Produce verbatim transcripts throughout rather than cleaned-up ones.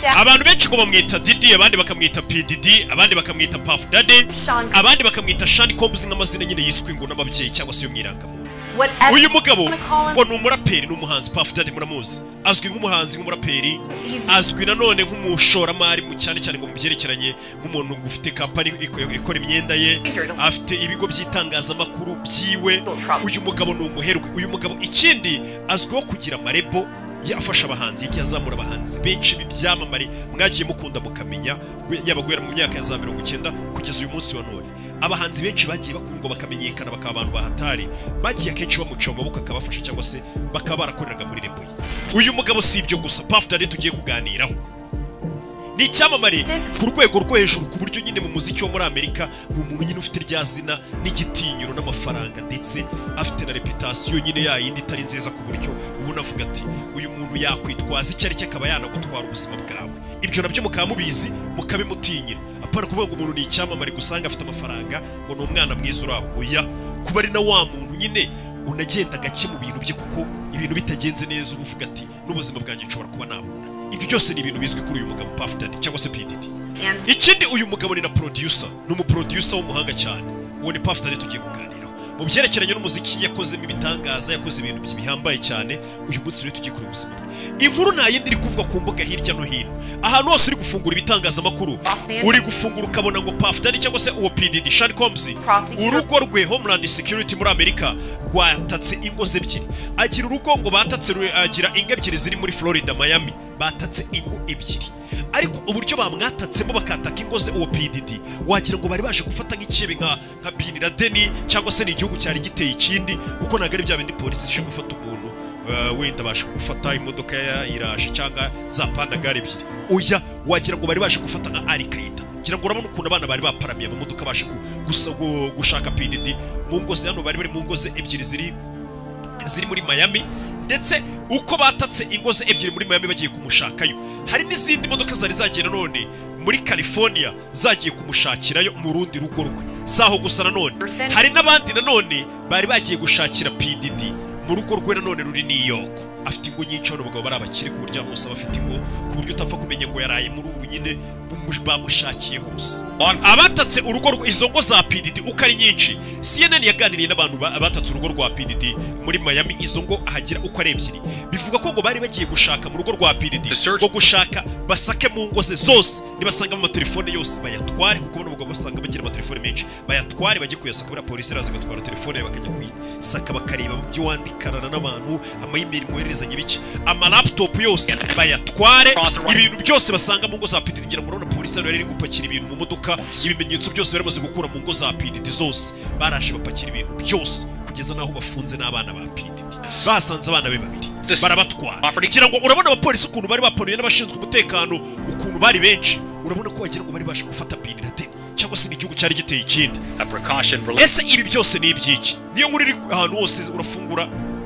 abantu benshi ngo bamwita Diddy, abandi bakamwita P Diddy, abandi bakamwita Puff Daddy, abandi bakamwita Sean Combs nk'amazina nyine yiswe ngo n'ababyeyi cyangwa se yo mwirangamuntu. Uyu mugabo ngo ni umuraperi n'umuhanzi. Puff Daddy muramuzi, azwi nk'umuhanzi nk'umuraperi, azwi nanone nk'umushoramari mu cyane cyane ngo mu byerekeranye nk'umuntu ufite kampani ikora imyenda ye, afite ibigo by'itangazamakuru byiwe. Uyu mugabo ni umuherwe. Uyu mugabo ikindi azwiho kugira amarebo yafasha abahanzi, yake yazamura abahanzi benshi b'ibyamamare mwagiye mukunda mukamenya, yaba guhera mu myaka ya za mirongo icyenda kugeza uyu munsi wa none. Abahanzi benshi bagiye bakundwa bakamenyekana, bakaba abantu bahatari, bagiye akenshi bamuca mu maboko akabafasha cyangwa se bakaba barakoreraga muri rebo ye. Uyu mugabo si ibyo gusa, Puff Daddy tugiye kuganiraho ni icyamamare ku rwego rwo hejuru, ku buryo nyine mu muziki wo muri Amerika ni umuntu nyine ufite rya zina n'igitinyiro n'amafaranga, ndetse afite na reputation nyine yayindi itari nziza, ku buryo ubona avuga ati uyu muntu yakwitwaza icyo ari cyo akaba yanagutwara ubuzima bwawe. Ibyo nabyo mukaba mubizi mukabimutinyira, apana kuvuga ngo umuntu ni icyamamare gusanga afite amafaranga ngo ni umwana mwiza uraho. Oya, kuba ari na wa muntu nyine unagenda gake mu bintu bye, kuko ibintu bitagenze neza uba uvuga ati n'ubuzima bwanjye nshobora kuba nabura. Ibyo byose ni ibintu bizwi kuri uyu mugabo Puff Daddy cyangwa se P Diddy. Ikindi uyu mugabo ni na producer, ni umuproducer w'umuhanga cyane. Uwo ni Puff Daddy tugiye kuganiraho mu byerekeranye n'umuziki, yakozemo ibitangaza, yakoze ibintu bihambaye cyane. Uyu munsi rero tugiye kuri ubuzima bwe. Inkuru nta yindi iri kuvuga ku mbuga hirya no hino, ahantu hose uri gufungura ibitangazamakuru uri gufungura ukabona ngo Puff Daddy cyangwa se uwo P Diddy Sean Combs, urugo rwe Homeland Security muri Amerika rwatatse ingo ze ebyiri. Agira urugo ngo batatse, agira ingo ebyiri ziri muri Florida, Miami, batatse ingo ebyiri. Ariko uburyo bamwatatsemo bakataka ingo ze uwo P Diddy, wagira ngo bari baje gufata nk'ikebe nka nka Bin Laden cyangwa se n'igihugu cyari giteye ikindi, kuko nagari bya bindi polisi zishe gufata umuntu wenda bashe gufata imodoka ya iraje cyangwa za pandagare ebyiri. Oya, wagira ngo bari baje gufata nka Al-Qaeda. Kira ngo urabona ukuntu abana bari baparamiye mu modoka bashe gusa gushaka P Diddy mu ngo ze. Hano bari bari mu ngo ze ebyiri ziri ziri muri Miami, ndetse uko batatse ingo ze ebyiri muri Miami bagiye kumushakayo, hari n'izindi modoka zari zagiye nanone muri California zagiye kumushakirayo mu rundi rugo rwe. Saho gusa nanone hari n'abandi nanone bari bagiye gushakira P Diddy mu rugo rwe nanone ruri New York. Afite ingo nyinshi, hano bagabo bari abakire ku buryo bose bafite ingo, ku buryo utapfa kumenya ngo yaraye muri uru nyine bamushakiye hose. Abatatse urugo rwe izo ngo za P Diddy uko ari nyinshi, C N N yaganiriye n'abantu abatatse urugo rwa P Diddy muri Miami, izo ngo ahagira uko ari ebyiri. Bivuga ko ngo bari bagiye gushaka mu rugo rwa P Diddy, ngo gushaka basake mu ngo ze zose, nibasanga mu telefone yose bayatware, kuko bano bagabo basanga bagira amatelefone menshi, bayatware bajye kuyasaka. Bura polisi iraza gatwara telefone bakajya kuyisaka, bakareba byo wandikana n'abantu, ama-email mwoherezanye biki, ama laptop yose bayatware, ibintu byose basanga mu ngo za P Diddy. Ngira ngo urabona polisi yari iri gupakira ibintu mu modoka, ibimenyetso byose bari bamaze gukura mu ngo za P Diddy zose, baraje bapakira ibintu byose kugeza naho bafunze n'abana ba P Diddy. Basanze abana be babiri barabatwara. Ngira ngo urabona abapolisi ukuntu bari bapanuye n'abashinzwe umutekano, ukuntu bari benshi, urabona ko wagira ngo bari bashe gufata Bin Laden cyangwa se n'igihugu cyari giteye ikindi. Ese ibi byose ni ibyiki? Niyo nkuru iri ahantu hose urafungura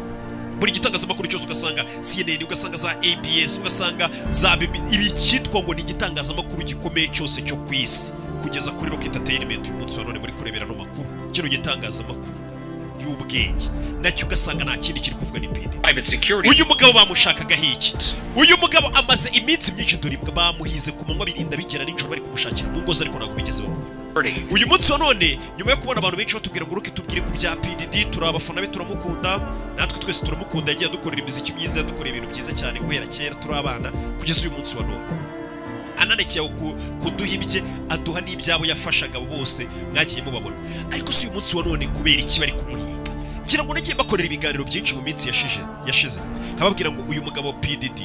muri gitangazamakuru cyose ugasanga C N N, ugasanga za A B S, ugasanga za B B C. Ibi cyitwa ngo ni gitangazamakuru gikomeye cyose cyo kwisi kugeza kuri Rock Entertainment uyu munsi wa none muri kurebera no makuru. Kino gitangazamakuru y'ubwenge nacyo ugasanga nta kindi kiri kuvuga ni P Diddy. Uyu mugabo bamushakaga hiki? Uyu mugabo amaze iminsi myinshi duribwa, bamuhize ku manywa birinda bigera n'ijoro bari kumushakira mu ngo ze, ariko ntabwo bigeze bamubona. Uyu munsi wa none nyuma yo kubona abantu benshi batubwira ngo Rock tubwire ku bya P Diddy, turi abafana be, turamukunda, natwe twese turamukunda, yagiye dukorera imiziki myiza, yadukorera ibintu byiza cyane guhera kera turi abana kugeza uyu munsi wa none. Ananekeye kuduha ibye, aduha n'ibyabo yafashaga bose mwagiye mubabona. Ariko si uyu munsi wa none kubera iki bari kumuhiga? Ngira ngo nagiye bakorera ibiganiro byinshi mu minsi yashije yashize, nkababwira ngo uyu mugabo P Diddy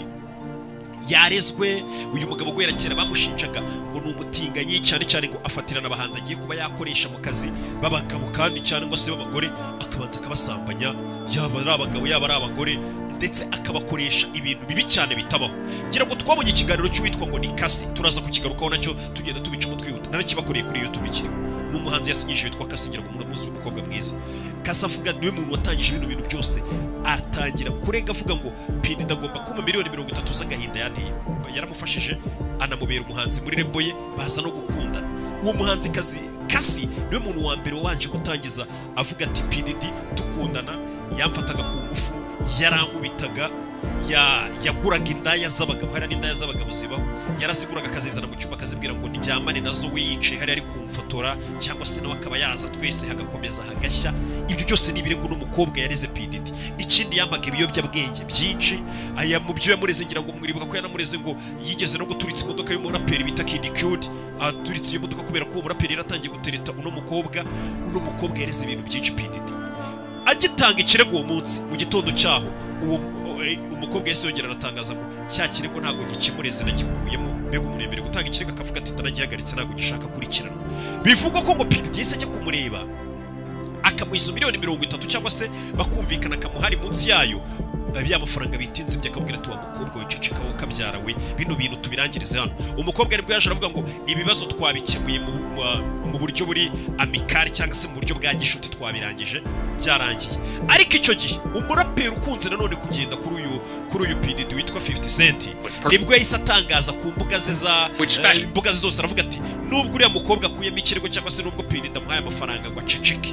yarezwe. Uyu mugabo gwera kera bamushinjaga ngo ni umutinganyi, cyane cyane ngo afatirana abahanzi agiye kuba yakoresha mu kazi babagabo kandi cyane ngo se b'abagore, akabanza akabasambanya, yaba ari abagabo yaba ari abagore, ndetse akabakoresha ibintu bibi cyane bitabaho. Ngira ngo twabonye ikiganiro cy'uwitwa ngo ni Kasi, turaza kukigarukaho nacyo tugenda tubicamo twihuta, narakibakoreye kuri YouTube kiriho. Ni umuhanzi yasinyije witwa Kasi, ngira ngo umuntu muzi umukobwa mwiza. Kasi avuga niwe muntu watangije ibintu bintu byose, atangira kurenga avuga ngo P Diddy agomba kuma miliyoni mirongo itatu z'agahinda yanteye. Yaramufashije anamubera umuhanzi muri rebo ye, baza no gukundana. Uwo muhanzi kazi Kasi niwe muntu wa mbere wanje gutangiza avuga ati P Diddy tukundana, yamfataga ku ngufu, yarankubitaga, ya yaguraga indaya z'abagabo, hari n'indaya z'abagabo zibaho, yaraziguraga akazizana mu cyumba akazibwira ngo ndyamane nazo wiyice hari ari kumfotora, cyangwa se nawe akaba yaza twese hagakomeza hagashya. Ibyo byose ni ibirego n'umukobwa yareze P Diddy. Ikindi yambaga ibiyobyabwenge byinshi, aya mu byo yamureze ngira ngo mwiribuka ko yanamureze ngo yigeze no guturitsa imodoka y'umuraperi bita Kid Cudi, aturitse iyo modoka kubera ko umuraperi yaratangiye gutereta uno mukobwa. Uno mukobwa yareze ibintu byinshi P Diddy. Agitanga ikirego uwo munsi mu gitondo cyaho, uwo umukobwa yese yongera aratangaza ngo cya kirego ntago gikimureze nagikuyemo. Mbega umuremere gutanga ikirego akavuga ati ndanagihagaritse ntago gishaka kurikirana. Bivugwa ko ngo P Diddy yese ajya kumureba akamuhiza miliyoni mirongo itatu cyangwa se bakumvikana akamuhari munsi yayo bya mafaranga bitinze byakabwira ati wa mukobwa wiceceka wo kabyara we bino bintu tubirangirize hano. Umukobwa nibwo yaje aravuga ngo ibibazo twabikemuye mu buryo buri amikari cyangwa se mu buryo bwa gishuti twabirangije byarangiye. Ariko icyo gihe umuraperi ukunze nanone kugenda kuri uyu kuri uyu P Diddy witwa fifty cent nibwo yahise atangaza ku mbuga ze za mbuga ze zose aravuga ati nubwo uriya mukobwa akuyemo ikirego cyangwa se nubwo P Diddy amuhaye amafaranga ngo aceceke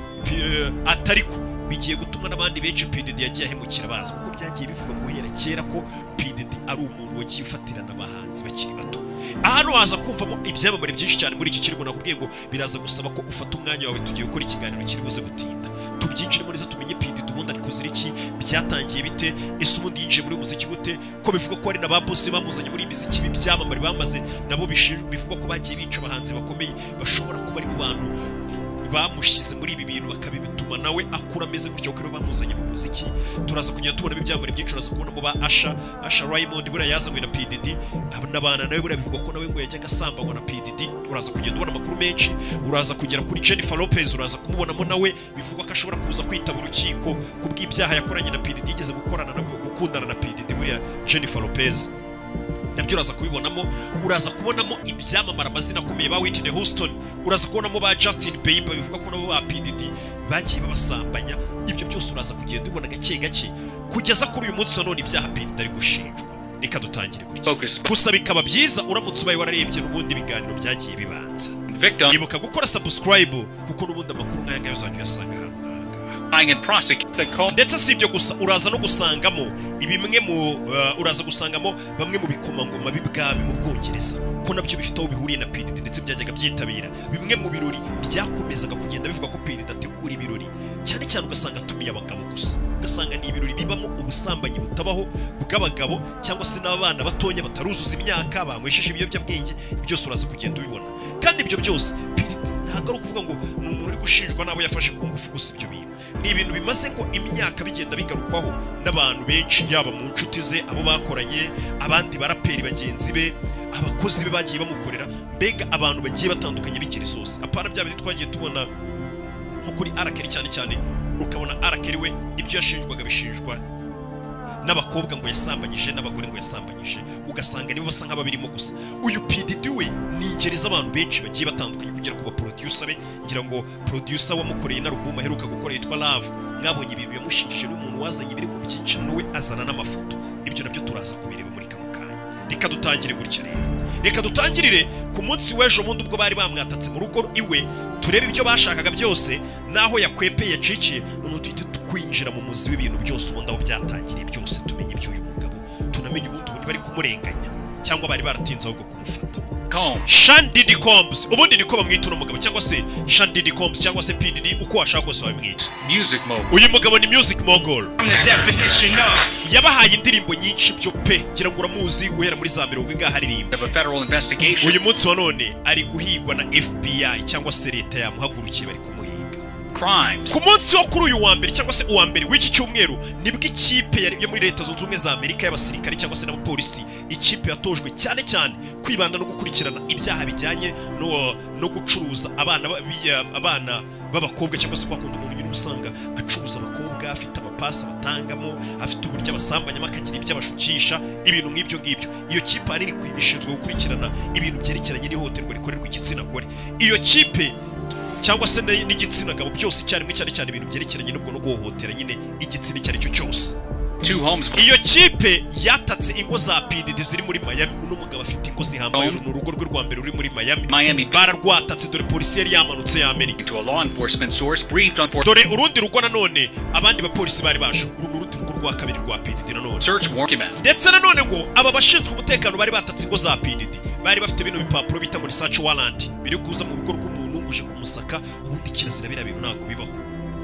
atariko bigiye gutuma n'abandi benshi P Diddy yagiye ahemukira baza kuko byagiye bivuga guhera kera ko P Diddy ari umuntu wagiye ufatirana abahanzi bakiri bato. Ahantu haza kumvamo ibyamamare byinshi cyane muri iki kirego nakubwiye ngo biraza gusaba ko ufata umwanya wawe tugiye gukora ikiganiro kiri buze gutinda tubyinjire muri za tumenye P Diddy ubundi ari kuzira iki, byatangiye bite, ese ubundi yinjiye muri muziki gute, ko bivuga ko ari na ba boss bamuzanye muri muziki byamamare bamaze nabo bishinjwa bivuga ko bagiye bica abahanzi bakomeye bashobora kuba ari mu bantu bamushize muri ibi bintu bakabituma nawe akura ameze gutyo ko bamuzanye mu muziki. Turaza kugenda tubona ibyamamare byinshi, turaza kubona mu ba Asha Asha Raymond bura yazanywe na P Diddy n'abana nawe bura bivugwa ko nawe ngo yajyaga asambanywa na P Diddy. Uraza kugenda ubona amakuru menshi, uraza kugera kuri Jennifer Lopez uraza kumubonamo nawe bivugwa ko ashobora kuza kwitaba urukiko kubw'ibyaha yakoranye na P Diddy, yigeze gukorana na gukundana na P Diddy buriya Jennifer Lopez nabyo uraza kubibonamo. Uraza kubonamo ibyamamara amazina akomeye ba Whitney Houston, uraza kubonamo ba Justin Bieber bivuga ko nabo ba P Diddy bagiye babasambanya. Ibyo byose uraza kugenda ubona gake gake kugeza kuri uyu munsi none ibyaha P Diddy ari gushinjwa. Reka dutangire gutya gusa bikaba byiza uramutse ubaye wararebye n'ubundi biganiro byagiye bibanza. Ibuka gukora subscribe kuko n'ubundi amakuru nk'aya ngayo uzajya uyasanga hano. Ndetse si ibyo gusa uraza no gusangamo ibimwe mu uh, uraza gusangamo bamwe mu bikomangoma b'ibwami mu Bwongereza ko nabyo bifite aho bihuriye na P Diddy ndetse byajyaga byitabira bimwe mu birori byakomezaga kugenda bivuga ko P Diddy ategura ibirori cyane cyane ugasanga tumiye abagabo gusa, ugasanga ni ibirori bibamo ubusambanyi butabaho bw'abagabo cyangwa se n'abana batonya bataruzuza imyaka banywesheje ibiyobyabwenge. Byose uraza kugenda ubibona kandi ibyo byose P Diddy ntabwo ari ukuvuga ngo ni umuntu uri gushinjwa nabo yafashe ku ngufu gusa. Ibyo bintu ni ibintu bimaze ngo imyaka bigenda bigarukwaho n'abantu benshi, yaba mu nshuti ze, abo bakoranye, abandi baraperi bagenzi be, abakozi be bagiye bamukorera, mbega abantu bagiye batandukanye b'ingeri zose. Apana bya bintu twagiye tubona nko kuri R Kelly cyane cyane, ukabona R Kelly we ibyo yashinjwaga bishinjwa n'abakobwa ngo yasambanyije n'abagore ngo yasambanyije, ugasanga nibo basa nk'ababirimo gusa. Uyu P Diddy we ni ingeri z'abantu benshi bagiye batandukanye kugera ku ba producer be. Ngira ngo producer wamukoreye na album aheruka gukora yitwa Love, mwabonye ibintu yamushikije n'umuntu wazanye ibirego byinshi nawe azana n'amafoto. Ibyo nabyo turaza kubireba muri kano kanya. Reka dutangire gutya rero, reka dutangirire ku munsi w'ejo bundi ubwo bari bamwatatse mu rugo iwe, turebe ibyo bashakaga byose naho yakwepeye yaciciye, none tuhite kwinjira mu muzi w'ibintu byose ubundi aho byatangiriye byose tumenye iby'uyu mugabo, tunamenye ubundi ubundi bari kumurenganya cyangwa bari baratinze ahubwo kumufata. Sean Diddy Combs ubundi niko bamwita uno mugabo, cyangwa se Sean Diddy Combs cyangwa se P Diddy uko washaka kose wabimwita. Music mogul. Uyu mugabo ni music mogul. Yabahaye indirimbo nyinshi byo pe, ngira ngo uramuzi guhera muri za mirongo ingahe aririmba. Uyu munsi wa none ari guhigwa na F B I cyangwa se leta yamuhagurukiye bari kumuhiga. Crimes. Ku munsi wo kuri uyu wa mbere cyangwa se uwa mbere w'iki cyumweru nibwo ikipe yo muri leta zunze ubumwe za Amerika y'abasirikare cyangwa se n'abapolisi, ikipe yatojwe cyane cyane kwibanda no gukurikirana ibyaha bijyanye no no gucuruza abana abana b'abakobwa cyangwa se kwakunda umuntu nyine usanga acuruza abakobwa afite amapasi batangamo, afite uburyo abasambanya akagira ibyo abashukisha, ibintu nk'ibyo ngibyo. Iyo kipe ari ishinzwe gukurikirana ibintu byerekeranye n'ihohoterwa rikorerwa igitsina gore. Iyo kipe cyangwa se n'igitsina gabo byose icyarimwe cyane cyane ibintu byerekeranye n'ubwo no guhohotera nyine igitsina icyo ari cyo cyose. Iyo kipe yatatse ingo za P Diddy ziri muri Miami. Uno mugabo afite ingo zihambaye mu rugo rwe rwa mbere ruri muri Miami. Bararwatatse dore polisi yari yamanutse ya Amerika. Dore urundi rugo nanone abandi bapolisi bari baje. Uru rundi rugo rwa kabiri rwa P D D nanone. Search warrant commenced. Ndetse nanone ngo aba bashinzwe umutekano bari batatse ingo za P D D bari bafite bino bipapuro bita ngo ni search warrant biri kuza mu rugo rw'umuntu uje kumusaka ubundi kirazira bira bintu ntago bibaho.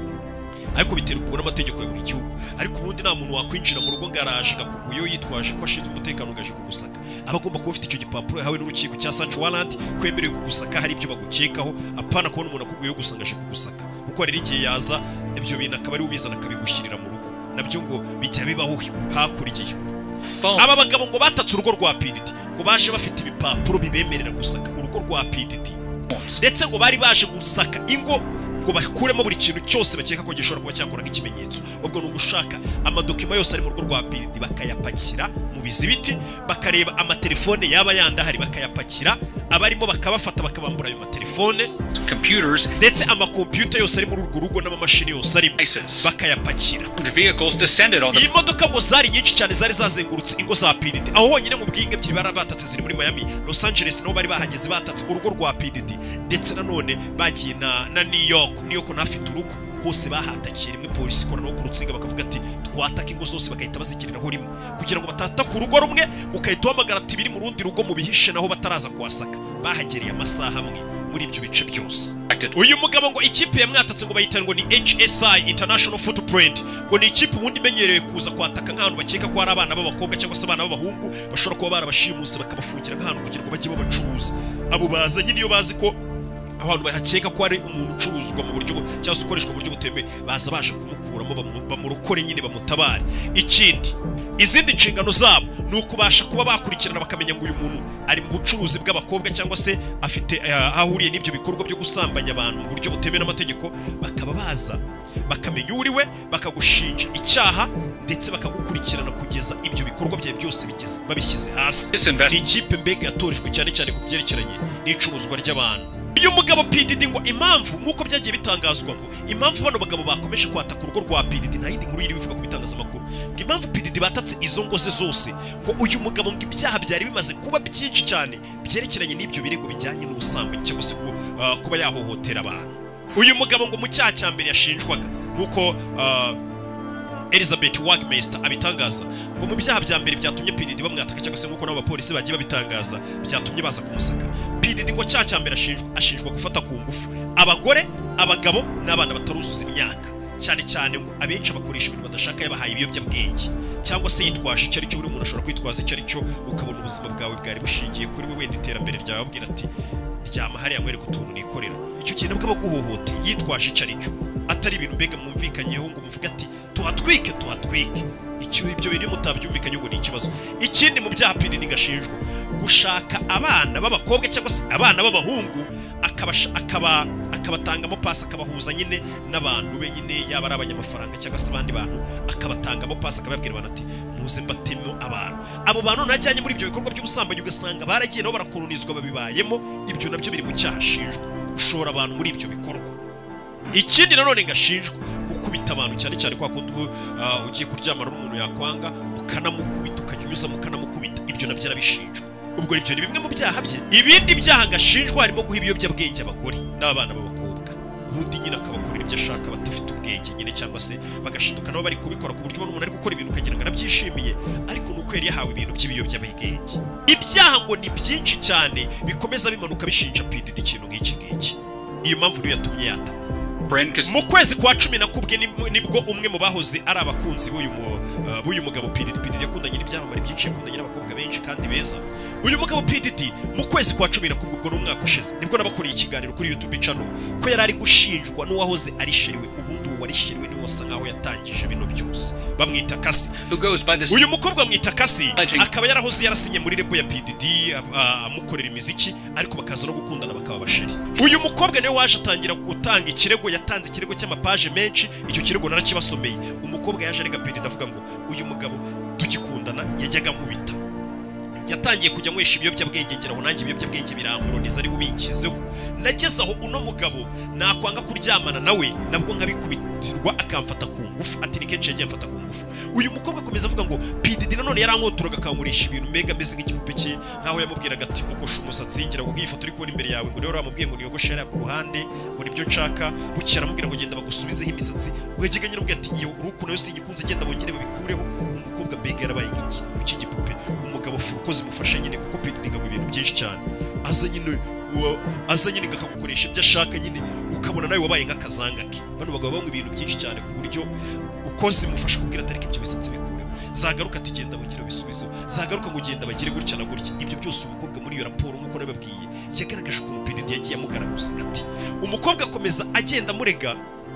Ariko bitera ubwo n'amategeko ya buri gihugu. Ariko ubundi nta muntu wakwinjira mu rugo ngaraje gakuguyo yitwaje ko ashinzwe umutekano gaje kugusaka. Abagomba kuba bafite icyo gipapuro yahawe n'urukiko cya search warrant kwemerewe kugusaka hari ibyo bagukekaho apana kubona umuntu akuguyo gusangaje kugusaka. Kuko rero igihe yaza ibyo bintu akaba ari ubizana akabigushyirira mu rugo. Nabyo ngo bijya bibaho hakurikiye. Aba bagabo ngo batatse urugo rwa P D D ngo baje bafite ibipapuro bibemerera gusaka urugo rwa P D D. Ndetse ngo bari baje gusaka ingo ngo bakuremo buri kintu cyose bakeka ko gishobora kuba cyakora nk'ikimenyetso. Ubwo no gushaka amadokima yose ari mu rugo rwa P D D bakayapakira mu bizibiti bakareba amatelefone yaba yandahari bakayapakira abarimo bakabafata bakabambura ayo matelefone computers ndetse amakompyuta yose ari muri urwo rugo n'amamashini yose ari bakayapakira. The vehicles descended on them. Iyi modoka ngo zari nyinshi cyane zari zazengurutse ingo za P D D aho honyine mu bwinge ebyiri barabatatse ziri muri Miami, Los Angeles nabo bari bahageze batatse urugo rwa P D D ndetse nanone bagiye na, na New York New York nafite urugo hose bahatakiye rimwe polisi ikorana no ku rutsinga bakavuga ati twataka ingo zose bagahita bazikiriraho rimwe kugira ngo batata ku rugo rumwe ukahita uhamagara ati biri mu rundi rugo mu bihishe naho bataraza kuhasaka. Bahagereye amasaha amwe muri ibyo bice byose. Uyu mugabo ngo ikipe yamwatatse ngo bayita ngo ni H S I International Footprint ngo ni ikipe ubundi imenyerewe kuza kwataka nk'ahantu bakeka ko ari abana b'abakobwa cyangwa se abana b'abahungu bashobora kuba barabashimuse bakabafungira nk'ahantu kugira ngo bajye babacuruza. Abo bazanye niyo bazi ko abantu bahakeka ko ari umuntu ucuruzwa mu buryo cyangwa se ukoreshwa mu buryo butemewe baza baje kumukuramo bamurokore nyine bamutabare. Ikindi izindi nshingano zabo ni ukubasha kuba bakurikirana bakamenya ngo uyu muntu ari mu bucuruzi bw'abakobwa cyangwa se afite ahuriye n'ibyo bikorwa byo gusambanya abantu mu buryo butemewe n'amategeko, bakaba baza bakamenya uri we bakagushinja icyaha ndetse bakagukurikirana kugeza ibyo bikorwa bye byose bigeze babishyize hasi. Ni ikipe mbega yatorejwe cyane cyane ku byerekeranye n'icuruzwa ry'abantu. Uyu mugabo P D D ngo impamvu nkuko byagiye bitangazwa ngo impamvu bano bagabo bakomeje kwataka urugo rwa P D D nta yindi nkuru yiri bivuga ku bitangazamakuru ngo impamvu P D D batatse izo ngo ze zose ngo uyu mugabo ngo ibyaha byari bimaze kuba byinshi cyane byerekeranye n'ibyo birego bijyanye n'ubusambanyi cyangwa se uh, kuba yahohotera abantu. Uyu mugabo ngo mu cyaha cya mbere yashinjwaga nuko uh, Elizabeth Wagmeister abitangaza ngo mu byaha bya mbere byatumye P D D bamwataka cyangwa se nkuko nabo bapolisi bagiye babitangaza byatumye baza kumusaka. P D D ngo cyaha cya mbere ashinjwa ashinjwa gufata ku ngufu abagore abagabo n'abana bataruzuza imyaka cyane cyane ngo abenshi bakoresha ibintu badashaka yabahaye ibiyobyabwenge cyangwa se yitwaje icyo ari cyo buri muntu ashobora kwitwaza icyo ari cyo ukabona ubuzima bwawe bwari bushingiye kuri we wenda iterambere ryawe abwira ati ryama hariya nkwereka utuntu nikorera icyo kintu bwaba guhohoteye yitwaje icyo ari cyo atari ibintu mbega mwumvikanyeho ngo muvuga ati tuhatwike tuhatwike icyo ibyo biri mutabyumvikanye ngo ni ikibazo. Ikindi mu byaha P D D gashinjwa gushaka abana b'abakobwa cyangwa se abana b'abahungu akabasha akaba akabatangamo pasi akabahuza nyine n'abantu be nyine yaba ari abanyamafaranga cyangwa se abandi bantu akabatangamo pasi akababwira abantu ati muze mbatemo abantu. Abo bantu najyanye muri ibyo bikorwa by'ubusambanyi ugasanga baragiye nabo barakolonizwa babibayemo, ibyo nabyo biri mu cyaha ashinjwa gushora abantu muri ibyo bikorwa. Ikindi nanone ngashinjwa gukubita abantu cyane cyane kwa kundi uh, ugiye kuryamana n'umuntu yakwanga ukanamukubita ukajya unyuza mukanamukubita, ibyo nabyo arabishinjwa. Ubwo ibyo ni bimwe mu byaha bye. Ibindi byaha ngashinjwa harimo guha ibiyobyabwenge abagore n'abana b'abakobwa ubundi nyine akabakorera ibyo ashaka batafite ubwenge nyine cyangwa se bagashiduka nabo bari kubikora ku buryo umuntu ari gukora ibintu ukagira ngo arabyishimiye ariko nuko yari yahawe ibintu by'ibiyobyabwenge. Ibyaha ngo ni byinshi cyane bikomeza bimanuka bishinja P D D ikintu nk'iki ngiki. Iyo mpamvu niyo yatumye yataka. Mu kwezi kwa cumi na kubwe nibwo umwe mu bahoze ari abakunzi b'uyu uh, b'uyu mugabo P D D P D D yakundanye n'ibyamamare byinshi yakundanye n'abakobwa benshi kandi beza. Uyu mugabo P D D mu kwezi kwa cumi na kubwe ubwo n'umwaka ushize nibwo nabakuriye ikiganiro kuri YouTube channel ko yari ari gushinjwa n'uwahoze ari sheriwe ubundi uwo wari sheriwe niwe wasa nkaho yatangije bino byose bamwita Kasi. Uyu mukobwa mwita Kasi akaba yarahoze yarasinye muri rebo ya P D D amukorera imiziki ariko bakaza no gukundana bakaba basheri. Uyu mukobwa niwe waje atangira gutanga ikirego yatanze ikirego cy'amapaje menshi, icyo kirego narakibasomeye. Umukobwa yaje arega P D D avuga ngo uyu mugabo tugikundana yajyaga nkubita yatangiye kujya nywesha ibiyobyabwenge ngeraho nanjye ibiyobyabwenge biramuroniza ari ubinkizeho nageze aho uno mugabo nakwanga kuryamana nawe nabwo nkabikubitirwa akamfata ku ngufu ati ni kenshi yagiye amfata ku ngufu uyu mukobwa akomeza avuga ngo P Diddy nanone yarankotoraga akangurisha ibintu mega ameze nk'igipupe cye nkaho yamubwiraga ati ogosha umusatsi ngira ngo nk'ifoto uri kubona imbere yawe ngo rero ramubwiye ngo niyogoshe yari ku ruhande ngo nibyo nshaka bukira aramubwira ngo genda bagusubizeho imisatsi wegega nyine ubwira ati iyo uruku nayo singikunze genda bongere babikureho umukobwa mbega yarabaye nk'iki gipupe umugabo furuko zimufasha nyine kuko P Diddy ngo ibintu byinshi cyane aza nyine aza nyine akagukoresha ibyo ashaka nyine ukabona nawe wabaye nk'akazanga ke bano bagabo bamwe ibintu byinshi cyane ku buryo uko zimufasha kubwira atari ibyo bisatsi bikureho zagaruka tugenda bagira bisubizo zagaruka ngo genda bagire gutya na gutya ibyo byose umukobwa muri iyo raporo nkuko nababwiye yagaragaje ukuntu P Diddy yagiye amugaraguza gati umukobwa akomeza agenda amurega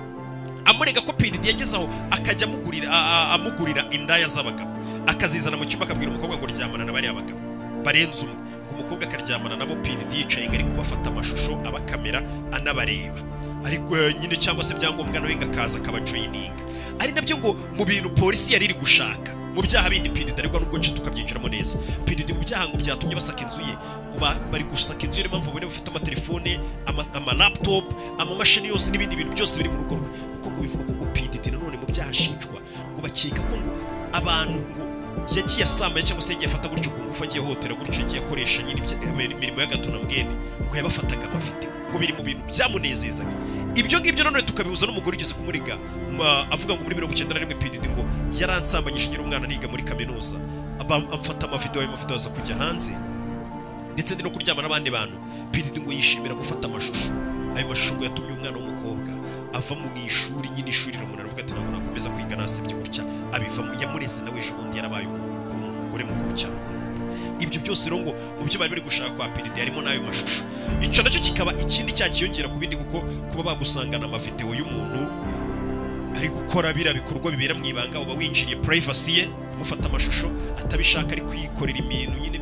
amurega ko P Diddy yageze aho akajya amugurira amugurira indaya z'abagabo akazizana mu cyumba akabwira umukobwa ngo ryamana na bari abagabo barenze umwe umukobwa akaryamana nabo P Diddy yicaye ngari kubafata amashusho abakamera anabareba ariko nyine cyangwa se byangombwa nawe ngakaza akabajoyininga ari nabyo ngo mu bintu polisi yari iri gushaka mu byaha bindi P Diddy ariko nubwo nce tukabyinjiramo neza P Diddy mu byaha ngo byatumye basaka inzu ye kuba bari gusaka inzu ye mpamvu bone bafite amatelefone ama laptop ama machine yose n'ibindi bintu byose biri mu rugo rwe kuko ngo bivuga ko ngo P Diddy nanone mu byaha ashinjwa ngo bakeka ko ngo abantu ngo yagiye asambaye cyangwa se yagiye afata gutyo ku ngufu agiye hotera gutyo yagiye akoresha nyine imirimo y'agatuna mbwene ngo yabafataga amafite ngo biri mu bintu byamunezezaga ibyo ngibyo nanone tukabihuza n'umugore ugeze kumuriga avuga ngo muri mirongo icyenda na rimwe P Diddy ngo yaransambanyije ngira umwana niga muri kaminuza amfata amavideo ayo mavideo aza kujya hanze ndetse ndi no kuryama n'abandi bantu P Diddy ngo yishimira gufata amashusho ayo mashusho ngo yatumye umwana w'umukobwa ava mu ishuri nyine ishuri ramuna aravuga ati ntabwo nakomeza kwiga nasebye gutya abivamo yamureze nawe ejo bundi yarabaye umugore mukuru cyane ibyo byose rero ngo mu byo bari bari gushaka kwa P Diddy harimo nayo mashusho icyo nacyo kikaba ikindi cyakiyongera ku bindi kuko kuba bagusangana amavideo y'umuntu ari gukora bira bikorwa bibera mu ibanga uba winjiriye privacy ye kumufata amashusho atabishaka ari kwikorera ibintu nyine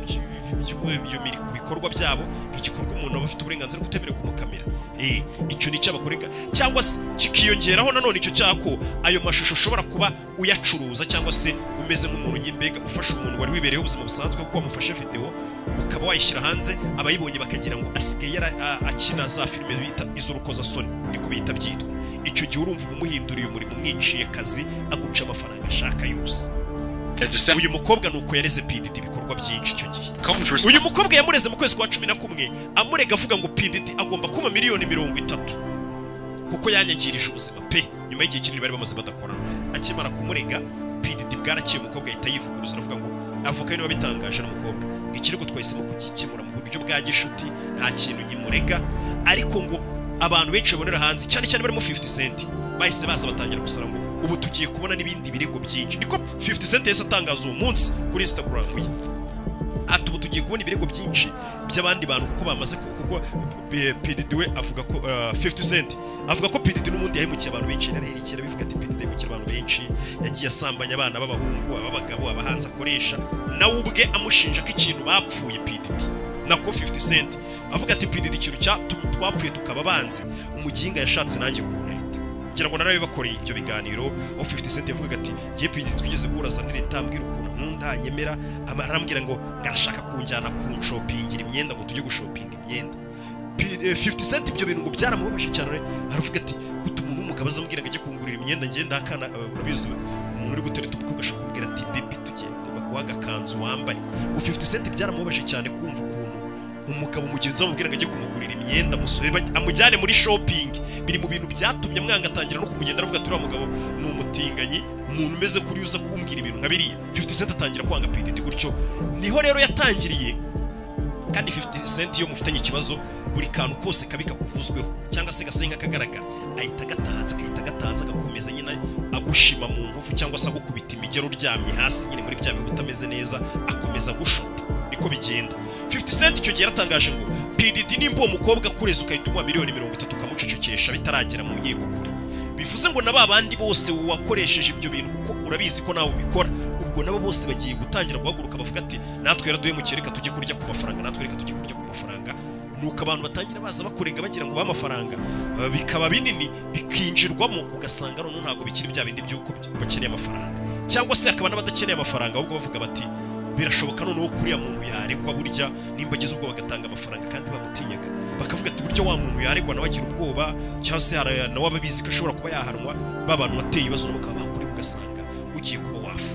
byo bikorwa byabo igikorwa umuntu aba afite uburenganzira kutemera kumukamera eh icyo ni cyabakorega cyangwa se kikiyongeraho nanone icyo cyako ayo mashusho ushobora kuba uyacuruza cyangwa se umeze nk'umuntu nyimbega ufasha umuntu wari wibereyeho ubuzima busanzwe kuko wamufashe video ukaba wayishyira hanze abayibonye bakagira ngo asigaye akina za filime bita izurukoza soni niko bita byitwa icyo gihe urumva umuhinduriye umurimo mwiciye kazi aguca amafaranga ashaka yose uyu mukobwa nuko yareze P Diddy ibikorwa byinshi icyo gihe uyu mukobwa yamureze mu kwezi kwa cumi na kumwe amurega avuga ngo P Diddy agomba kuma miliyoni mirongo itatu kuko yanyagirije ubuzima pe nyuma y'igihe kinini bari bamaze badakorana akimara kumurega P Diddy bwarakiye umukobwa ahita yivuguruza avuga ngo avoka niwe wabitangaje n'umukobwa ikirego twahisemo kugikemura mu buryo bwa gishuti nta kintu nyimurega ariko ngo abantu benshi babonera hanze cyane cyane barimo fifty cent bahise baza batangira gusara ngo ubu tugiye kubona n'ibindi birego byinshi niko fifty cent yese atangaza uwo munsi kuri Instagram ye ati ubu tugiye kubona ibirego byinshi by'abandi bantu kuko bamaze kuko P Diddy we avuga ko fifty cent avuga ko P Diddy n'umundi yahemukiye abantu benshi naraherekera bivuga ati P Diddy yahemukiye abantu benshi yagiye asambanya abana b'abahungu ababagabo abahanze akoresha nawe ubwe amushinja ko ikintu bapfuye P Diddy nako fifty cent avuga ati P Diddy ikintu cya twapfuye tukaba banzi umuginga yashatse nanjye kuntereta ngira ngo narabe bakoreye ibyo biganiro aho fifty cent yavuga ati giye P Diddy twigeze guhuraza n'Leta ambwira ukuntu nkunda nyemera arambwira ngo ngarashaka kunjyana ku shoppingira imyenda ngo tujye gushopinga imyenda fifty cent ibyo bintu ngo byaramubabaje cyane aravuga ati guta umuntu w'umugabo azambwira ngo ajye kungurira imyenda ngenda akana urabizi umuntu uri gutereta ubukwe gashaka kubwira ati baby tugende baguha agakanzu wambaye ngo fifty cent byaramubabaje cyane kumva ukuntu umugabo mugenzi wamubwira ngo ajye kumugurira imyenda musore amujyane muri shopping biri mu bintu byatumye mwanga atangira no kumugenda aravuga ati uriya mugabo ni umutinganyi umuntu umeze kuri uza kumbwira ibintu nka biriya fifty cent atangira kwanga P Diddy gutyo niho rero yatangiriye kandi fifty cent yo mufitanye ikibazo buri kantu kose kabika kuvuzweho cyangwa se gasenga kagaragara ahita gatanza kahita gatanza gakomeza nyine agushima mu nkofu cyangwa se agukubita imigero ryamye hasi nyine muri bya bihe utameze neza akomeza gushota niko bigenda fifty cent icyo gihe yaratangaje ngo P Diddy nimba umukobwa kureza ukahita umuha miliyoni mirongo itatu kamucecekesha bitaragera mu nkiko kure bivuze ngo naba abandi bose wakoresheje ibyo bintu kuko urabizi ko nawe ubikora ubwo nabo bose bagiye gutangira guhaguruka bavuga ati natwe yaraduye mu kireka tujye kurya ku mafaranga natwe reka tujye kurya ku mafaranga nuko abantu batangira baza bakurega bagira ngo ba mafaranga bikaba binini bikinjirwamo ugasanga none ntago bikiri bya bindi byuko bakeneye amafaranga cyangwa se akaba n'abadakeneye amafaranga ahubwo bavuga bati birashoboka noneho kuriya muntu yaregwa burya nimba agize ubwo bagatanga amafaranga kandi bamutinyaga bakavuga ati buryo wa muntu yaregwa nawe agira ubwoba cyangwa se nawe ababizi ko ashobora kuba yahanwa babantu wateye ibibazo nabo bakaba bakuri ugasanga ugiye kuba wafu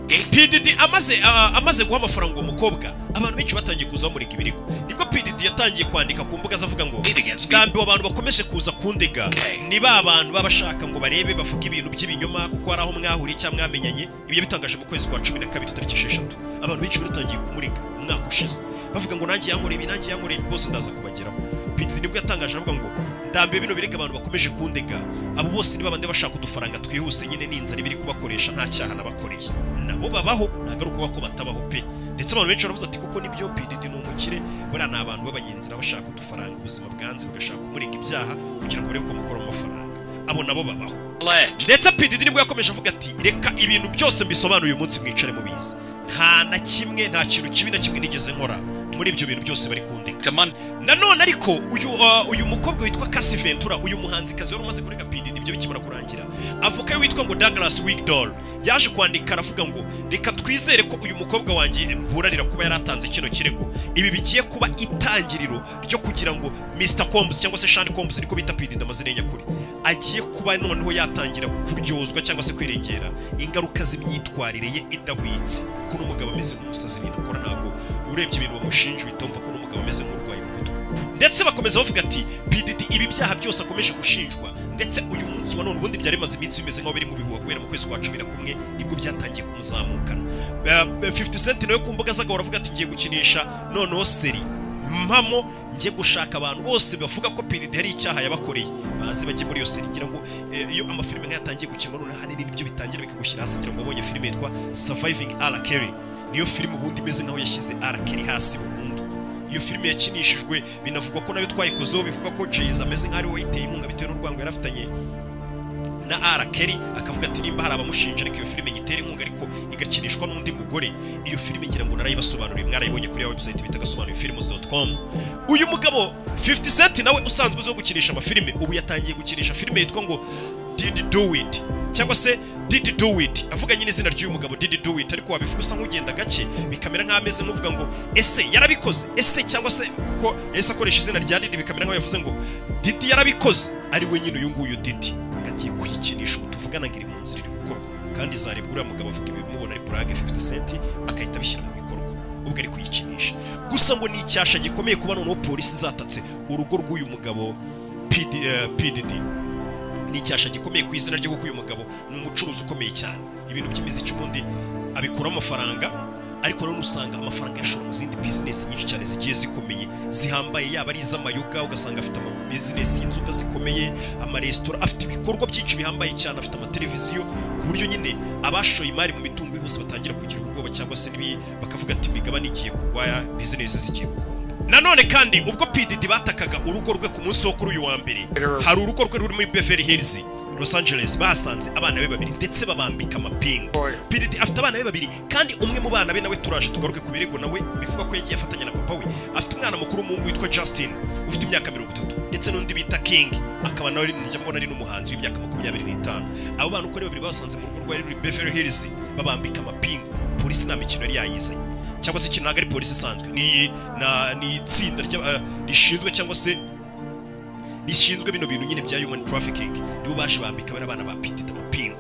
P D D amaze uh, amaze guha amafaranga uwo mukobwa abantu benshi batangiye kuza bamurika ibirego nibwo P D D yatangiye kwandika ku mbuga zavuga ngo gambi abantu bakomeje kuza kundega ni ba abantu babashaka ngo barebe bavuga ibintu by'ibinyoma kuko hari aho mwahuriye cyangwa mwamenyanye ibyo bitangaje mu kwezi kwa cumi na kabiri tariki esheshatu abantu benshi batangiye kumurika umwaka ushize bavuga ngo nanjye yankore ibi nanjye yankore ibi bose ndaza kubageraho P D D nibwo yatangaje avuga ngo ndambiye bino birega abantu bakomeje kundega abo bose niba bande bashaka udufaranga twihuse nyine n'inzara ibiri kubakoresha nta cyaha nabakoreye nabo babaho nagaruka ko batabaho pe ndetse abantu benshi baravuze ati kuko nibyo P D D ni umukire bari na abantu b'abanyenzira bashaka udufaranga ubuzima bwanze bagashaka kumurega ibyaha kugira ngo barebe ko mukora amafaranga abo nabo babaho ndetse P D D nibwo yakomeje avuga ati reka ibintu byose mbisobanuye uyu munsi mwicare mubizi nta na kimwe nta kintu kibi na kimwe nigeze nkora muri ibyo bintu byose bari kundeka nanone ariko uyu uh, uyu mukobwa witwa Cassie Ventura uyu muhanzi kazi wari umaze kurega P D D ibyo bikimara kurangira avuka witwa ngo Douglas Wigdall yaje kwandika aravuga ngo reka twizere ko uyu mukobwa wanjye mburanira kuba yaratanze kino kirego ibi bigiye kuba itangiriro ryo kugira ngo Mister Combs cyangwa se Sean Combs niko bita P D D amazina y'akuri agiye kuba noneho yatangira kuryozwa cyangwa se kwirengera ingaruka z'imyitwarire ye idahwitse kuko n'umugabo ameze nk'umusazi ibintu akora ntago urebye ibintu bamushinja bitomva ko n'umugabo ameze nk'urwaye mu mutwe ndetse bakomeza bavuga ati P D D ibi byaha byose akomeje gushinjwa ndetse uyu munsi wa none ubundi byari maze iminsi bimeze nk'aho biri mu bihuha guhera mu kwezi kwa cumi na kumwe nibwo byatangiye kumuzamukana fifty cent nawe ku mbuga z'agahora avuga ati ngiye gukinisha noneho seri mpamo ngiye gushaka abantu bose bavuga ko P D D hari icyaha yabakoreye bazi bajye muri yo seri ngira ngo iyo amafilime nk'ayatangiye gukinwa none hanini nibyo bitangira bikagushyira hasi ngira ngo abonye filime yitwa Surviving R Kelly niyo filime ubundi imeze nkaho yashyize R Kelly hasi burundu iyo filime yakinishijwe binavugwa ko nayo twayikozeho bivuga ko Jay-Z ameze nk'ari we yiteye inkunga bitewe n'urwango yarafitanye na R Kelly akavuga ati nimba hari abamushinja ariko iyo filime nyitera inkunga ariko igakinishwa n'undi mugore iyo filime ngira ngo narayibasobanuriye mwarayibonye kuri ya website bita gasobanuye films dot com uyu mugabo fifty cent nawe usanzwe uzo gukinisha amafilime ubu yatangiye gukinisha filime yitwa ngo Did Do It cyangwa se Did Do It avuga nyine izina ry'uyu mugabo Did Do It ariko wabivuga usa nk'ugenda gake bikamera nk'ameze nk'uvuga ngo ese yarabikoze ese cyangwa se kuko ese akoresha izina rya Did bikamera nk'aho yavuze ngo Did yarabikoze ari we nyine uyu nguyu Did ngagiye kuyikinisha utuvugana ngiri mu nzira iri gukorwa kandi zarebwa uriya mugabo avuga ibi mubona ari plug fifty cent akahita bishyira mu bikorwa ubwo ari kuyikinisha gusa ngo ni icyasha gikomeye kuba noneho polisi zatatse urugo rw'uyu mugabo P D D ni icyasha gikomeye ku izina ryo kuko uyu mugabo ni umucuruzi ukomeye cyane ibintu by'imiziki ubundi abikora amafaranga ariko none usanga amafaranga yashora mu zindi business nyinshi cyane zigiye zikomeye zihambaye yaba ari iz'amayoga ugasanga afite ama business y'inzoga zikomeye ama restaurant afite ibikorwa byinshi bihambaye cyane afite ama televiziyo ku buryo nyine abashoye imari mu mitungo yose batangira kugira ubwoba cyangwa se nibi bakavuga ati imigabane igiye kugwaya business zigiye guhomba nanone kandi ubwo P D D batakaga urugo rwe ku munsi wo kuri uyu wa mbere hari urugo rwe ruri muri Beverly Hills Los Angeles basanze abana be babiri ndetse babambika amapingu P D D afite abana be babiri kandi umwe mu bana be nawe turaje tugaruke ku birego nawe bivuga ko yagiye afatanya na papa we afite umwana mukuru w'umuhungu witwa Justin ufite imyaka mirongo itatu ndetse n'undi bita King akaba nawe njya mbona ari n'umuhanzi w'imyaka makumyabiri n'itanu abo bana uko ari babiri basanze mu rugo rwa ruri Beverly Hills babambika amapingu polisi nta mikino yari yayizanye cyangwa se ikintu ari polisi isanzwe ni na ni itsinda rishinzwe cyangwa se rishinzwe bino bintu nyine bya human trafficking nibo baje bambika abana ba P D D amapingu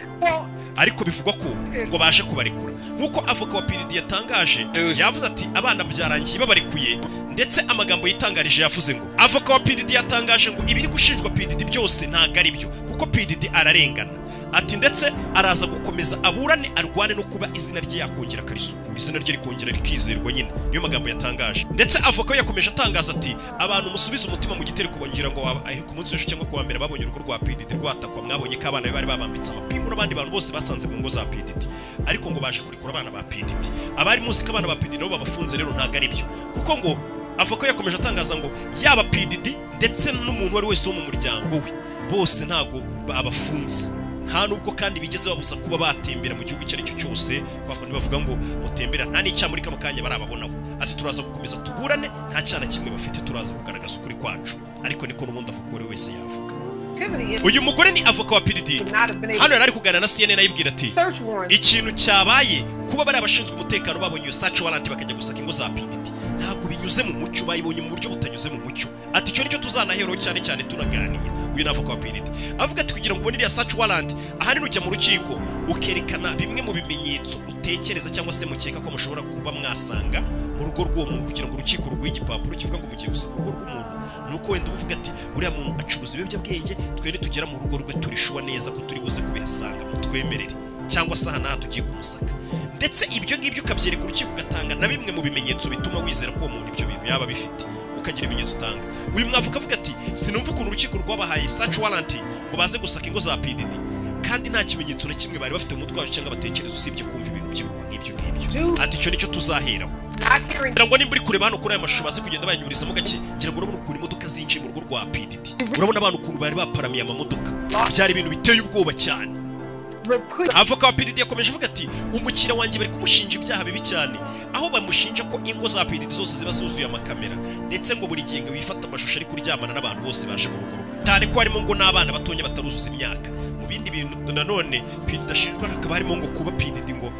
ariko bivugwa ko ngo baje kubarekura nkuko avoka wa P D D yatangaje yavuze ati abana byarangiye babarekuye ndetse amagambo yitangarije yavuze ngo avoka wa P D D yatangaje ngo ibiri gushinjwa P D D byose ntago ari byo kuko P D D ararengana ati ndetse araza gukomeza aburane arwane no kuba izina rye yakongera karisukura izina rye rikongera rikizerwa nyine niyo magambo yatangaje ndetse avoka yakomeje atangaza ati abantu musubiza umutima mu gitereko bongira ngo ahe ku munsi w'ejo cyangwa kuwa mbere babonye urugo rwa P D D rwatakwa mwabonye ko abana bari babambitse amapingu n'abandi bantu bose basanze mu ngo za P D D ariko ngo baje kurikura abana ba P D D abari muzi ko abana ba P D D nabo babafunze rero ntago ari byo kuko ngo avoka yakomeje atangaza ngo yaba P D D ndetse n'umuntu wari wese wo mu muryango we bose ntago babafunze nta nubwo kandi bigeze babuza kuba batembera mu gihugu icyo ari cyo cyose kwako bavuga ngo mutembera nta n'icya muri kano kanya barababonaho ati turaza gukomeza tuburane nta cyana kimwe bafite turaza kugaragaza ukuri kwacu ariko niko n'ubundi avuga wese yavuga uyu mugore ni avoka wa P D D hano yari kuganira na C N N ayibwira ati ikintu cyabaye kuba bari abashinzwe umutekano babonye iyo search warrant bakajya gusaka ingo za P D D ntabwo binyuze mu mucyo bayibonye mu buryo butanyuze mu mucyo ati icyo nicyo tuzanahero cyane cyane tunaganira uyu navoka wa P D D avuga ati kugira ngo ubone iriya search warrant ahanini ujya mu rukiko ukerekana bimwe mu bimenyetso utekereza cyangwa se mukeka ko mushobora kuba mwasanga mu rugo rw'uwo muntu kugira ngo urukiko rw'igi igipapuro kivuga ngo mugiye gusaka urugo rw'umuntu nuko wenda uvuga ati uriya muntu acuruza ibiyobyabwenge twene tugera mu rugo rwe turishuwa neza ko turi buze kubihasanga mutwemerere cyangwa se hana tugiye kumusaka ndetse ibyo ngibyo ukabyereka urukiko ugatanga na bimwe mu bimenyetso bituma wizera ko uwo muntu ibyo bintu yaba bifite ukagira ibimenyetso utanga uyu mwavuka avuga ati sinumva ukuntu urukiko rwabahaye search warrant ngo baze gusaka ingo za P D D kandi nta kimenyetso na kimwe bari bafite mu mutwe wacu cyangwa batekereza usibye kumva ibintu by'ibigwa nk'ibyo ngibyo ati icyo nicyo tuzaheraho ngira ngo nimba uri kureba hano kuri aya mashusho bazi kugenda banyurizamo gake ngira ngo urabona ukuntu imodoka zinjiye mu rugo rwa P D D urabona abantu ukuntu bari baparamiye amamodoka byari ibintu biteye ubwoba cyane avoka wa P D D yakomeje avuga ati umukira wanjye bari kumushinja ibyaha bibi cyane aho bamushinja ko ingo za P D D zose ziba zuzuye amakamera ndetse ngo buri gihe wifata amashusho ari kuryamana n'abantu bose baje mu rugo rwe cyane ko harimo ngo n'abana batonya bataruzuza imyaka mu bindi bintu nanone P D D ashinjwa hakaba harimo ngo kuba P D D ngo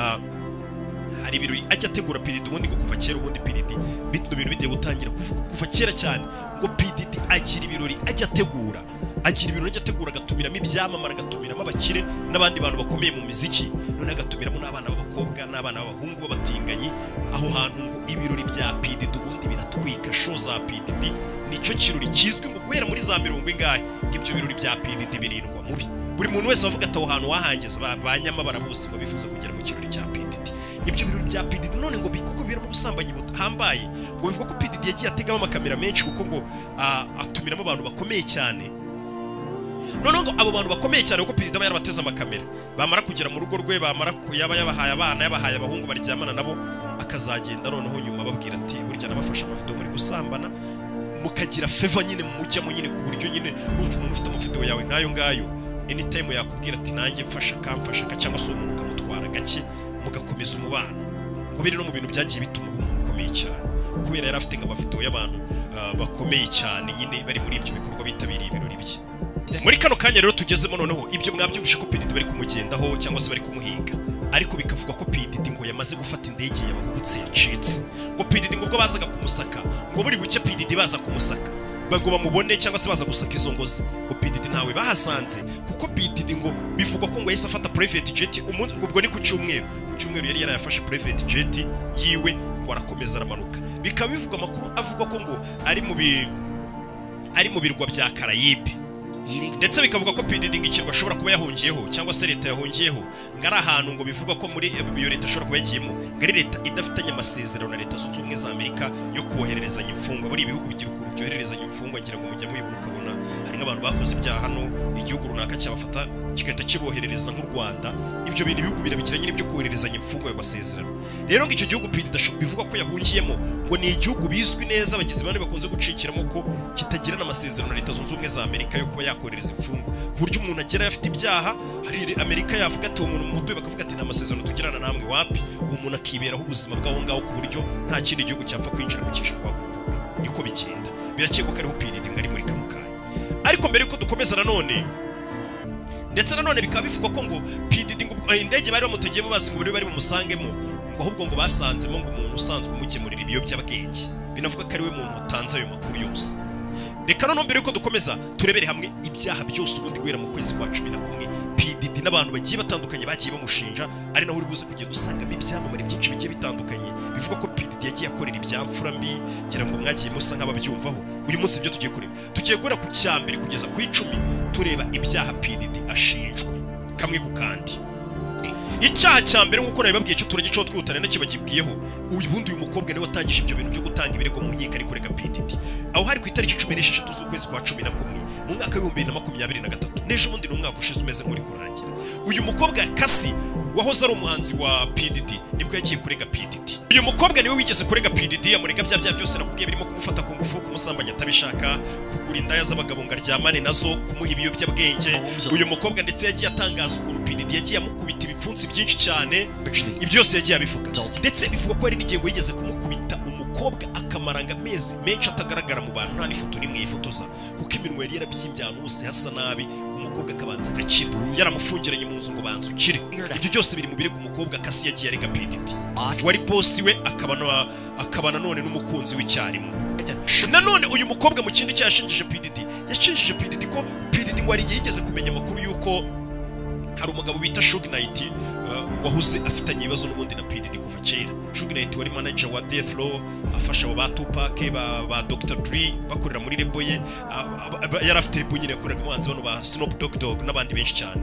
hari ibirori ajya ategura P D D ubundi ngo kuva kera ubundi P D D bito bintu bigiye gutangira kuvuga kuva kera cyane ngo P D D agira ibirori ajya ategura agira ibirori ajya ategura agatumiramo ibyamamara agatumiramo abakire n'abandi bantu bakomeye mu muziki none agatumiramo n'abana b'abakobwa n'abana b'abahungu b'abatinganyi aho hantu ngo ibirori bya P D D ubundi biratwika show za P D D nicyo kirori kizwi ngo guhera muri za mirongo ingahe ibyo birori bya P D D birindwa mubi buri muntu wese avuga ati aho hantu wahangeza banyamabara bose ngo bifuza kugera mu kirori cya P D D ibyo birori bya P D D none ngo bikuko biramo ubusambanyi buhambaye ngo bivuga ko P D D yagiye ategamo amakamera menshi kuko ngo atumiramo abantu bakomeye cyane none ngo abo bantu bakomeye cyane kuko P D D aba yarabateze amakamera bamara kugera mu rugo rwe bamara kuyaba yabahaye abana yabahaye abahungu baryamana nabo akazagenda noneho nyuma babwira ati burya nabafasha amavideo muri gusambana mukagira favor nyine mujyamo nyine ku buryo nyine urumva umuntu ufite amavideo yawe nkayo ngayo anytime yakubwira ati nanjye mfasha kamfasha cyangwa se umuntu ukamutwara gake mugakomeza umubano ngo biri no mu bintu byagiye bituma umuntu ukomeye cyane kubera yari afite amavideo y'abantu bakomeye cyane nyine bari muri ibyo bikorwa bitabiriye ibirori bye muri kano kanya rero tugezemo noneho ibyo mwabyumvishe ko P D D bari kumugendaho cyangwa se bari kumuhiga ariko bikavuga ko P D D ngo yamaze gufata indege yabahubutse yacitse ngo P D D ngo ubwo bazaga kumusaka ngo buri buke P D D baza kumusaka bago bamubone cyangwa se baza gusaka izo ngozi ngo P D D ntawe bahasanze kuko P D D ngo bivugwa ko ngo yahise afata private jet umunsi ubwo ni ku cyumweru ku cyumweru yari yarayafashe private jet yiwe ngo arakomeza aramanuka bikaba bivuga amakuru avuga ko ngo ari mu bi ari mu birwa bya Karayibe ndetse bikavuga ko P D D ngikirwa ashobora kuba yahungiyeho cyangwa se leta yahungiyeho ngari ahantu ngo bivuga ko muri iyo leta ashobora kuba yagiyemo ngari leta idafitanye amasezerano na leta zunze ubumwe za Amerika yo kohererezanya imfungwa buri ibihugu bigira ukuntu byohererezanya imfungwa ngira ngo mujya muyibona ukabona hari nk'abantu bakoze ibyaha hano igihugu runaka cyabafata kigahita kiboherereza nk'u Rwanda ibyo bintu ibihugu birabigira nyine byo kohererezanya imfungwa yo masezerano rero ngo icyo gihugu P D D bivuga ko yahungiyemo ngo ni igihugu bizwi neza abagizi bane bakunze gucikiramo ko kitagira n'amasezerano na leta zunze ubumwe za Amerika yo kuba yakoherereza imfungwa ku buryo umuntu agera afite ibyaha hari Amerika yavuga ati uwo muntu muduye bakavuga ati nta masezerano tugirana namwe wapi uwo muntu akiberaho ubuzima bwaho ngaho ku buryo nta kindi gihugu cyapfa kwinjira mu kisha kwa gukura niko bigenda birakekwa ko ariho P D D ngari muri kano kanya ariko mbere yuko dukomeza nanone ndetse nanone bikaba bivugwa ko ngo P D D ngo indege bari bamutegeyemo bazi ngo bari bumusangemo ngo ahubwo ngo basanzemo ngo umuntu usanzwe umukemurira ibiyobyabwenge binavuga ko ari we muntu utanze ayo makuru yose reka none mbere yuko dukomeza turebere hamwe ibyaha byose ubundi guhera mu kwezi kwa cumi na kumwe P D D n'abantu bagiye batandukanye bagiye bamushinja ari naho uri buze kugenda usangamo ibyamamare byinshi bigiye bitandukanye bivuga ko P D D yagiye akorera ibyamfura mbi ngira ngo mwagiye musa nk'ababyumvaho uyu munsi ibyo tugiye kureba tugiye guhera ku cyambere kugeza ku icumi tureba ibyaha P D D ashinjwa kamwe ku kandi icyaha cya mbere nk'uko nabibabwiye cyo turage cyo twutana n'icyo bagibwiyeho uyu bundi uyu mukobwa niwe watangije ibyo bintu byo gutanga ibirego mu nkiko ariko rega P D D aho hari ku itariki cumi n'esheshatu z'ukwezi kwa cumi na kumwe mu mwaka w'ibihumbi bibiri na makumyabiri na gatatu n'ejo bundi n'umwaka ushize umeze nk'uri kurangira uyu mukobwa Kasi wahoze ari umuhanzi wa P D D nibwo yagiye kurega P D D uyu mukobwa niwe wigeze kurega P D D amurega bya bya byose nakubwiye birimo kumufata ku ngufu kumusambanya atabishaka kugura indaya z'abagabo ngo aryamane nazo kumuha ibiyobyabwenge uyu mukobwa ndetse yagiye atangaza ukuntu P D D yagiye amukubita ibipfunsi byinshi cyane ibyo byose yagiye abivuga ndetse bivuga ko ari n'igihe ngo yigeze kumukubita umukobwa akama akamaranga amezi menshi atagaragara mu bantu nta n'ifoto n'imwe yifotoza kuko iminwa yari yarabyimbye ahantu hose hasa nabi umukobwa akabanza agakira yaramufungiranye mu nzu ngo banze ukire ibyo byose biri mu birego umukobwa Cassie yagiye arega P Diddy wari bosi we akabana akabana none n'umukunzi w'icyarimwe nanone uyu mukobwa mu kindi cyashinjije P Diddy yashinjije P Diddy ko P Diddy wari yigeze kumenya amakuru yuko hari umugabo bita Suge Knight uh, wahuze afitanye ibibazo n'ubundi na P Diddy kuva kera. Suge Knight wari manager wa Death Row afasha ba Tupac ba, ba Doctor Dre bakorera muri label ye yari afite label nyine yakoraga umuhanzi bano ba Snoop Dogg Dogg n'abandi benshi cyane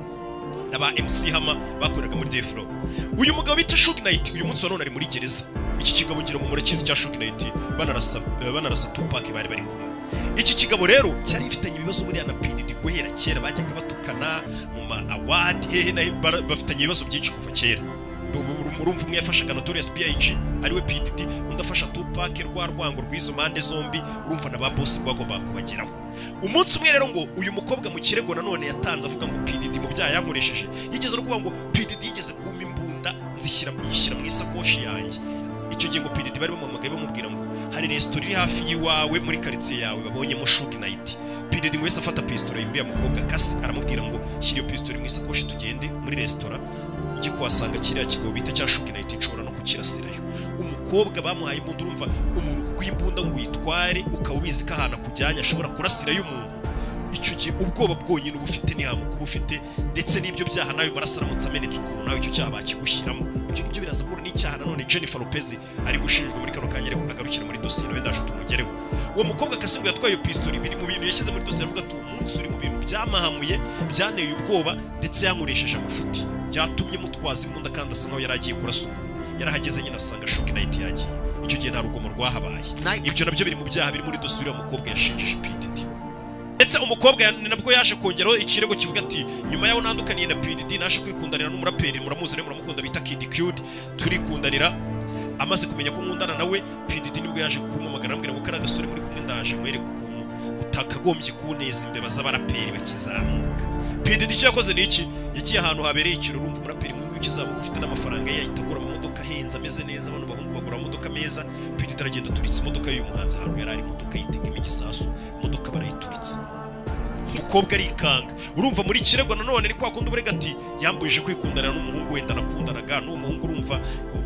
n'aba M C Hammer bakoreraga muri Death Row. Uyu mugabo bita Suge Knight uyu munsi none ari muri gereza. Iki kigabo ngira ngo murakizi cya Suge Knight banarasa banarasa Tupac bari bari kumwe. Iki kigabo rero cyari ifitanye ibibazo muri na P Diddy guhera kera bajyaga batukana mu ma award hehe na bafitanye ibibazo byinshi kuva kera. Urumva umwe yafashaga Notorious B I G ariwe P Diddy undi afasha Tupac rwa rwango rw'izo mande zombi urumva na ba boss rwagomba kubageraho. Umunsi umwe rero ngo uyu mukobwa mu kirego nanone yatanze avuga ngo P Diddy mu byaha yankoresheje yigeze no kuvuga ngo P Diddy yigeze kuma imbunda nzishyira kuyishyira mu isakoshi yanjye. Icyo gihe ngo P Diddy bari bamuhamagaye bamubwira ngo hari restaurant iri hafi yiwawe muri quartier yawe babonyemo Suge Knight. P Diddy ngo yese afata pistolet yuriya mukobwa Cassie aramubwira ngo shyira iyo pistolet mu isakoshi tugende muri restaurant njye kwasanga kiriya kigo bita cya Suge Knight nshobora no kukirasirayo. Umukobwa bamuhaye imbunda urumva umuntu kuko imbunda ngo uyitware ukaba ubizi ko ahantu kujyanya ashobora kurasirayo umuntu. Icyo gihe ubwoba bwonyine ubufite ni hamu kuba ufite ndetse n'ibyo byaha nawe marasaramutse amenetse ukuntu nawe icyo cyaha bakigushyiramo. Ibyo ngibyo biraza guhura n'icyaha nanone Jennifer Lopez ari gushinjwa muri kano kanya rero agarukira muri dosiye nawe ndaje tumugereho. Uwo mukobwa Cassie ngo yatwaye pistolet biri mu bintu yashyize muri dosiye avuga ati umunsi uri mu bintu byamahamuye byaneye ubwoba ndetse yankoresheje amafuti byatumye mutwaza imbunda kandi asa nkaho yari agiye kurasa umuntu. Yarahageze nyine asanga Suge Knight yagiye. Icyo gihe nta rugomo rwahabaye. Ibyo nabyo biri mu byaha biri muri dosiye y'uwo mukobwa yashinjije P Diddy. Ndetse umukobwa nabwo yaje kongeraho ikirego kivuga ati nyuma yaho nandukaniye na P Diddy nashe kwikundanira n'umuraperi muramuzi rero muramukunda bita Kid Cudi turikundanira amaze kumenya ko nkundana nawe P Diddy nibwo yaje kumumagana ambwira ngo kara gasore muri kumwe ndaje nkwereka ukuntu utakagombye kuneza imbeba z'abaraperi bakizamuka. P Diddy icyo yakoze niki yagiye ahantu habereye ikiro urumva umuraperi mwingu ukizamuka ufite n'amafaranga ye yitagura mu modoka henze ameze neza abantu bahungu bagura modoka meza. P Diddy aragenda turitse imodoka y'uyu muhanzi ahantu yari ari modoka yitegema igisasu imodoka barayituritse. Umukobwa arikanga urumva muri kirego nanone ni kwa kundi uburega ati yambujije kwikundanira n'umuhungu wenda nakundanaga n'uwo muhungu urumva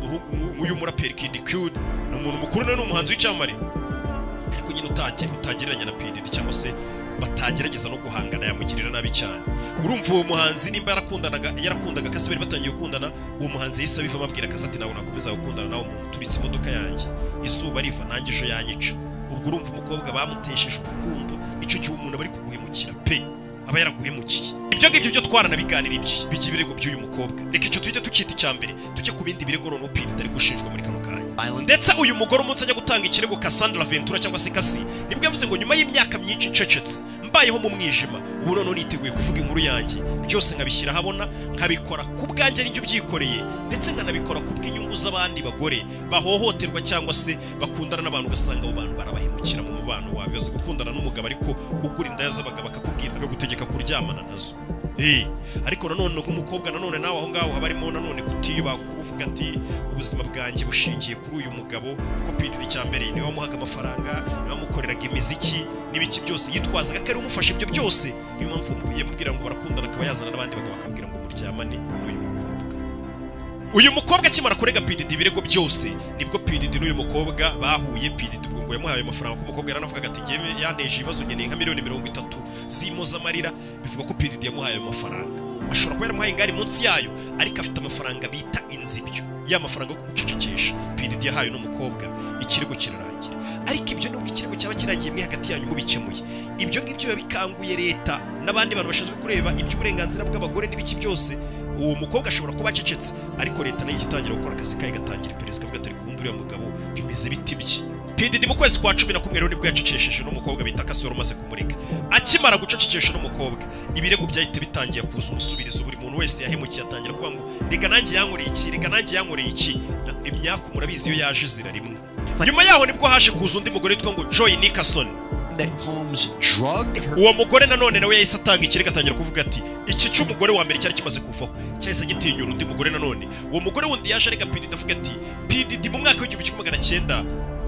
uyu muraperi Kid Cudi ni umuntu mukuru na n'umuhanzi w'icyamare ariko nyine utagera utagereranya na P Diddy cyangwa se batagerageza no guhangana yamugirira nabi cyane. Urumva uwo muhanzi nimba yarakundanaga yarakundaga Cassie bari batangiye gukundana uwo muhanzi yise biva amabwira Cassie ati nawe nakomeza gukundana nawe umuntu turitse imodoka yanjye izuba riva nanjye ejo yanyica. Ubwo urumva umukobwa bamutesheje urukundo icyo gihe umuntu bari kuguhemukira pe aba yaraguhemukiye. Ibyo ngibyo byo twaranabiganira ibyo bigi birego by'uyu mukobwa. Reka icyo twite tukita icyambere tujye ku bindi birego none P Diddy ari gushinjwa muri kano kanya. Ndetse uyu mugore umunsi ajya gutanga ikirego Cassandra Ventura cyangwa se Cassie nibwo yavuze ngo nyuma y'imyaka myinshi ncecetse mbayeho mu mwijima ubu none niteguye kuvuga inkuru yanjye byose nkabishyira habona nkabikora ku bwanjye n'ibyo byikoreye ndetse nkanabikora ku bw'inyungu z'abandi bagore bahohoterwa cyangwa se bakundana n'abantu ugasanga abo bantu barabahemukira mu mubano wawe bazi gukundana n'umugabo ariko ugura indaya z'abagabo bakakubwira akagutegeka kuryamana nazo. Eh ariko nanone nk'umukobwa nanone nawe aho ngaho habarimo nanone kutiba kuvuga ati ubuzima bwanjye bushingiye kuri uyu mugabo kuko P Diddy cyambere niwe wamuhaga amafaranga niwe wamukoreraga imiziki n'ibiki byose yitwazaga ko ari umufasha ibyo byose niyo mpamvu yamubwira ngo barakundana akaba yazana n'abandi bagabo bakabwira ngo muryamane n'uyu mukobwa. Uyu mukobwa akimara kurega P Diddy ibirego byose nibwo P Diddy n'uyu mukobwa bahuye. P Diddy ubwo ngo yamuhaye amafaranga ko umukobwa yaranavugaga ati ngewe yaneje ibibazo ngeneye nka miliyoni mirongo itatu z'imoza amarira bivuga ko P Diddy yamuhaye amafaranga ashobora kuba yaramuhaye ngari munsi yayo ariko afite amafaranga bita inzibyo ya mafaranga yo kugucecekesha P Diddy yahaye n'umukobwa ikirego kirarangira. Ariko ibyo nubwo ikirego cyaba kirangiye mwe hagati yanyu mubikemuye ibyo ngibyo biba bikanguye leta n'abandi bantu bashinzwe kureba iby'uburenganzira bw'abagore n'ibiki byose. Uwo mukobwa ashobora kuba acecetse ariko leta nayo itangira gukora akazi kayo gatangira iperereza kavuga atari kubundi uriya mugabo bimeze biti bye. P Diddy mu kwezi kwa cumi na kumwe rero nibwo yacecekesheje n'umukobwa bita Cassie wari umaze kumurega. Akimara gucecekesha n'umukobwa ibirego byahite bitangiye kuza umusubirizo buri muntu wese yahemukiye atangira kuvuga ngo rega nanjye yankoreye iki rega nanjye yankoreye iki. Imyaka murabizi iyo yaje zira rimwe. Nyuma yaho nibwo haje kuza undi mugore witwa ngo Joy Nickerson. Uwo mugore nanone nawe yahise atanga ikirego atangira kuvuga ati iki cy'umugore wa mbere cyari kimaze kuvaho cyahise gitinyura undi mugore nanone. Uwo mugore wundi yaje arega P Diddy avuga ati P Diddy mu mwaka w'igihumbi kimwe magana cyenda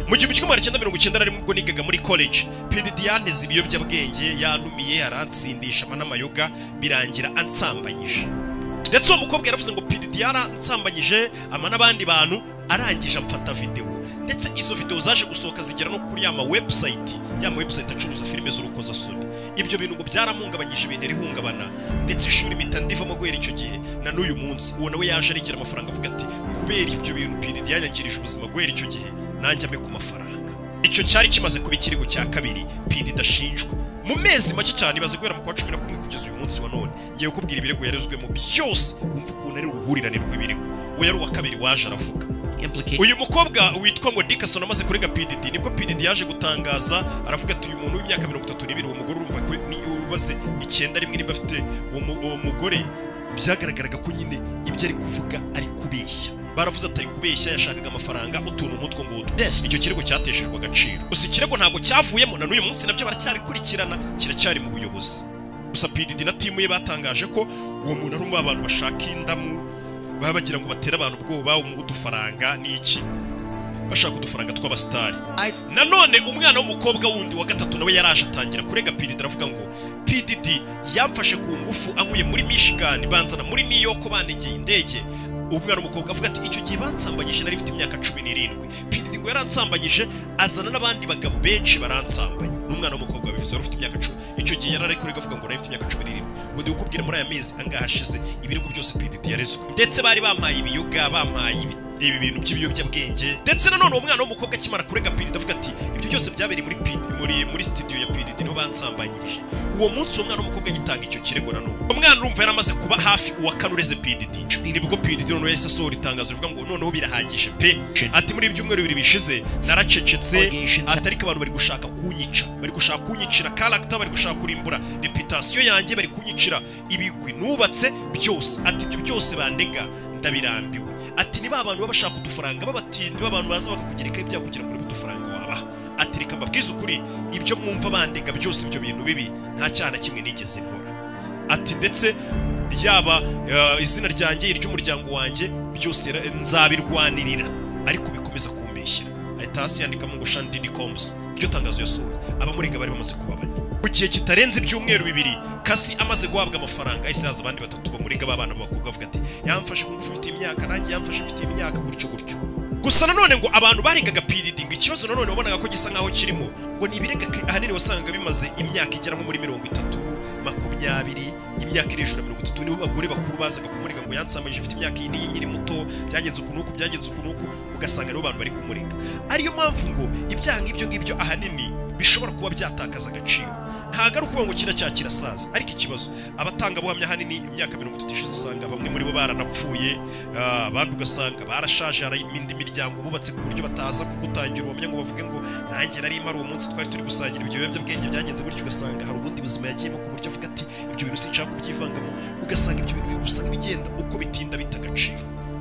mu gihumbi kimwe magana cyenda mirongo icyenda na rimwe ubwo nigaga muri college P Diddy yaneze ibiyobyabwenge yanumiye aransindisha n'amayoga birangira ansambanyije ndetse uwo mukobwa yaravuze ngo P Diddy yaransambanyije ama n'abandi bantu arangije amfata video ndetse izo video zaje gusohoka zigera no kuri ama website yama website acuruza filime z'urukozasoni ibyo bintu ngo byaramuhungabanyije ibintu rihungabana ndetse ishuri mitandivamo guhera icyo gihe na n'uyu munsi uwo nawe yaje arigira amafaranga avuga ati kubera ibyo bintu P Diddy yanyagirije ubuzima guhera icyo gihe nanjye ame ku mafaranga icyo cyari kimaze kuba ikirigo cya kabiri P Diddy ashinjwa mu mezi make cyane ibaze guhera mu kwa cumi na kumwe kugeza uyu munsi wa none ngiye kubwira ibirego yarezwemo byose umva ukuntu ari uruhurirane rw'ibirego we yari uwa kabiri waje aravuga uyu mukobwa witwa ngo Dickerson amaze kurega P Diddy nibwo P Diddy yaje gutangaza aravuga ati uyu muntu w'imyaka mirongo itatu n'ibiri uwo mugore urumva ko ni ubaze icyenda rimwe nimba afite uwo mugore byagaragaraga ko nyine ibyo ari kuvuga ari kubeshya baravuze atari kubeshya yashakaga amafaranga utuntu nk'utwo ngutwo icyo kirego cyateshejwe agaciro gusa ikirego ntabwo cyavuyemo na n'uyu munsi nabyo baracyabikurikirana kiracyari mu buyobozi gusa P Diddy na timu ye batangaje ko uwo muntu ari umwe abantu bashaka indamu baba bagira ngo batere abantu ubwoba umudufaranga n'iki bashaka udufaranga tw'abastari nanone umwana w'umukobwa wundi wa gatatu nawe yaraje atangira kurega P Diddy aravuga ngo P Diddy yamfashe ku ngufu ankuye muri Michigan banzana muri New York banegeye indege umwana w'umukobwa avuga ati icyo gihe bansambanyije nari mfite imyaka cumi n'irindwi P Diddy ngo yaransambanyije azana n'abandi bagabo benshi baransambanya n'umwana w'umukobwa bivuze ufite imyaka cumi icyo gihe yarari kurega avuga ngo nari mfite imyaka cumi n'irindwi ngo ndi ukubwira muri aya mezi angahashize ibirego byose P Diddy yarezwe ndetse bari bampaye ibiyoga bampaye ibi bintu by'ibiyobyabwenge ndetse nanone uwo mwana w'umukobwa akimara kurega P Diddy avuga ati ibyo byose byabereye muri muri muri studio ya P Diddy niho bansambanyirije uwo munsi uwo mwana w'umukobwa agitanga icyo kirego nanone umwana urumva yaramaze kuba hafi uwa kanureze P Diddy nibwo P Diddy noneho yahise asohora itangazo rivuga ngo noneho birahagije pe ati muri ibyumweru bibiri bishize naracecetse atari ko abantu bari gushaka kunyica bari gushaka kunyicira character bari gushaka kurimbura reputation yanjye bari kunyicira ibigwi nubatse byose ati ibyo byose bandega ndabirambiwe ati niba abantu babashaka udufaranga babatindi babantu baza bakakugereka ibya kugira ngo udufaranga wabaha ati reka mbabwize ukuri ibyo mwumva bandega byose ibyo bintu bibi nta cyana kimwe nigeze nkora ati ndetse yaba uh, izina ryanjye iry'umuryango wanjye byose nzabirwanirira ariko bikomeza kumbeshya ahita hasi yandikamo ngo Sean Diddy Combs byo tangazo yasohoye abamurega bari bamaze kubabana mu gihe kitarenze ibyumweru bibiri Kasi amaze guhabwa amafaranga ahise haza abandi batatu bamurega babana b'abakobwa avuga ati yamfashe ku ngufu mfite imyaka nanjye yamfashe mfite imyaka gutyo gutyo gusa nanone ngo abantu barengaga P Diddy ngo ikibazo nanone wabonaga ko gisa nkaho kirimo ngo nibirega ahanini wasangaga bimaze imyaka igera nko muri mirongo itatu makumyabiri imyaka iri hejuru ya mirongo itatu niho abagore bakuru bazaga kumurega ngo yansambanyije ifite imyaka iyi n'iyi nyiri muto byagenze ukuntu uku byagenze ukuntu uku ugasanga nibo bantu bari kumurega ariyo mpamvu ngo ibyaha nk'ibyo ngibyo ahanini bishobora kuba byatakaza agaciro ntago ari ukuvuga ngo kira cya kirasaza ariko ikibazo abatanga buhamya hanini imyaka mirongo itatu ishize usanga bamwe muri bo baranapfuye abandi ugasanga barashaje hari indi miryango bubatse ku buryo bataza kugutangira ubuhamya ngo bavuge ngo nanjye nari imara uwo munsi twari turi gusangira ibyo biyobyabwenge byagenze gutyo ugasanga hari ubundi buzima yagiyemo ku buryo avuga ati ibyo bintu sinshaka kubyivangamo ugasanga ibyo bintu usanga bigenda uko bitinda bita agaciro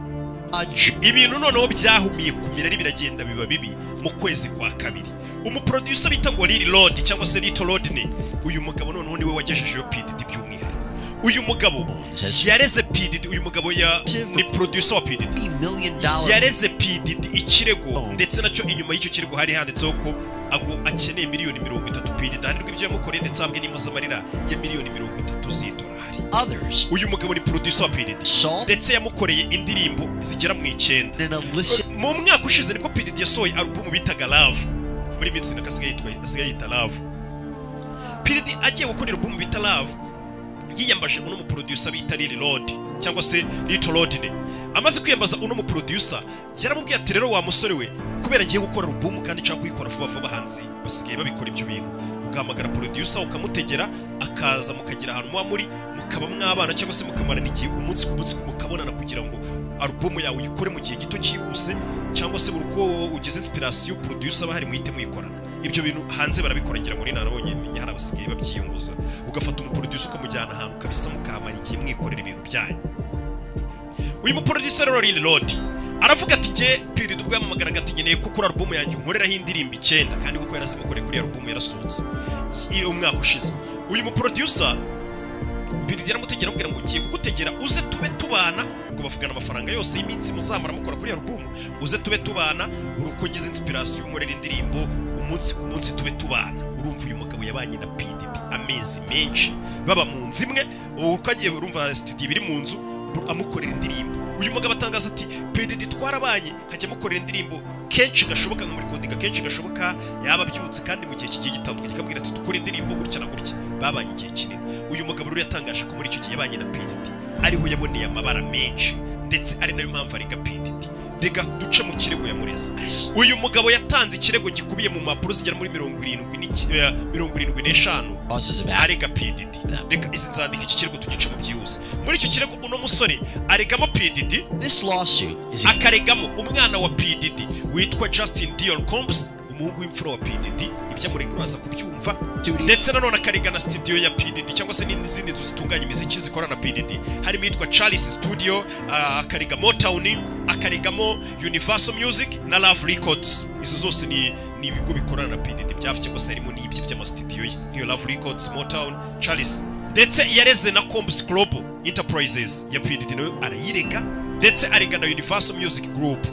ibintu noneho byahumiye kumira ari biragenda biba bibi mu kwezi kwa kabiri umuproducer bita ngo Lil Lord cyangwa se Little Rodney uyu mugabo noneho niwe wagejejeyo P Diddy by'umwihariko uyu mugabo yareze P Diddy uyu mugabo ya ni producer wa P Diddy yareze P Diddy ikirego ndetse nacyo inyuma y'icyo kirego hari handitseho ko ago akeneye miliyoni mirongo itatu P Diddy hanirwa ibyo yamukoreye ndetse abwe n'impuzamarira ya miliyoni mirongo itatu z'idolari uyu mugabo ni producer wa P Diddy ndetse yamukoreye indirimbo zigera mu icyenda mu mwaka ushize nibwo P Diddy yasohoye album bitaga Love muri minsi nakasigaye yitwa asigaye yita Love P Diddy agiye gukorera album bita Love yiyambaje uno mu producer bita Lil Lord cyangwa se Little Rodney amaze kwiyambaza uno mu producer yaramubwiye ati rero wa musore we kubera ngiye gukora album kandi nshaka kuyikora vuba vuba hanze basigaye babikora ibyo bintu ugamagara producer ukamutegera akaza mukagira ahantu muba muri mukaba mwabana cyangwa se mukamarana igihe umunsi ku munsi mukabonana kugira ngo album yawe uyikore mu gihe gito cyihuse cyangwa se uruko ugize inspiration producer bahari muhite muyikorana ibyo bintu hanze barabikora ngira muri narabonye menya hari abasigaye babyiyunguza ugafata umuproducer ukamujyana ahantu kabisa mukamara igihe mwikorera ibintu byanyu uyu muproducer rero Lil Lord aravuga ati nge P Diddy ubwo yamamagaraga ati ngeneye ko kuri album yanjye nkoreraho indirimbo icyenda kandi kuko yarazimukoreye kuri album yarasohotse iyo umwaka ushize uyu muproducer P D D yaramutegera amubwira ngo ngiye kugutegera uze tube tubana, ngo bavugana amafaranga yose y'iminsi muzamara mukora kuri album, uze tube tubana urukogize inspiration umurera indirimbo umunsi ku munsi tube tubana. Urumva uyu mugabo yabanye na P D D amezi menshi baba mu nzu imwe, uko agiye urumva studio biri mu nzu amukorera indirimbo. Uyu mugabo atangaza ati P D D twarabanye hajya amukorera indirimbo kenshi gashoboka nka muri kodiga kenshi gashoboka, yaba byutse kandi mu gihe kigiye gitandukanye kamubwira ati dukora indirimbo gutya na gutya. Babanye igihe kinini. Uyu mugabo rero yatangaje ko muri icyo gihe yabanye na P D D ariho yaboneye amabara menshi, ndetse ari nayo mpamvu ariga P D D. Rega duce mu kirego yamureze. Uyu mugabo yatanze ikirego gikubiye mu mapuro zigera muri mirongo irindwi n'eshanu arega P D D. Reka izi nzandika iki kirego tugice mu byihuse. Muri icyo kirego uno musore aregamo P D D, akaregamo umwana wa P D D witwa Justin Dior Combs, umuhungu w'imfura wa P D D, ibyo amureguraza kubyumva, ndetse nanone akarega na studio ya P D D cyangwa se n'izindi nzu zitunganya imiziki zikorana na P D D, harimo yitwa Charles Studio, uh, akarega Motown, akaregamo Universal Music na Love Records. Izo zose ni ni ibigo bikorana na P D D byafite cyangwa se harimo n'ibyo by'ama studio ye, iyo Love Records, Motown, Charles. Ndetse yareze na Combs Global Enterprises ya P D D nayo arayirega, ndetse arega na Universal Music Group.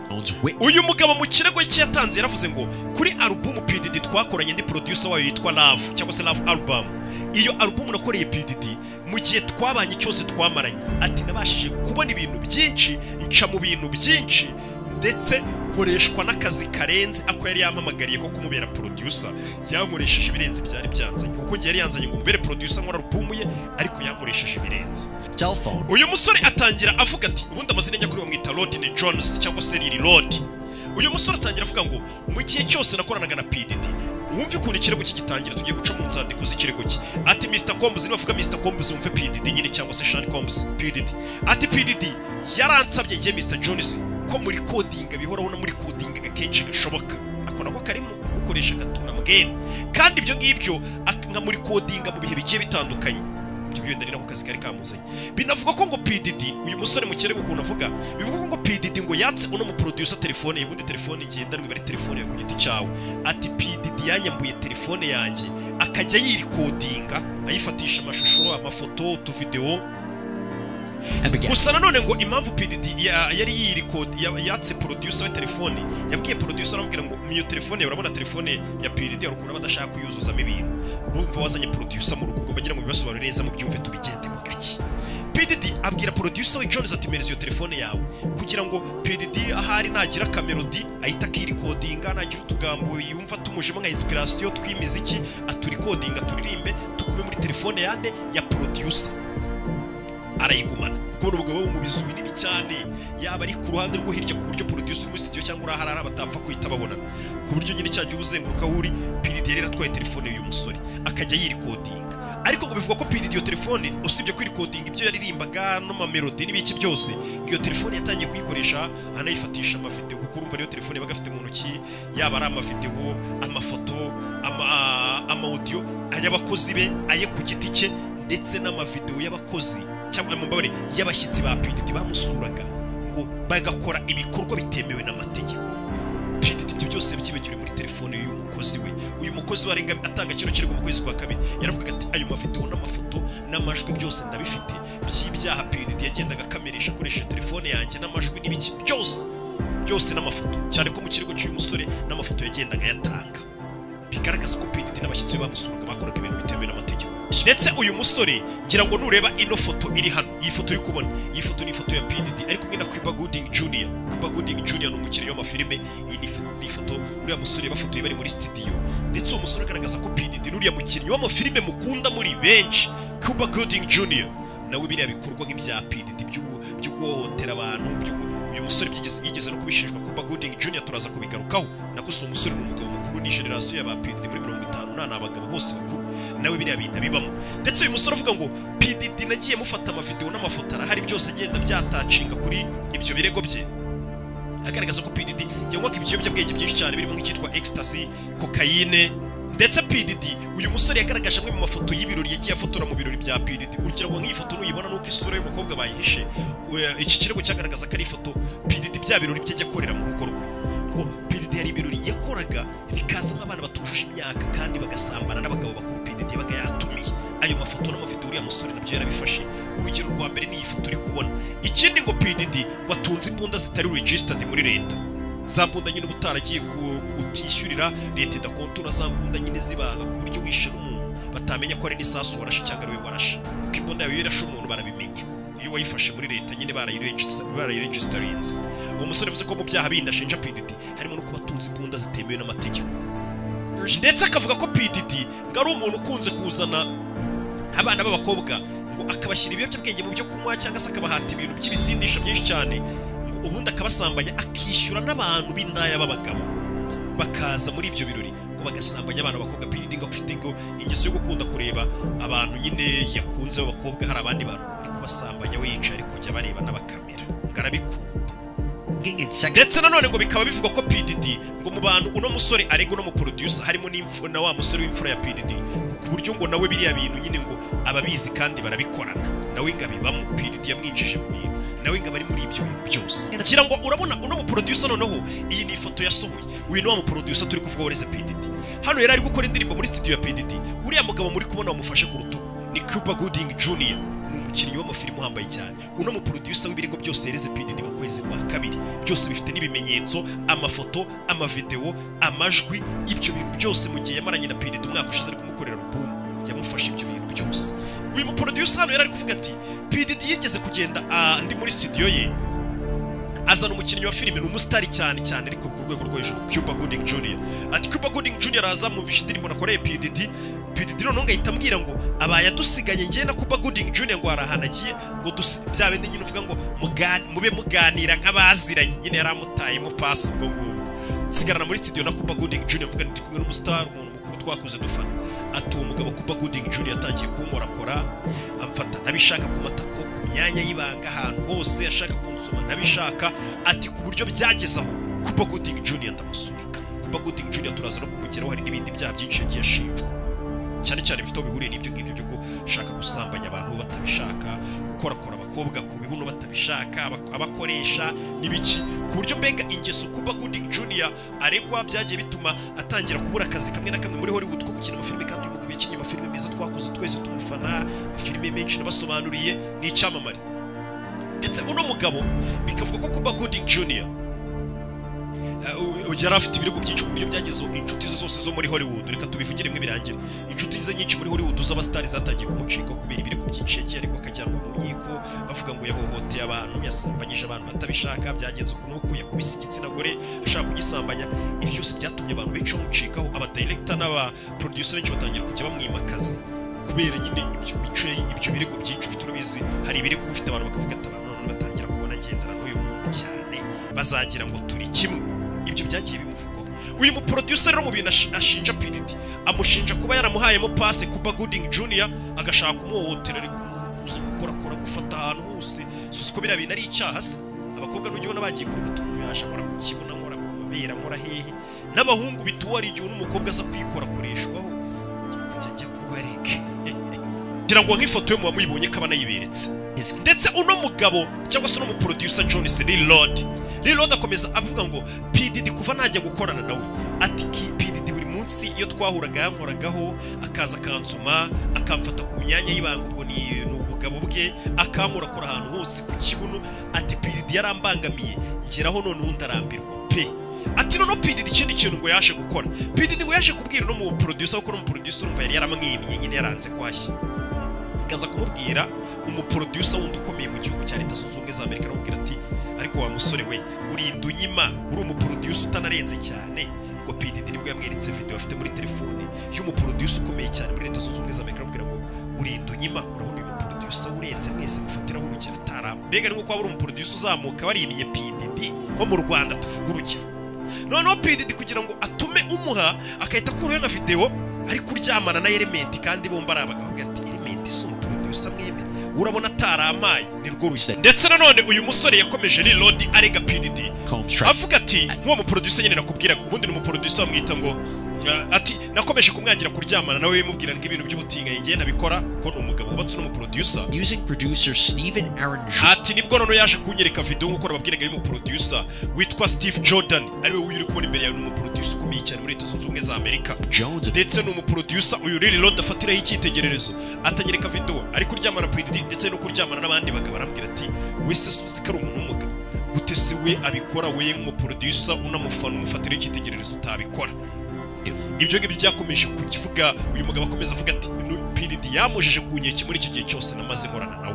Uyu mugabo mu kirego cye yatanze yaravuze ngo kuri album P D D twakoranye ndi producer wayo yitwa Love cyangwa se Love album, iyo album nakoreye P D D mu gihe twabanye cyose twamaranye, ati nabashije kubona ibintu byinshi, nca mu bintu byinshi, ndetse nkoreshwa n'akazi karenze ako yari yampamagariye ko kumubera producer. Yankoresheje ibirenze byari byanzanye kuko yari yanzanye ngo mbere producer nkora album ye, ariko yankoresheje ibirenze. Uyu musore atangira avuga ati ubundi amazina nyakuri bamwita Rodney Jones cyangwa se Lil Rod. Uyu musore atangira avuga ngo mu gihe cyose nakoranaga na P D D, wumve ukuntu ikirego kigitangira, tugiye guca mu nzandiko z'ikirego cye. Ati mister Combs, niba avuga mister Combs wumve P D D nyine cyangwa se Sean Combs P D D. Ati P D D yaransabye ngiye mister Jones ko muri coding bihoraho na muri coding gakenshi gashoboka, akona ko karimo gukoresha gatuna mugeni, kandi ibyo ngibyo nka muri coding mu bihe bigiye bitandukanye. Ibyo ndari nako kazi kari kamuzanye. Binavuga ko ngo P D D uyu musore mu kirego ukuntu avuga, bivuga ngo P D D ngo yatse uno mu producer telefone ye, bundi telefone igendanwe bari telefone yo ku giti cyawe. Ati P D D yanyambuye telefone yanjye akajya yirikodinga ayifatisha amashusho, amafoto, tu video. Gusa nanone ngo impamvu P D D yari yirikodi yatse producer wa telefone, yabwiye producer aramubwira ngo miyo telefone urabona telefone ya P D D arukura badashaka kuyuzuzamo ibintu, urumva wazanye producer mu rugo ngo bagira ngo bibasobanurire neza mu byumve tubigende mu gake. P D D abwira producer we Jones ati mereza iyo telefone yawe kugira ngo P D D ahari nagira kamelody ahita kirikodinga, nagira utugambo yumva tumujemo nka inspiration tw'imiziki aturikodinga turirimbe tukume muri telefone yande ya producer. Arayigumana kubona ubugabo mu bizu binini cyane, yaba ari ku ruhande rwo hirya ku buryo producer muri studio cyangwa uraharara abatapfa kwita babona, ku buryo nyine cyaje ubuzenguruka uri P D D rero atwaye telefone y'uyu musore akajya yirikodinga. Ariko ngo bivuga ko P D D iyo telefone usibye kwirikodinga ibyo yaririmbaga no ma melody n'ibiki byose, iyo telefone yatangiye kuyikoresha anayifatisha ama video, kuko urumva niyo telefone bagafite mu ntoki, yaba ari ama video, amafoto, ama ama audio ayabakozi be aye ku giti cye, ndetse n'ama video y'abakozi cyangwa mu mbabare y'abashyitsi ba P D D bamusuraga ngo bagakora ibikorwa bitemewe n'amategeko. P D D ibyo byose byibagiriwe muri telefone y'uyu mukozi we. Uyu mukozi warenga atanga kino kirego mu kwezi kwa kabiri yaravuga ati ayo mavideo n'amafoto n'amajwi byose ndabifite by'ibyaha P D D yagendaga kameresha akoresha telefone yanjye, n'amajwi n'ibiki byose byose n'amafoto, cyane ko mu kirego cy'uyu musore n'amafoto yagendaga yatanga, bigaragaza ko P D D n'abashyitsi bamusuraga bakoraga ibintu bitemewe n'amategeko. Ndetse uyu musore ngira ngo nureba ino foto iri hano, iyi foto uri kubona, iyi foto ni ifoto ya P D D ariko ngina Cuba Gooding Junior. Cuba Gooding Junior ni umukinnyi w'amafilime. Iyi ni foto uriya musore bafotoye bari muri studio, ndetse uwo musore agaragaza ko P D D nuriya mukinnyi w'amafilime mukunda muri benshi, Cuba Gooding Junior nawe biriya bikorwa nk'ibya P D D byo guhohotera abantu. Uyu musore yigeze no kubishishwa Cuba Gooding Junior, turaza kubigarukaho. Nako so umusore n'umugabo mukuru ni generation y'aba P D D muri mirongo itanu nana abagabo bose bakuru, nawe biriya bintu bibamo. Ndetse uyu musore avuga ngo P D D nagiye mufata ama video n'amafoto arahari byose agenda byatacinga kuri ibyo birego bye, agaragaza ko P D D yanywaga ibiyobyabwenge byinshi cyane birimo nk'ikitwa ecstasy, cocaine. Ndetse P D D uyu musore yagaragaje amwe mu mafoto y'ibirori yagiye afotora mu birori bya P D D. Ugira ngo nk'iyi foto nuyibona nuko isura y'umukobwa bayihishe, iki kirego cyagaragaza ko ari ifoto P D D bya birori bye ajya akorera mu rugo rwe. Ngo P D D yari ibirori yakoraga bikazamo abana batujuje imyaka kandi bagasambana n'abagabo bakuru P D D yabaga yatumiye. Ayo mafoto n'amavideo uriya musore nabyo yarabifashe urugero rwa mbere ni ifoto uri kubona ikindi ngo P Diddy ngo atunze imbunda zitari registered muri leta za mbunda nyine ubutaragiye kutishyurira leta idakontora za mbunda nyine zibanga ku buryo wishe n'umuntu batamenya ko ari n'isasu warashe cyangwa ari we warashe kuko imbunda yawe yarashe umuntu barabimenya iyo wayifashe muri leta nyine barayiregisterinze uwo musore yavuze ko mu byaha bindi ashinja P Diddy harimo no kuba atunze imbunda zitemewe n'amategeko ndetse akavuga ko P Diddy ngo ari umuntu ukunze kuzana abana b'abakobwa ngo akabashyira ibiyobyabwenge mu byo kunywa cyangwa se akabahata ibintu by'ibisindisha byinshi cyane ngo ubundi akabasambanya akishyura n'abantu b'indaya b'abagabo bakaza muri ibyo birori ngo bagasambanya abana b'abakobwa. P Diddy ngo afite ngo ingeso yo gukunda kureba abantu nyine yakunze b'abakobwa hari abandi bantu bari kubasambanya we yicaye ariko jya bareba n'abakamera ngo arabikunda ndetse nanone ngo bikaba bivugwa ko P Diddy ngo mu bantu uno musore arega uno mu producer harimo n'imfura wa musore w'imfura ya P Diddy ku buryo ngo nawe biriya bintu nyine ngo ababizi kandi barabikorana nawe ngo abibamo. P Diddy yamwinjije mu bintu nawe ngo bari muri ibyo bintu byose ngira ngo urabona uno mu producer noneho iyi ni ifoto yasohoye uyu no mu producer turi kuvuga wareze P Diddy hano yari ari gukora indirimbo muri studio ya P Diddy uriya mugabo muri kubona wamufashe ku rutugu ni Cuba Gooding Junior ni umukinnyi w'amafilimi uhambaye cyane uno mu producer w'ibirego byose yereze P Diddy mu kwezi kwa kabiri byose bifite n'ibimenyetso amafoto amavideo amajwi ibyo bintu byose mu gihe yamaranye na P Diddy umwaka ushize ari kumukorera album yamufashe ibyo bintu byose. Uyu mu producer hano yari ari kuvuga ati P Diddy yigeze kugenda ndi muri studio ye azana umukinnyi wa filime n'umustar cyane cyane ariko ku rwego rwo hejuru Cuba Gooding Junior ati Cuba Gooding Junior azamwumvisha indirimbo nakoreye P Diddy P Diddy noneho ngahita ambwira ngo abaye dusigaye ngiye na Cuba Gooding Junior ngo arahanagiye ngo bya bindi nyine uvuga ngo mube muganira nk'abaziranye nyine yaramutaye mu pass ubwo ngubwo sigarana muri studio na Cuba Gooding Junior vuga ndi kumwe n'umustar umuntu mukuru twakuze dufana ati uwo mugabo Cuba Gooding Junior yatangiye kunkorakora amfata nabishaka ku matako ku myanya y'ibanga ahantu hose yashaka kunsoma nabishaka ati ku buryo byagezaho Cuba Gooding Junior ndamusunika. Cuba Gooding Junior turaza no kumugeraho hari n'ibindi byaha byinshi yagiye ashinjwa cyane cyane bifite bihuriye n'ibyo ngibyo byo gushaka gusambanya abantu batabishaka gukorakora abakobwa ku bibuno batabishaka abakoresha n'ibiki ku buryo mbega ingeso Cuba Gooding Junior aregwa byagiye bituma atangira kubura akazi kamwe na kamwe muri Hollywood ko gukina amafilime kandi uyu mugabo yakinnye amafilime meza twakoze twese tumufana amafilime menshi nabasobanuriye ni icyamamare ndetse uno mugabo bikavuga ko Cuba Gooding Junior yari afite ibirego byinshi ku buryo byagezeho inshuti ze zose zo muri Hollywood reka tubivugire mwe birangira inshuti ze nyinshi muri Hollywood z'abastari zatangiye kumucika kubera ibirego byinshi yagiye ariko akajyanwa mu nkiko bavuga ngo yahohoteye abantu yasambanyije abantu batabishaka byagenze ukuntu uko yakubise igitsina gore ashaka kugisambanya ibyo byose byatumye abantu benshi bamucikaho aba director n'aba producer benshi batangira kujya bamwimakaza kubera nyine ibyo mico ibyo birego byinshi ufite urubizi hari ibirego ufite abantu bakavuga ati abantu none batangira kubona agendana n'uyu muntu cyane bazagira ngo turi kimwe ibyo byagiye bimuvugaho. Uyu mu producer rero mu bintu ashinja P Diddy amushinja kuba yaramuhayemo passe Cuba Gooding Junior agashaka kumuhohotera kuza gukora kora gufata ahantu hose suko bira bintu ari icyaha se abakobwa n'ujye ubona bagiye kuri gutumye hashakora ku kibona nkora ku mabera nkora hehe n'abahungu bituwari igihe n'umukobwa aza kwikora koreshwaho kujya kubareke ngira ngo nk'ifoto yo mu bamuyibonye kabana yiberetse ndetse uno mugabo cyangwa se no mu producer John C. Lord Lord akomeza avuga ngo P Diddy kuva najya gukorana nawe ati P Diddy buri munsi iyo twahuraga yankoragaho akaza kansuma akamfata ku myanya y'ibanga ubwo ni ubugabo bwe akamura ahantu hose ku kibuno ati P Diddy yarambangamiye ngeraho none undarambirwa pe ati no P Diddy ikindi kintu ngo yashe gukora P Diddy ngo yashe kubwira no mu producer ko no mu producer umva yari yaramwimye nyine yaranze kwashya kaza kumubwira umu producer wundi ukomeye mu gihugu cya Leta Zunze Ubumwe za Amerika aramubwira ati ariko wa musore we uri indunyima uri umu producer utanarenze cyane ngo P Diddy nibwo yamwiritse video afite muri telefone y'umu producer ukomeye cyane muri Leta Zunze Ubumwe za Amerika aramubwira ngo uri indunyima urabona uyu mu producer urenze mwese mufatiraho urugero ataramba mbega ni nko uri umu producer uzamuka warimye P Diddy nko mu Rwanda tuvuga urugero noneho P Diddy kugira ngo atume umuha akahita kuruye nka video ari kuryamana na Element kandi bomba arabaga ati Element si umu producer mwemera urabona ataramaye ni rwo rushya ndetse nanone uyu musore yakomeje ni Lord arega P Diddy avuga ati nko mu producer nyine nakubwira ubundi ni mu producer amwita ngo ati nakomeje kumwangira kuryamana nawe bimubwira ngo ibintu by'ubutinga yigiye nabikora kuko ni umugabo wubatse no mu producer using producer Stephen Aaron ati nibwo none yaje kunyereka video nkuko nababwiraga y'umu producer witwa Steve Jordan ari we uri kubona imbere yawe n'umu producer ukomeye cyane muri Leta Zunze Ubumwe za Amerika ndetse n'umu producer uyu Lil Rod afatira y'icyitegererezo atanyereka video ari kuryamana P D D ndetse no kuryamana n'abandi bagabo arambwira ati wese suzikara umuntu w'umugabo gute se we abikora we nk'umu producer unamufana umufatira y'icyitegererezo utabikora. Ibyo ngibyo byakomeje kukivuga uyu mugabo akomeza avuga ati P D D yamujeje kunyeki muri icyo gihe cyose namaze nkorana nawe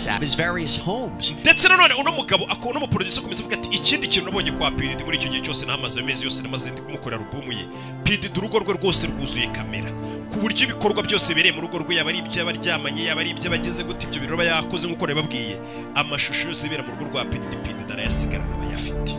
ndetse nanone uno mugabo akona mu producer akomeza avuga ati ikindi kintu nabonye kwa P D D muri icyo gihe cyose namaze amezi yose namaze ndi kumukorera album ye P D D urugo rwe rwose rwuzuye kamera ku buryo ibikorwa byose bereye mu rugo rwe yaba ari ibyo abaryamanye yaba ari ibyo bageze gute ibyo biroba yakoze nkuko nababwiye amashusho yose bera mu rugo rwa P D D P D D arayasigarana abayafite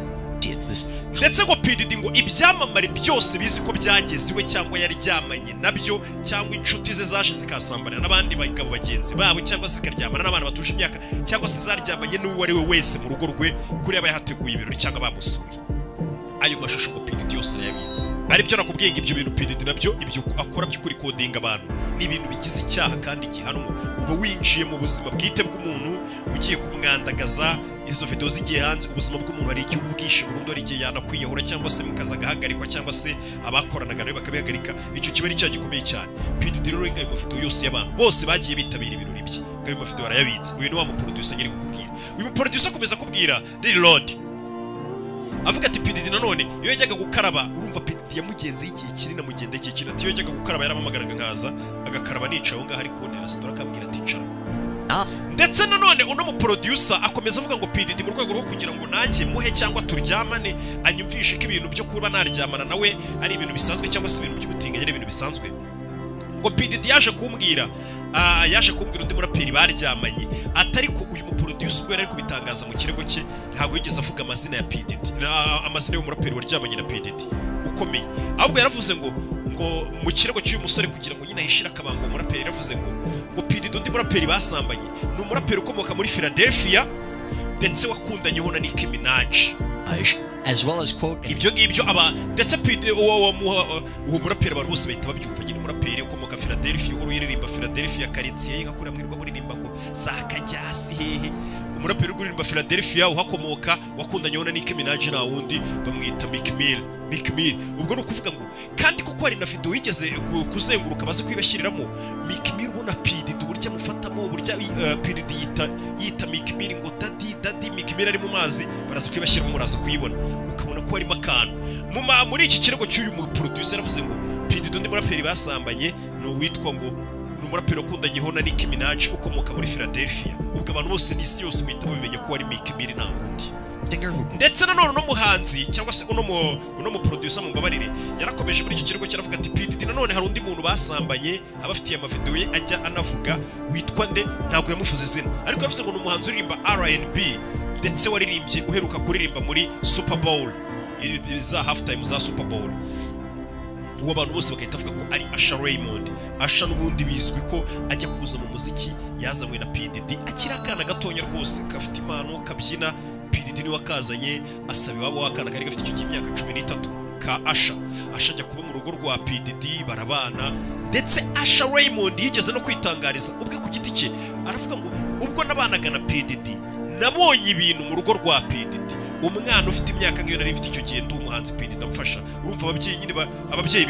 ndetse ngo P D D ngo ibyamamare byose bizi ko byageziwe cyangwa yaryamanye nabyo cyangwa inshuti ze zaje zikasambanira n'abandi bagabo bagenzi babo cyangwa zikaryamana n'abana batuje imyaka cyangwa se zaryamanye n'uwo ari we wese mu rugo rwe kuri aba yahateguye ibirori cyangwa bamusuye ayo mashusho ngo P D D yose arayabitse ari byo nakubwiye ngo ibyo bintu P D D nabyo ibyo akora by'ukuri kodinga abantu ni ibintu bigize icyaha kandi gihanwa uba winjiye mu buzima bwite bw'umuntu ugiye kumwandagaza izo video zigiye hanze ubuzima bw'umuntu hari igihe ubwishe burundu ari igihe yanakwiyahura cyangwa se mukaza gahagarikwa cyangwa se abakoranaga nawe bakabihagarika icyo kiba ari cyaha gikomeye cyane. P D D rero ingayo mafoto yose y'abantu bose bagiye bitabira ibirori bye ngayo mafoto barayabitse uyu ni wa mu producer nyiri kukubwira uyu mu producer akomeza kubwira Lil Rod avuga ati P D D nanone iyo yajyaga gukaraba urumva P D D yamugenze igihe kiri na mugende igihe kiri ati iyo yajyaga gukaraba yaramamagaraga nkaza agakaraba nicaye aho ngaho ari kubonera sitora akambwira ati ncara ndetse nanone uno mu producer akomeza avuga ngo P D D mu rwego rwo kugira ngo nanjye muhe cyangwa turyamane anyumvishe ko ibintu byo kuba naryamana nawe ari ibintu bisanzwe cyangwa se ibintu by'ubutinganye n'ibintu bisanzwe ngo P D D yaje kumbwira ah yaje kumbwira undi muraperi baryamanye atari ko uyu mu producer ubwo yari kubitangaza mu kirego cye ntago yigeze avuga amazina ya P D D amazina y'umuraperi waryamanye na P D D ukomeye ahubwo yaravuze ngo ngo mu kirego cy'uyu musore kugira ngo nyine ahishira akabango umuraperi yaravuze ngo ngo P D D undi muraperi basambanye ni umuraperi ukomoka muri Philadelphia ndetse wakundanyeho na Nicki Minaj as well as quote ibyo ngibyo aba ndetse P D D uwo muraperi abantu bose bahita babyumva nyine umuraperi ukomoka Philadelphia uhuru yiririmba Philadelphia quartier y'ingakura mwirirwa muririmba ngo zakajyasi hehe umuraperi uririmba Philadelphia uhakomoka wakundanyeho na Nicki Minaj na wundi bamwita Meek Mill Meek Mill ubwo no kuvuga ngo kandi kuko hari na video yigeze kuzenguruka baze kwibashyiriramo Meek Mill ubona P D D uburyo amufatamo uburyo P D D yita yita Meek Mill ngo daddy daddy Meek Mill ari mu mazi baraza kwibashyiramo muraza kuyibona ukabona ko harimo akantu muri iki kirego cy'uyu mu producer yaravuze ngo P D D undi muraperi basambanye no witwa ngo ni umuraperi wakundanyeho na Nicki Minaj ukomoka muri Philadelphia ubwo abantu bose n'isi yose bahita bamenya ko ari Meek Mill nta wundi ndetse nanone no muhanzi cyangwa se uno mu uno mu producer mu mbabarire yarakomeje muri icyo kirego cyaravuga ati P D D nanone hari undi muntu basambanye abafitiye ama video ye ajya anavuga witwa nde ntabwo yamufuze izina ariko yavuze ngo ni umuhanzi uririmba R and B ndetse waririmbye uheruka kuririmba muri Super Bowl za half time za Super Bowl uwo abantu bose bakahita bavuga ko ari Asha Raymond Asha n'ubundi bizwi ko ajya kuza mu muziki yazanywe na P D D akira akana gatonya rwose gafite impano kabyina P D D ni wakazanye asaba iwabo wakana kari gafite icyo imyaka cumi n'itatu ka Asha Asha ajya kuba mu rugo rwa P D D barabana ndetse Asha Raymond yigeze no kwitangariza ubwe ku giti cye aravuga ngo ubwo nabanaga na P D D nabonye ibintu mu rugo rwa P D D umwana ufite imyaka nk'iyo nari mfite icyo gihe ndi umuhanzi P D D amfasha urumva ababyeyi nyine ababyeyi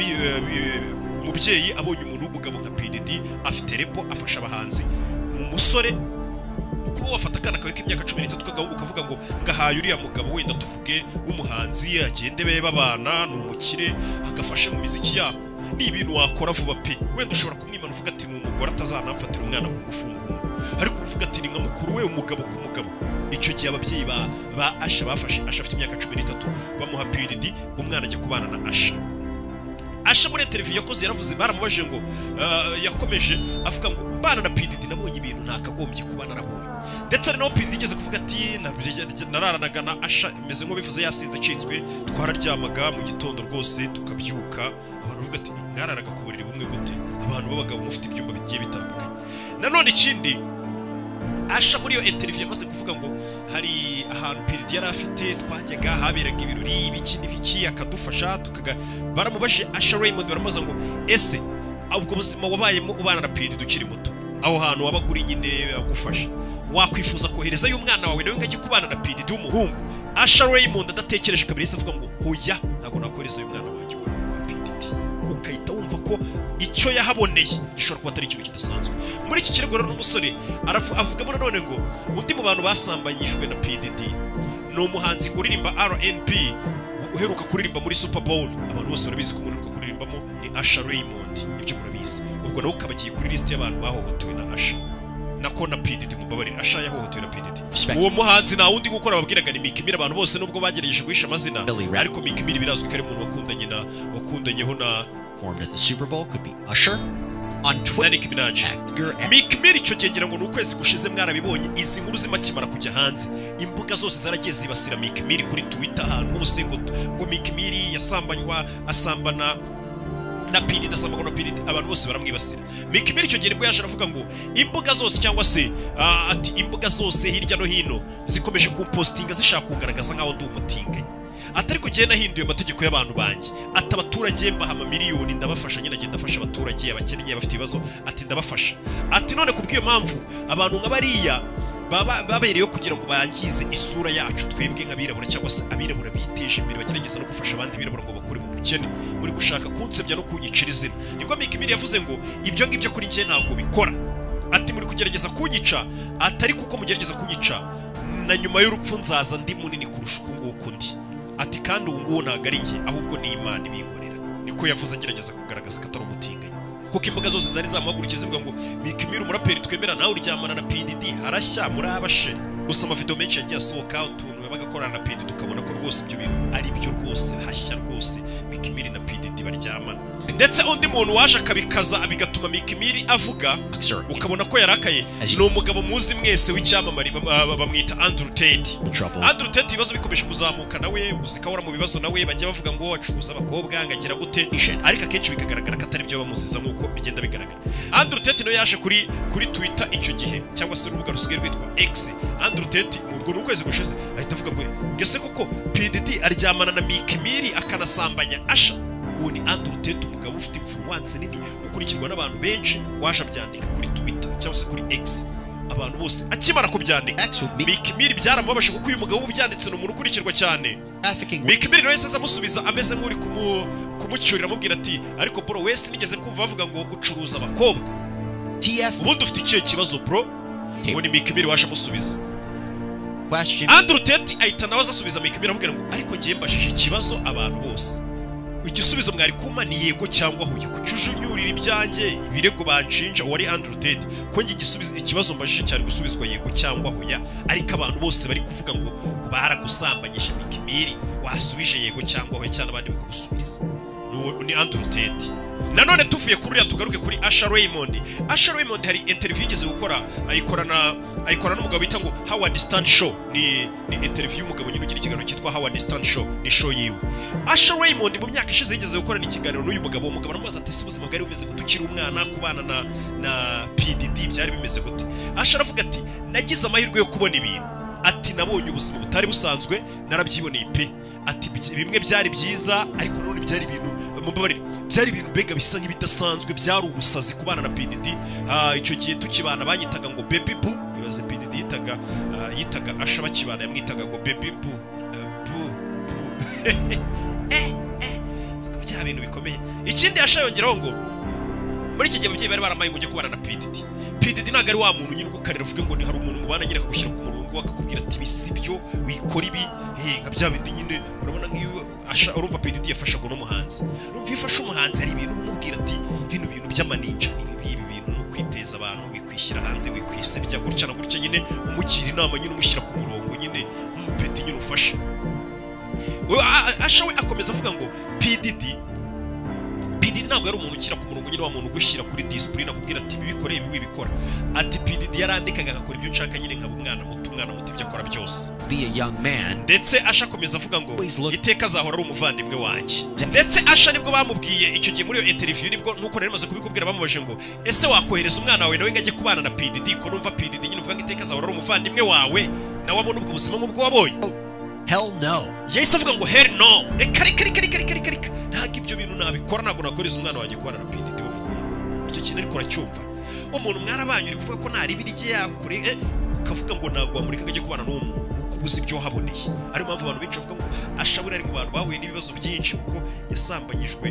umubyeyi abonye umuntu w'umugabo nka P D D afite repo afasha abahanzi ni umusore kuba wafata akana kawe k'imyaka cumi n'itatu kagahungu kavuga ngo gahaye uriya mugabo wenda tuvuge w'umuhanzi agende bebe babana ni umukire agafasha mu miziki yako ni ibintu wakora vuba pe wenda ushobora kumwimana uvuga ati ni umugore atazanamfatira umwana ku ngufu umuhungu ariko uvuga ati ni nka mukuru we umugabo ku mugabo icyo gihe ababyeyi ba ba Asha bafashe Asha afite imyaka cumi n'itatu bamuha P D D umwana ajya kubana na Asha Asha muri televiziyo yakoze yaravuze baramubajije ngo yakomeje avuga ngo mbana na P D D nabonye ibintu ntakagombye kuba narabonye ndetse ari naho P D D igeze kuvuga ati nararanaga na Asha meze nko bivuze yasinze acitswe twararyamaga mu gitondo rwose tukabyuka abantu bavuga ati nararaga ku buriri bumwe gute abantu babagabo mufite ibyumba bigiye bitandukanye nanone ikindi Asha muri iyo interview yamaze kuvuga ngo hari ahantu P D D yari afite twajyaga haberaga ibirori ibiki n'ibiki akadufasha tukaga baramubashije Asha Raymond baramubaza ngo ese ubwo buzima wabayemo ubana na P D D ukiri muto aho hantu wabaguri nyine agufasha wakwifuza kohereza uyu mwana wawe nawe ngajye kubana na P D D w'umuhungu Asha Raymond adatekereje kabiri se avuga ngo hoya ntago nakohereza uyu mwana wanjye wa P D D ukahita wumva ko icyo yahaboneye gishobora kuba atari ikintu kidasanzwe muri iki kirego rero n'umusore avuga muri none ngo undi mu bantu basambanyijwe na P D D no umuhanzi kuririmba R and B uheruka kuririmba muri Super Bowl abantu bose barabizi ko umuntu kuririmbamo ni Asha Raymond ibyo murabizi ubwo nawe ukabagiye kuri list y'abantu bahohotewe na Asha nako na P D D mubabarira Asha yahohotewe na P D D uwo muhanzi na wundi gukora babwiraga ni Meek Mill abantu bose nubwo bagerageje guhisha amazina ariko Meek Mill birazwi ko ari umuntu wakundanye na wakundanyeho na formed at the Super Bowl could be Usher on Twitter. Meek Mill icyo gengera ngo nukwezi gushize mwarabibonye izi nkuru zimakimara kujya hanze imbuga zose zaragiye zibasira Meek Mill kuri Twitter ahantu hose ngo ngo Meek Mill yasambanywa asambana na P D D asambanywa na P D D abantu bose baramwibasira Meek Mill icyo gihe nibwo yaje aravuga ngo imbuga zose cyangwa se uh, ati imbuga zose hirya no hino zikomeje kumpostinga zishaka kugaragaza nkaho ndi umutinganyi atari kugenda hinduye amategeko y'abantu banjye ati abaturage mbahama miliyoni ndabafasha nyine agenda afasha abaturage abakennye bafite ibibazo ati ndabafasha ati none kubwiyo mpamvu abantu nk'abariya baba babereyeho kugira ngo bangize isura yacu twebwe nk'abirabura cyangwa se abirabura biteje imbere bagerageza no gufasha abandi birabura ngo bakore mu bukene muri gushaka kunsebya no kunyicira izina nibwo Meek Mill yavuze ngo ibyo ngibyo kuri njye ntabwo bikora ati muri kugerageza kunyica atari kuko mugerageza kunyica na nyuma y'urupfu nzaza ndi munini kurusha uko nguko ndi ati kandi ubu ngubu ntabwo ari njye ahubwo ni Imana ibinkorera niko yavuze agerageza kugaragaza ko atari umutinganyi kuko imbuga zose zari zamuhagurukiye zivuga ngo Meek Mill umuraperi twemera nawe uryamana na P D D harashya muri abasheri gusa amavideo menshi yagiye asohoka utuntu bagakorana na P D D ukabona ko rwose ibyo bintu ari byo rwose hashya rwose Meek Mill na P D D baryamana ndetse undi muntu waje akabikaza bigatuma Meek Mill avuga ukabona ko yarakaye ni umugabo muzi mwese w'icyamamare bamwita Andrew Tate Andrew Tate ibibazo bikomeje kuzamuka nawe uzikahora mu bibazo nawe bajya bavuga ngo acuruza abakobwa ngagira gute ariko akenshi bikagaragara ko atari byo bamuziza nk'uko bigenda bigaragara Andrew Tate no yaje kuri kuri Twitter icyo gihe cyangwa se urubuga rusigaye rwitwa X Andrew Tate mu rwo n'ukwezi gushize ahita avuga ngo ngese koko P D D aryamana na Meek Mill akanasambanya Asha uwo ni Andrew Tate umugabo ufite influence nini ukurikirwa n'abantu benshi waje abyandika kuri Twitter cyangwa se kuri X abantu bose akimara kubyandika Meek Mill byaramubasha kuko uyu mugabo ubyanditse no umuntu ukurikirwa cyane Meek Mill wese azamusubiza ameze nk'uri kumucyurira amubwira ati ariko bro wese nigeze kumva bavuga ngo ucuruza abakobwa ubundi ufite ikihe kibazo bro uwo ni Meek Mill washa amusubiza Andrew Tate ahita nawe azasubiza Meek Mill amubwira ngo ariko ngiye mbashije ikibazo abantu bose igisubizo mwari kuma ni yego cyangwa huye kucujunyurira ibyanjye ibirego banshinja wari Andrew Tate ko ngi gisubizo ikibazo mbajije cyari gusubizwa yego cyangwa huya ariko abantu bose bari kuvuga ngo baragusambanyije Meek Mill wasubije yego cyangwa huya cyane abandi bakagusubiriza ni Andrew Tate nanone tuvuye kuri ya tugaruke kuri Asha Raymond Asha Raymond hari interview igeze gukora ayikorana ayikorana n'umugabo bita ngo Howard Stern Show ni ni interview umugabo nyine ugira ikiganiro cyitwa Howard Stern Show ni show yiwe Asha Raymond mu myaka ishize yigeze gukora n'ikiganiro n'uyu mugabo umugabo aramubaza ati si ubuzima bwari bumeze gutukira umwana kubana na na P D D byari bimeze gute Asha aravuga ati nagize amahirwe yo kubona ibintu ati nabonye ubuzima butari busanzwe narabyiboneye pe ati bimwe byari byiza ariko none byari ibintu mumbabarire byari ibintu mbega bisa nk'ibidasanzwe byari ubusazi kubana na P D D icyo gihe tukibana banyitaga ngo baby boo ibaze P D D yitaga yitaga Asha bakibana yamwitaga ngo baby boo boo eh eh bya bintu bikomeye ikindi Asha yongeraho ngo muri iki gihe ababyeyi bari baramaye ngo ujye kubana na P D D P D D ntabwo ari wa muntu nyine ugukarira uvuga ngo ni hari umuntu mubana nyine akagushyira ku murongo akakubwira ati bisibyo wikora ibi nka bya bindi nyine urabona nk'iyo Asha urumva P D D yafashaga no muhanzi urumva ifasha umuhanzi hari ibintu umubwira ati bino bintu by'amaninja ni ibi bintu no kwiteza abantu wikwishyira hanze wikwisebya gutya na gutya nyine umugira inama nyine umushyira ku murongo nyine nk'umupeti nyine ufasha Asha we akomeza avuga ngo P D D P D D ntabwo yari umuntu ukira ku murongo nyine wa muntu ugushyira kuri discipline akubwira ati ibi bikoreye ibi wibikora ati P D D yarandikaga agakora ibyo nshaka nyine nkaba umwana muto umwana muto ibyo akora byose. Be a young man. Ndetse Asha akomeza avuga ngo iteka azahora ari umuvandimwe wanjye. Ndetse Asha nibwo bamubwiye icyo gihe muri iyo interview nibwo nuko nari maze kubikubwira bamubaje ngo ese wakohereza umwana wawe nawe ngajye kubana na P D D ko numva P D D nyine uvuga ngo iteka azahora ari umuvandimwe wawe nawe abona ubwo buzima nk'ubwo wabonye. Hell no. Yahise avuga ngo hell no. Reka reka reka reka reka reka ntabwo ibyo bintu nabikora ntabwo nakohereza umwana wanjye kubana na P D D w'umuhungu. Icyo kintu ariko uracyumva. Umuntu mwarabanye uri kuvuga ko ntari birije yakure eh, ukavuga ngo ntabwo wamurika ngajye kubana n'uwo muntu kubuza ibyo haboneye. Ari mpamvu abantu benshi bavuga ngo ashabura ari mu bantu bahuye n'ibibazo byinshi kuko yasambanyijwe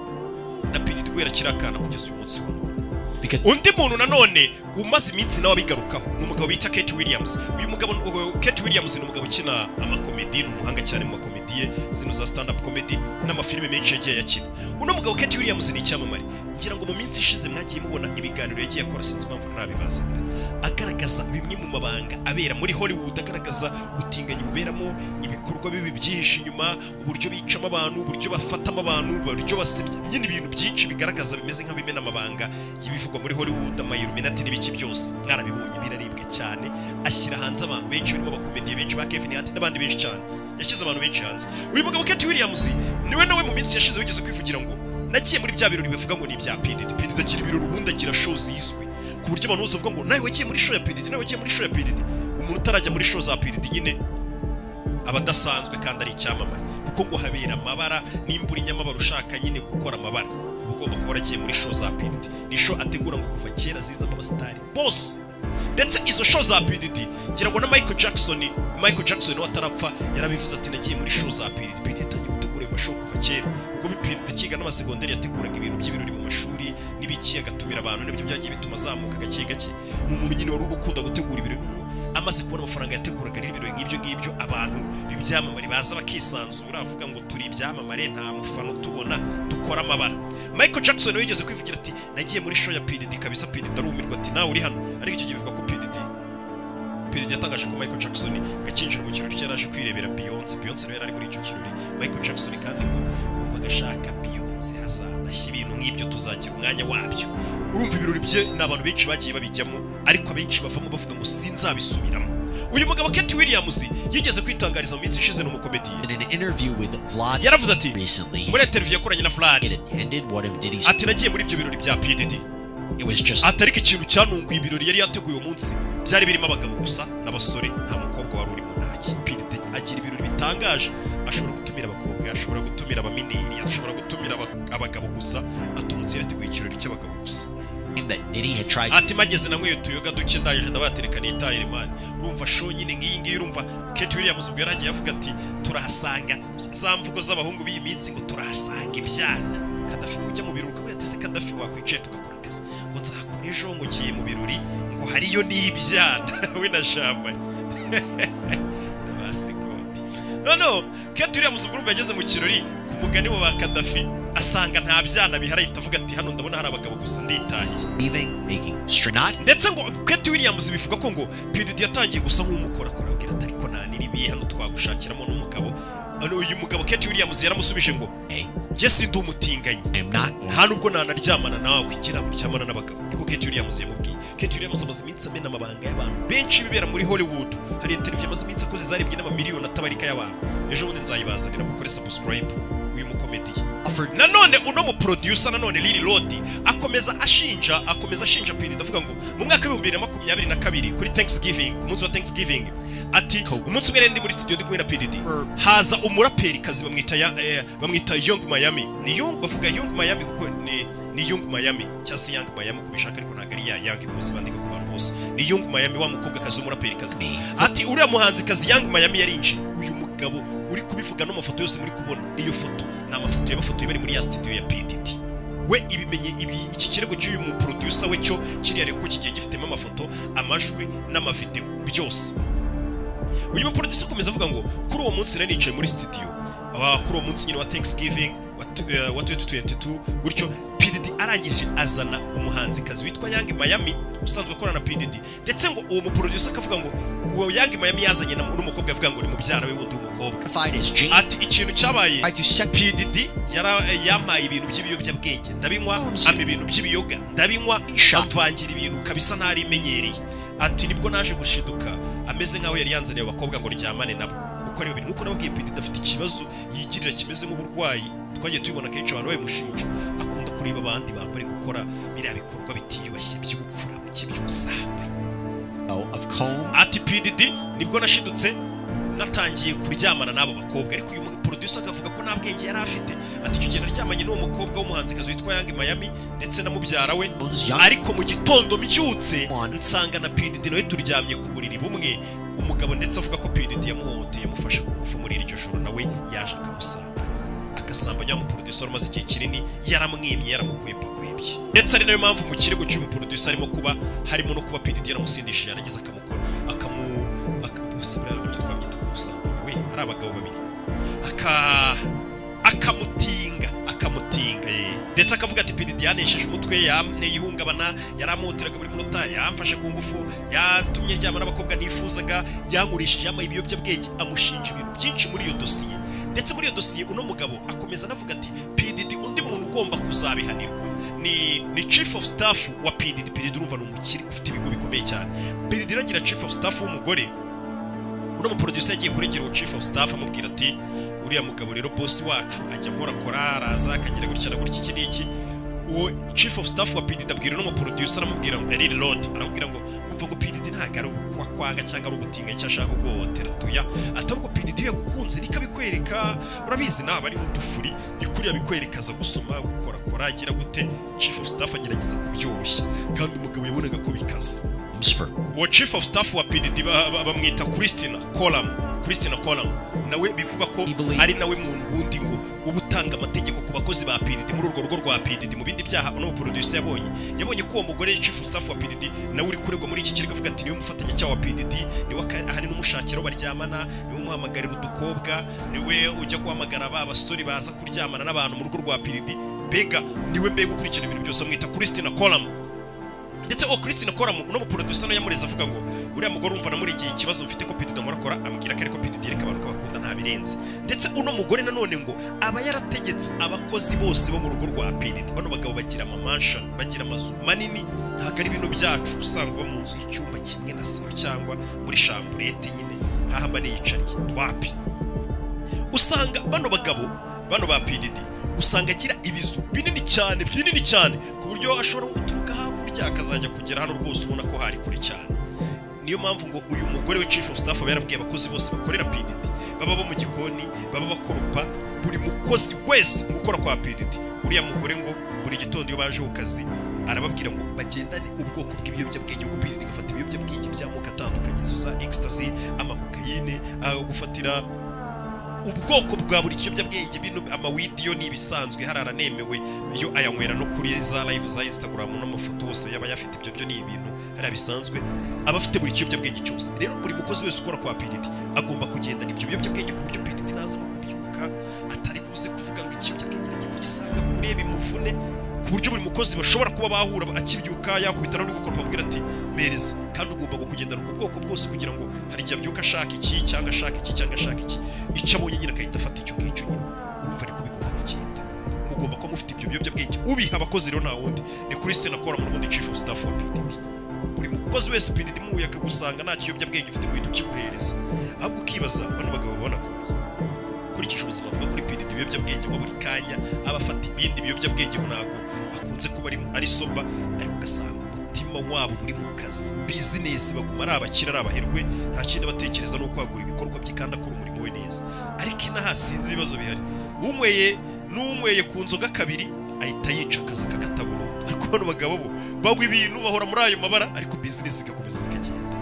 na P D D kubera kirakana kugeza uyu munsi wa none. Undi muntu nanone umaze iminsi nawe abigarukaho ni umugabo bita Kate Williams. Uyu mugabo Kate Williams ni umugabo ukina amakomedi, ni umuhanga cyane mu makomedi zino za stand up comedy n'amafilime menshi yagiye yakina. Uno mugabo Kate Williams ni icyamamare. Ngira ngo mu minsi ishize mwagiye mubona ibiganiro yagiye akora sinzi impamvu ntarabibazanira, agaragaza bimwe mu mabanga abera muri Hollywood, agaragaza ubutinganyi buberamo, ibikorwa bibi byihishe inyuma, uburyo bicamo abantu, uburyo bafatamo abantu, uburyo basebya, nyine ibintu byinshi bigaragaza bimeze nk'abimena amabanga y'ibivugwa muri Hollywood, ama-Illuminati n'ibiki byose. Mwarabibonye biraribwa cyane, ashyira hanze abantu benshi barimo abakomediye benshi ba Kevin Hart n'abandi benshi cyane, yashyize abantu benshi hanze. Uyu mugabo Kate Williams niwe nawe mu minsi yashize wigeze kwivugira ngo nagiye muri bya birori bivuga ngo ni ibya P D D. P D D agira ibirori ubundi agira show zizwe ku buryo abantu bose bavuga ngo nawe wagiye muri show ya P D D, nawe wagiye muri show ya P D D. Umuntu utarajya muri show za P D D nyine abadasanzwe kandi ari icyamamare kuko ngo habera amabara n'imbura inyamabara ushaka nyine gukora amabara ugomba kuba waragiye muri show za P D D. Ni show ategura ngo kuva kera zizamo abasitari bose. Ndetse izo show za P D D ngira ngo na Michael Jackson Michael Jackson nawe atarapfa yarabivuze ati nagiye muri show za P D D. P D D atangiye gutegura amashow kuva kera ubwo P D D kiga n'amasegonderi yateguraga ibintu by'ibirori mu mashuri n'ibiki agatumira abantu n'ibyo byagiye bituma azamuka gake gake. Ni umuntu nyine wari ukunda gutegura ibirori, amaze kubona amafaranga yateguraga ibirori nk'ibyo ngibyo abantu bibyamamare baza bakisanzura avuga ngo turi ibyamamare nta mufano tubona dukora amabara. Michael Jackson nawe yigeze kwivugira ati nagiye muri show ya P D D kabisa. P D D arumirwa ati nawe uri hano, ariko icyo gihe bivuga ko P D D P D D yatangaje ko Michael Jackson gakinjira mu kirori cyaraje kwirebera Beyonce. Beyonce nawe yari muri icyo kirori. Michael Jackson kandi ngo umva gashaka Beyonce azanashya ibintu nk'ibyo tuzagira umwanya wabyo. Urumva ibirori bye n'abantu benshi bagiye babijyamo, ariko abenshi bavamo bavuga ngo sinzabisubiramo. Uyu mugabo Kate Williams yigeze kwitangariza mu minsi ishize no mukomedi. In an interview with Vlad yaravuze ati recently, muri interview yakoranye na Vlad, ati nagiye muri ibyo birori bya P D D. It was just atariko ikintu cyanunguye ibirori yari yateguye uyu munsi byari birimo abagabo gusa n'abasore, nta mukobwa wari urimo ntaki. P D D agira ibirori bitangaje, ashobora gutumira abakobwa, ashobora gutumira abamineri, ashobora gutumira abagabo gusa, atumutse yateguye ikirori cy'abagabo gusa. Ati mageze na nkwiye tuyoga duke ndaje ndabatereka n'itayire man. Urumva show nyine ngiyi ngiyi, urumva Kate Williams ubwo yaragiye avuga ati turahasanga za mvugo z'abahungu b'iyi minsi ngo turahasanga ibyana. Kadafi ujya mu biruhuko yatese Kadafi wakwicaye tugakora akazi ngo nzakora ejo ngo ngiye mu birori ngo hariyo n'ibyana we na shamba abasikoti. No no Kate Williams ubwo urumva yageze mu kirori ku mugani wa Kadafi asanga nta byana bihari, itavuga ati hano ndabona hari abagabo gusa nditahiye. Ndetse ngo Kate Williams bivuga ko ngo P D D yatangiye gusa nk'umukora kora abwira ati ariko nta niribiye hano twagushakiramo n'umugabo. Uyu mugabo Kate Williams yaramusubije ngo je sindi umutinganyi, nta nubwo nanaryamana nawe, ngira buryamana n'abagabo. Niko Kate Williams yamubwiye. Kate Williams amaze iminsi amena amabanga y'abantu benshi bibera muri Hollywood. Hari interview amaze iminsi akoze zaribwe n'amamiliyoni atabarika y'abantu. Ejo bundi nzayibazanira mukore subscribe uyu mukomedi. Nanone uno mu producer nanone Lily Lodi akomeza ashinja akomeza ashinja P D D avuga ngo mu mwaka wa bibiri na makumyabiri na kabiri kuri Thanksgiving, ku munsi wa Thanksgiving, ati umunsi umwe ndi muri studio ndi kumwe na P D D, haza umuraperi kazi bamwita eh, bamwita Young Miami. Ni Young bavuga Young Miami kuko ni ni Young Miami cyangwa Young Miami kubishaka, ariko ntabwo ari ya Young muzi bandika ku bantu bose. Ni Young Miami wa mukobwa kazi umuraperi kazi. Ati uriya muhanzi kazi Young Miami yarinje. Uyu mugabo uri kubivuga no mafoto yose muri kubona, iyo foto na mafoto y'abafoto bari muri ya studio ya P D D. We ibimenye ibi iki kirego cy'uyu mu producer we cyo kiri ari uko kigiye gifitemo amafoto, amajwi n'amavideo byose. Uyu mu producer komeza avuga ngo kuri uwo munsi nari nicaye muri studio, aba kuri uwo munsi nyine wa Thanksgiving wa twenty twenty-two gutyo, P D D arangije azana umuhanzi kazi witwa Young Miami usanzwe akorana na P D D. Ndetse ngo uwo mu producer akavuga ngo uwo Young Miami yazanye n'umukobwa avuga ngo ni mubyara we wundi umukobwa. Ati ikintu cyabaye P D D yara yamaye ibintu by'ibiyobyabwenge ndabinywa, ama ibintu by'ibiyoga ndabinywa, amvangira ibintu kabisa ntari imenyereye. Ati nibwo naje gushiduka, ameze nkaho yari yanzaniye abakobwa ngo ryamane nabo uko ari babiri nkuko nababwiye P Diddy afite ikibazo yigirira kimeze nk'uburwayi twagiye tubibona kenshi abantu bayimushinja akunda kureba abandi bambare gukora biriya bikorwa bitiyubashye by'ubupfura by'ubusambanyi of Comb. ati P Diddy nibwo nashidutse natangiye kuryamana n'abo bakobwa ariko uyu producer akavuga ko nta bwenge yari afite ati icyo gihe naryamanye n'uwo mukobwa w'umuhanzikazi witwa Young Miami ndetse na mubyara we ariko mu gitondo mbyutse nsanga na P Diddy nawe turyamye ku buriri bumwe umugabo ndetse avuga ko P Diddy yamuhoteye yamufashe ku ngufu muri iryo joro nawe yaje akamusamba akasambanya mu producer umaze igihe kinini yaramwimye yaramukuye pakwebye ndetse ari nayo mpamvu mu kirego cy'uyu producer arimo kuba harimo no kuba P Diddy yaramusindishije yarageze akamukora akamu akabusibira n'ibyo twabyita kumusambanya we ari abagabo babiri aka akamutinga akamutinga ndetse akavuga ati P Diddy yanesheje umutwe yamne yihungabana yaramutiraga buri munota yamfashe ku ngufu yatumye ryama n'abakobwa nifuzaga yankurishije ama ibiyobyabwenge amushinja ibintu byinshi muri iyo dosiye ndetse muri iyo dosiye uno mugabo akomeza anavuga ati P Diddy undi muntu ugomba kuzabihanirwa ni ni chief of staff wa P Diddy P Diddy urumva n'umukiri ufite ibigo bikomeye cyane P Diddy ragira chief of staff w'umugore uno mu producer yagiye kuregera uwo chief of staff amubwira ati uriya mugabo rero boss wacu ajya nkora korara azakagira gutya na gutya iki n'iki uwo chief of staff wa P Diddy abwira no mu producer aramubwira ngo Lil Lord aramubwira ngo umva ngo P Diddy ntago ari kwa kwanga cyangwa ari ugutinga icyo ashaka guhotera tuya atabwo P Diddy yagukunze nikabikwereka urabizi naba ari mudufuri nikuri yabikwerekaza gusoma gukora kora agira gute chief of staff agerageza kubyoroshya kandi umugabo yabonaga ko bikaze uwo chief of staff wa P Diddy bamwita Christina Colam Christina Colam nawe bivuga ko ari nawe muntu bundi ngo ubutanga amategeko ku bakozi ba P Diddy muri urwo rugo rwa P Diddy mu bindi byaha no producer yabonye yabonye ko uwo mugore chief of staff wa P Diddy nawe uri kuregwa muri iki kirego avuga ati niwe mufatanya cyawa P Diddy niwe ahari n'umushakiro baryamana niwe umuhamagarira udukobwa niwe ujya guhamagara aba basori baza kuryamana n'abantu mu rugo rwa P Diddy bega niwe mbega ukurikira ibintu byose amwita Christina Colam ndetse o Christina Colam uno mu producer no yamureza avuga ngo uriya mugore umva na muri iki kibazo mfite ko P Diddy ngorakora ambwira ko ariko P Diddy reka abantu bakunda nta birenze ndetse uno mugore nanone ngo aba yarategetse abakozi bose bo mu rugo rwa P Diddy bano bagabo bagira ama mansion bagira amazu manini ntago ari ibintu byacu usanga mu nzu y'icyumba kimwe na salo cyangwa muri chambrette nyine nkahamba niyicariye wapi usanga bano bagabo bano ba P Diddy usanga agira ibizu binini cyane binini cyane ku buryo ashobora guturuka hakurya akazajya kugera hano rwose ubona ko hari kure cyane niyo mpamvu ngo uyu mugore we chief of staff yarabwiye abakozi bose bakorera P Diddy baba bo mu gikoni baba bakoropa buri mukozi wese gukora kwa P Diddy uriya mugore ngo buri gitondo iyo baje ku kazi arababwira ngo bagendane ubwoko bw'ibiyobyabwenge ko P Diddy gafata ibiyobyabwenge by'amoko atandukanye za ecstasy amakokayine gufatira ubwoko bwa buri kiyobyabwenge bino amawidiyo ni ibisanzwe harara nemewe iyo ayanywera no kuri za live za Instagram n'amafoto hose yaba yafite ibyo byo ni ibintu hari bisanzwe abafite buri kiyobyabwenge cyose rero buri mukozi wese ukora kwa P Diddy agomba kugenda n'ibyo biyobyabwenge ku buryo P Diddy naza mu kubyuka atari buze kuvuga ngo ikiyobyabwenge nagiye kugisanga kureba imuvune ku buryo buri mukozi bashobora kuba bahura akibyuka yakubitana no gukora babwira ati mereza kandi ugomba kugendana ubwo bwoko bwose kugira ngo hari igihe abyuka ashaka iki cyangwa ashaka iki cyangwa ashaka iki icyo abonye nyine akahita afata icyo ngicyo nyine urumva ariko bigomba kugenda mugomba ko mufite ibyo biyobyabwenge ubiha abakozi rero nta wundi ni Christina Colam mu bundi chief of staff wa P Diddy buri mukozi wese P Diddy muhuye akagusanga nta kiyobyabwenge ufite guhita ukimuhereza ahubwo ukibaza bano bagabo babona komeye kurikije ubuzima avuga kuri P Diddy ibiyobyabwenge wa buri kanya abafata ibindi biyobyabwenge ntago akunze kuba ari soba ariko ugasanga umutima wabo buri mu kazi business baguma ari abakira ari abaherwe nta kindi batekereza no kwagura ibikorwa by'ikanda akora umurimo we neza ariko inaha sinzi ibibazo bihari umweye n'umweye ku nzoga kabiri ahita yica akazi akagataburo ariko bano bagabo bo bagwa ibintu bahora muri ayo mabara ariko business igakomeza zikagenda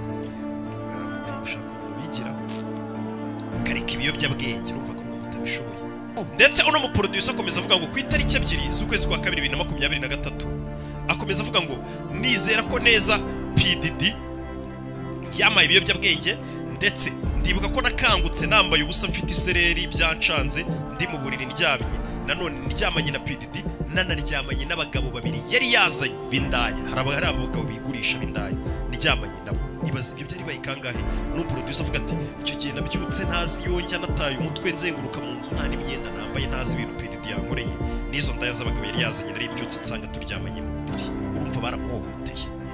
ushaka kubigiraho ukareka ibiyobyabwenge urumva ko mutabishoboye ndetse uno mu producer akomeza avuga ngo ku itariki ebyiri z'ukwezi kwa kabiri bibiri na makumyabiri na gatatu akomeza avuga ngo nizera ko neza P Diddy yamaye ibiyobyabwenge ndetse ndibuka ko nakangutse nambaye ubusa mfite isereri byancanze ndi mu buriri ndyamye nanone ndyamanye na P Diddy nanaryamanye n'abagabo babiri yari yazanye bindaya haraba hari abagabo bigurisha bindaya ndyamanye nabo ibaza ibyo byari bayikangahe no producer avuga ati icyo gihe nabyutse ntazi yonjya nataye umutwe nzenguruka mu nzu nta n'imyenda nambaye ntazi ibintu P Diddy yankoreye nizo ndaya z'abagabo yari yazanye nari byutse nsanga turyamanye mu buriri urumva baramuhohoteye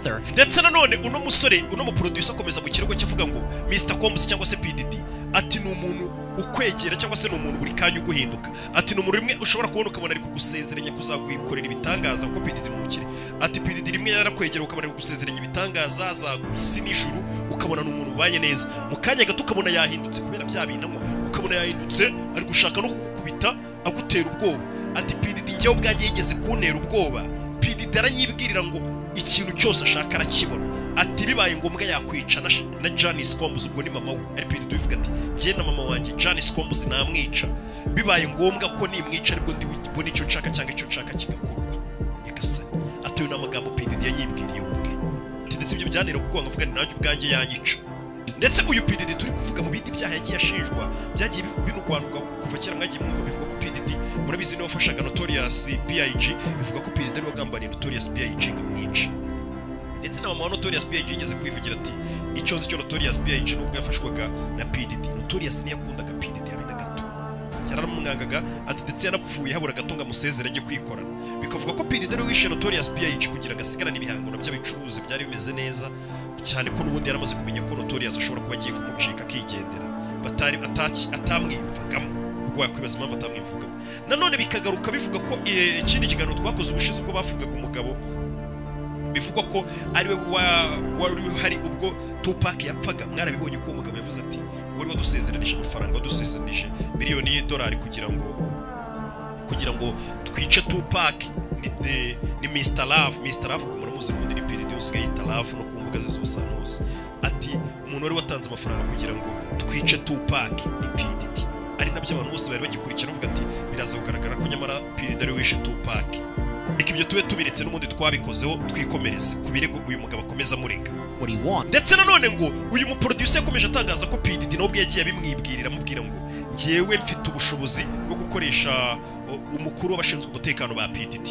further. ndetse nanone uno musore uno mu producer akomeza mu kirego cyavuga ngo mister Combs cyangwa se P D D ati ni umuntu ukwegera cyangwa se ni umuntu buri kanya uguhinduka ati ni umuntu rimwe ushobora kubona ukabona ari kugusezeranya kuzagukorera ibitangaza kuko P D D ni umukire ati P D D rimwe yarakwegera ukabona ari kugusezeranya ibitangaza azaguhisi n'ijuru ukabona ni umuntu ubaye neza mu kanya gato ukabona yahindutse kubera bya binamo ukabona yahindutse ari gushaka no kugukubita agutera ubwoba ati P D D njyewe ubwanjye yigeze kuntera ubwoba P D D aranyibwirira ngo ikintu cyose ashaka arakibona ati bibaye ngombwa yakwica na, na Janice Combs ubwo ni mama we ari P D D bivuga ati njye na mama wanjye Janice Combs namwica bibaye ngombwa ko nimwica ariko ndi bone icyo nshaka cyangwa icyo nshaka kigakorwa yagasani ati yo namagambo P D D yanyibwiriye ubwe ati ndetse ibyo byanera kuko ngavuga ni nanjye ubwanjye yanyica ndetse uyu P D D turi kuvuga mu bindi byaha yagiye ashinjwa byagiye binugwanuka kuva kera mwagiye mwumva bivuga ko P D D murabizi niwe wafashaga Notorious B I G bivuga ko P D D ari wagambaniye Notorious B I G ngamwica ndetse na mama wa Notorious B I G yigeze kwivugira ati icyo nzi cyo Notorious B I G nubwo yafashwaga na P D D Notorious niyo yakundaga P D D habe na gato yaramumwangaga ati ndetse yanapfuye habura gato ngamusezera agiye kwikorana bikavuga ko P D D ari wishe Notorious B I G kugira gasigarana ibihangano by'abicuruzi byari bimeze neza cyane ko nubundi yaramaze kumenya ko Notorious ashobora kuba agiye kumucika akigendera batari ataki atamwimvagamo ubwo yakwibaza impamvu atamwimvagamo nanone bikagaruka bivuga ko ikindi kiganiro twakoze ubushize ubwo bavugaga umugabo bivugwa ko ari we wari hari ubwo Tupac yapfaga mwarabibonye ko umugabo yavuze ati wari wadusezeranije amafaranga wadusezeranije miliyoni y'idolari kugira ngo kugira ngo twice Tupac ni ni Mister Love Mister Love ko muramuzi n'undi ni P D D usigaye yita Love no kumbuga zose hose ati umuntu wari watanze amafaranga kugira ngo twice Tupac ni P D D ari nabyo abantu bose bari bagikurikira bavuga ati biraza kugaragara ko nyamara P D D ari wishe Tupac ibyo tube tubiretse n'umundi twabikozeho twikomereza kubirego uyu mugabo akomeza murega ndetse nanone ngo uyu mu producer yakomeje atangaza ko P D D nobwe yagiye bimwibwirira mubwira ngo ngewe mfite ubushobozi bwo gukoresha umukuru w'abashinzwe umutekano ba P D D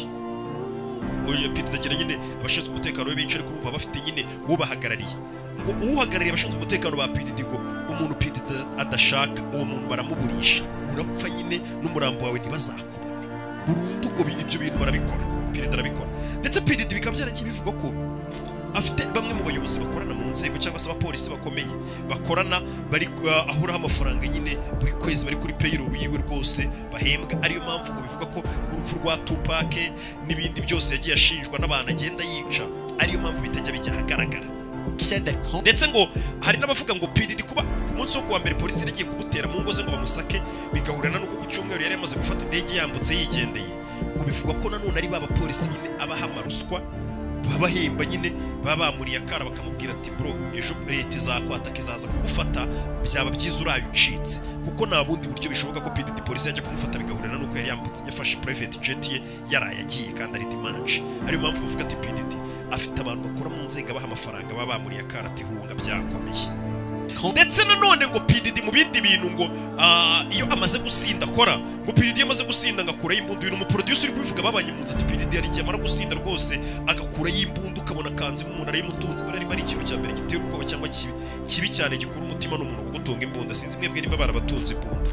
uyu P D D agira nyine abashinzwe umutekano we bicara kurumva bafite nyine wo bahagarariye ngo uhagarariye abashinzwe umutekano ba P D D ngo umuntu P D D adashaka uwo muntu baramuburisha urapfa nyine n'umurambo wawe ntibazakubona burundu ngo ibyo bintu barabikora P D D arabikora ndetse P D D bikaba byaragiye bivugwa ko afite bamwe mu bayobozi bakorana mu nzego cyangwa se abapolisi bakomeye bakorana bari ahuraho amafaranga nyine buri kwezi bari kuri payroll yiwe rwose bahembwa ariyo mpamvu ngo bivuga ko urupfu rwa Tupac n'ibindi byose yagiye ashinjwa n'abantu agenda yica ariyo mpamvu bitajya bijya hagaragara ndetse ngo hari n'abavuga ngo P D D kuba ku munsi wo kuwa mbere polisi yagiye kumutera mu ngo ze ngo bamusake bigahurana n'uko ku cyumweru yari yamaze gufata indege yambutse yigendeye ngo bivuga ko nanone ari baba polisi nyine abaha ruswa babahemba nyine baba bamuriye akara bakamubwira ati bro ejo leta izakwataka izaza kugufata byaba byiza urayucitse kuko nta bundi buryo bishoboka ko P D D polisi yajya kumufata bigahurana n'uko yari yambutse yafashe private jet ye yarayagiye kandi ari dimanche ariyo mpamvu bavuga ati P D D afite abantu bakora mu nzego abaha amafaranga baba bamuriye akara ati hunga byakomeye ndetse nanone ngo P D D mu bindi bintu ngo iyo amaze gusinda akora ngo P D D yamaze gusinda ngakura y'imbundu uyu umuproducer uri kubivuga babanye mu nzi ati P D D yari giye amara gusinda rwose agakura y'imbundu ukabona kanze mu muntu arayimutunze bari ari ikintu cya mbere gitera ubwoba cyangwa kibi kibi cyane gikura umutima n'umuntu kugutunga imbunda sinzi mwebwe niba barabatunze imbunda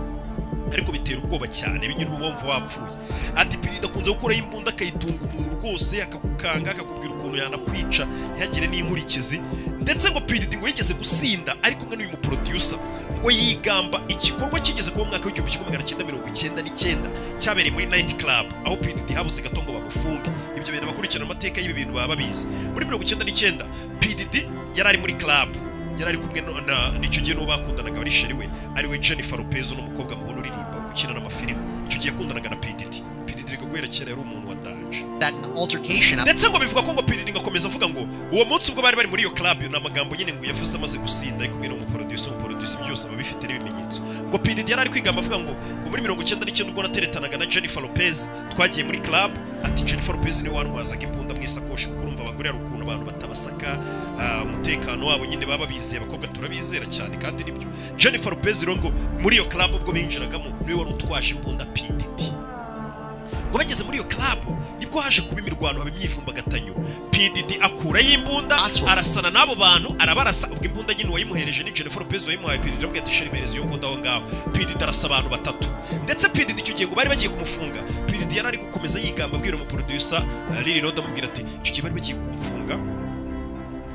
ariko bitera ubwoba cyane binyura ubumva wapfuye ati P D D akunze gukora y'imbunda akayitunga umuntu rwose akakukanga akakubwira ukuntu yanakwica ntihagire n'inkurikizi ndetse ngo P D D ngo yigeze gusinda ari kumwe n'uyu muproducer ngo yigamba igikorwa kigeze kuba mwaka w'igihumbi kimwe magana cyenda mirongo icyenda n'icyenda cyabereye muri night club aho P D D habuze gato ngo bamufunge ibyo bintu bakurikirana amateka y'ibi bintu baba babizi muri mirongo icyenda n'icyenda P D D yari ari muri club yari ari kumwe na n'icyo gihe no bakundanaga ari sheri we ari we Jennifer Lopez n'umukobwa mubona uririmba ukina n'amafilime icyo gihe yakundanaga na P D D P D D rego guherekera yari umuntu wa danger that altercation ndetse ngo bivuga ko ngo P D D ngakomeza avuga ngo uwo munsi ubwo bari bari muri iyo club na magambo nyine ngo yavuze amaze gusinda ariko mwene umuproducer umuproducer byose babifite n'ibimenyetso ngo P D D yari ari kwigamba avuga ngo ngo muri mirongo icyenda n'icyenda ubwo nateretanaga na Jennifer Lopez twagiye muri club ati Jennifer Lopez niwe wantwazaga imbunda mu isakoshi kuko urumva abagore ari ukuntu abantu batabasaka umutekano wabo nyine baba bizeye abakobwa turabizera cyane kandi nibyo Jennifer Lopez rero ngo muri iyo club ubwo binjiragamo niwe wari utwaje imbunda P D D ngo bageze muri iyo club nibwo haje kuba imirwano haba imyivumbagatanyo P D D akura y'imbunda arasana n'abo bantu arabarasa ubwo imbunda nyine wayimuhereje ni Jennifer Lopez wayimuhaye P D D abwira ati sheri mereza iyo mbunda aho ngaho P D D arasa abantu batatu ndetse P D D icyo gihe ngo bari bagiye kumufunga P D D yari ari gukomeza yigamba abwira umuproducer Lily Roda amubwira ati icyo gihe bari bagiye kumufunga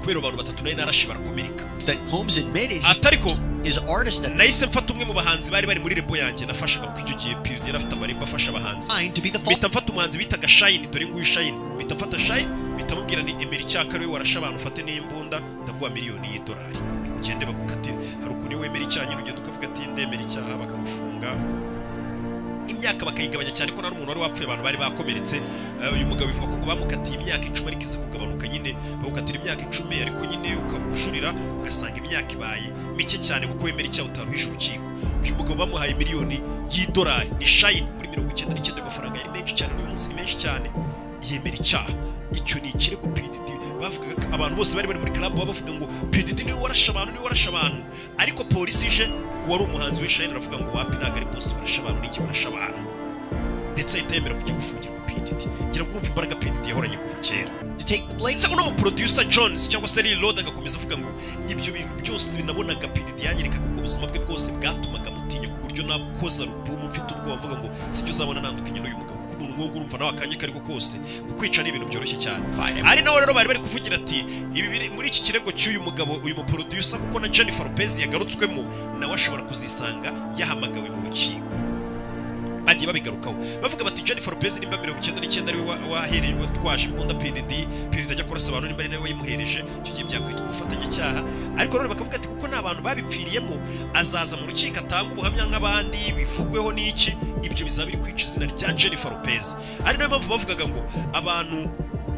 kubera abantu batatu nari narashe barakomereka that Combs admitted atariko is artist that nahise mfata umwe mu bahanzi bari bari muri rebo yanjye nafashaga kuko icyo gihe P D D yari afite amarimba afasha abahanzi to be the bita mfata umuhanzi bitaga Shine dore nguyu Shine bita mfata Shine bita mubwira ni Emery Cyaka ariwe warasha abantu ufate n'imbunda ndaguha miliyoni y'idolari ugende bagukatira hari ukuri wemera icyanyi ugende ukavuga ati ndemera icyaha bakagufunga imyaka bakayigabanya cyane ko nari umuntu wari wapfuye abantu bari bakomeretse uyu mugabo bivuga ko bamukatiye imyaka icumi ariko ize kugabanuka nyine bagukatira imyaka icumi ariko nyine ukabushurira ugasanga imyaka ibaye mike cyane kuko wemera icyaha utaruhisha urukiko uyu mugabo bamuhaye miliyoni y'idolari ni Shine muri mirongo icyenda n'icyenda amafaranga yari menshi cyane n'uyu munsi ni menshi cyane yemera icyaha icyo ni ikirego P D D bavugaga abantu bose bari bari muri club bavuga ngo P D D niwe warasha abantu niwe warasha abantu ariko polisi ije wari umuhanzi we Shine aravuga ngo wapi ntago ari boss warasha abantu n'iki warasha abantu ndetse itemera kujya gufungirwa P D D ngira ngo urumva imbaraga P D D yahoranye kuva kera to take the blame sako no mu producer Jones cyangwa se Lil Load agakomeza avuga ngo ibyo bintu byose binabonaga P D D yanyereka kuko ubuzima bwe bwose bwatumaga mutinya ku buryo nakoza rupumu mfite ubwoba avuga ngo sicyo uzabona nandukanye n'uyu mugabo kuko umuntu ngo urumva nawe akanye kariko kose kukwica ni ibintu byoroshye cyane ari nawe rero bari bari kuvugira ati ibi biri muri iki kirego cy'uyu mugabo uyu mu producer kuko na Jennifer Lopez yagarutswemo nawe ashobora kuzisanga yahamagawe mu rukiko bagiye babigarukaho bavuga bati Jennifer Lopez nimba mirongo icyenda n'icyenda ari wahereye watwaje imbunda P D D P D D ajya kurasa abantu nimba ari nawe wayimuhereje icyo gihe byakwitwa ubufatanyacyaha ariko rero bakavuga ati kuko n'abantu babipfiriyemo azaza mu rukiko atanga ubuhamya nk'abandi bivugweho n'iki ibyo bizaba biri kwica izina rya Jennifer Lopez ari nayo mpamvu bavugaga ngo abantu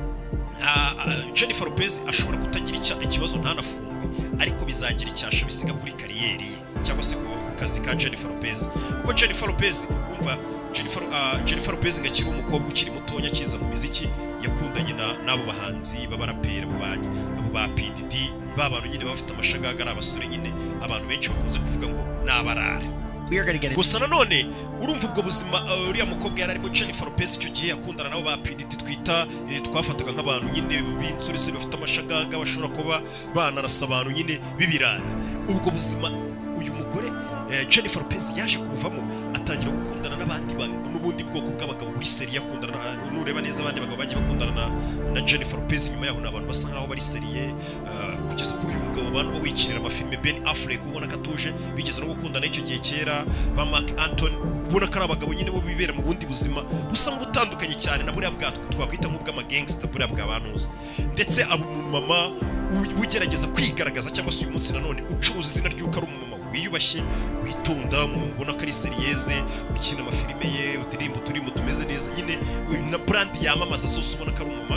Jennifer Lopez ashobora kutagira ikibazo ntanafungwe ariko bizagira icyasha bisiga kuri kariyeri ye cyangwa se ku kazi ka Jennifer Lopez kuko Jennifer Lopez umva Jennifer uh, Jennifer Lopez ngakiri umukobwa ukiri mutonya kiza mu muziki yakundanye na nabo bahanzi babarapera bubanye abo ba P D D babantu nyine bafite amashagaga ari abasore nyine abantu benshi bakunze kuvuga ngo nabarare gusa nanone urumva ubwo buzima uriya mukobwa yari arimo Jennifer Lopez icyo gihe yakundana nabo ba P D D twita twafataga nk'abantu nyine b'insurisuri bafite amashagaga bashobora kuba banarasa abantu nyine bibirara ubwo buzima uyu mugore Jennifer Lopez yaje kubuvamo atangira gukundana n'abandi n'ubundi bwoko bw'abagabo muri seri yakundana nureba neza abandi bagabo bagiye bakundana na, na Jennifer Lopez nyuma yaho n'abantu basa nkaho bari seriye uh, kugeza kuri uyu mugabo abantu bawikirira amafilme Ben Affleck ubona katuje bigeze no gukundana icyo gihe kera ba Mark Anthony ubona ko ari abagabo nyine bo bibera mu bundi buzima busa nk'ubutandukanye cyane na buriya bwatwo twakwita nk'ubw'amagangster buriya bw'abantuza ndetse abo mama ugerageza kwigaragaza cyangwa se uyu munsi nanone ucuruza izina ry'uko ari umumama wiyubashye witonda mubona ko ari seriyeze ukina amafilime ye utirimba uturimo tumeze neza nyine na brand yamamaza zose ubona ko ari umumama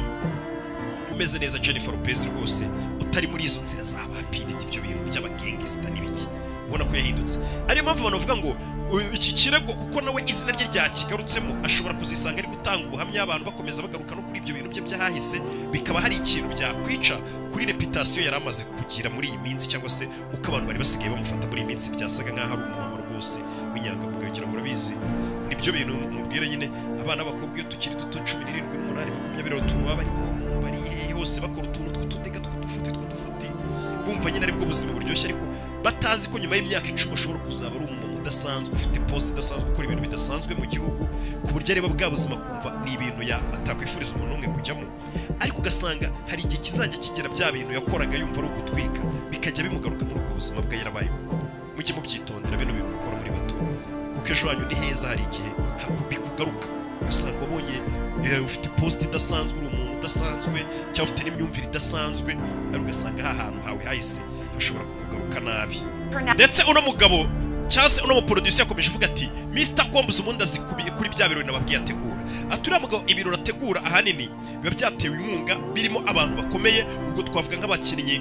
umeze neza Jennifer Lopez rwose utari muri izo nzira zaba P D D ibyo bintu by'abagangista n'ibiki ubona ko yahindutse ariyo mpamvu abantu bavuga ngo iki kirego kuko nawe izina rye ryakigarutsemo ashobora kuzisanga ari gutanga ubuhamya abantu bakomeza bagaruka no kuri ibyo bintu bye byahahise bikaba hari ikintu byakwica kuri reputation yari amaze kugira muri iyi minsi cyangwa se uko abantu bari basigaye bamufata muri iyi minsi byasaga nk'aho ari umumama rwose w'inyangamugayo ngira ngo urabizi nibyo bintu mubwira nyine abana b'abakobwa iyo tukiri duto cumi n'irindwi n'umunani makumyabiri utuntu baba barimo bari hehe hose bakora utuntu tw'utudega tw'udufuti tw'udufuti bumva nyine aribwo buzima buryoshye ariko batazi ko nyuma y'imyaka icumi ashobora kuzaba ari umumama udasanzwe ufite post idasanzwe ukora ibintu bidasanzwe mu gihugu ku buryo areba bwa buzima kumva ni ibintu ya atakwifuriza umuntu umwe kujyamo ariko ugasanga hari igihe kizajya kigera bya bintu yakoraga yumva ari ugutwika bikajya bimugaruka muri ubwo buzima bwe yarabaye mukuru mujye mubyitondera bino bintu mukora muri bato kuko ejo hanyu ni heza hari igihe bikugaruka ugasanga wabonye ufite post idasanzwe uri umuntu udasanzwe cyangwa ufite n'imyumvire idasanzwe ariko ugasanga ha hantu hawe hahise hashobora kukugaruka nabi ndetse uno mugabo cyangwa se uno muproducer yakomeje avuga ati Mister Combs ubundi azikubiye kuri bya birori nababwiye ategura aturiya mugabo ibirori ategura ahanini biba byatewe inkunga birimo abantu bakomeye ubwo twavuga nk'abakinnyi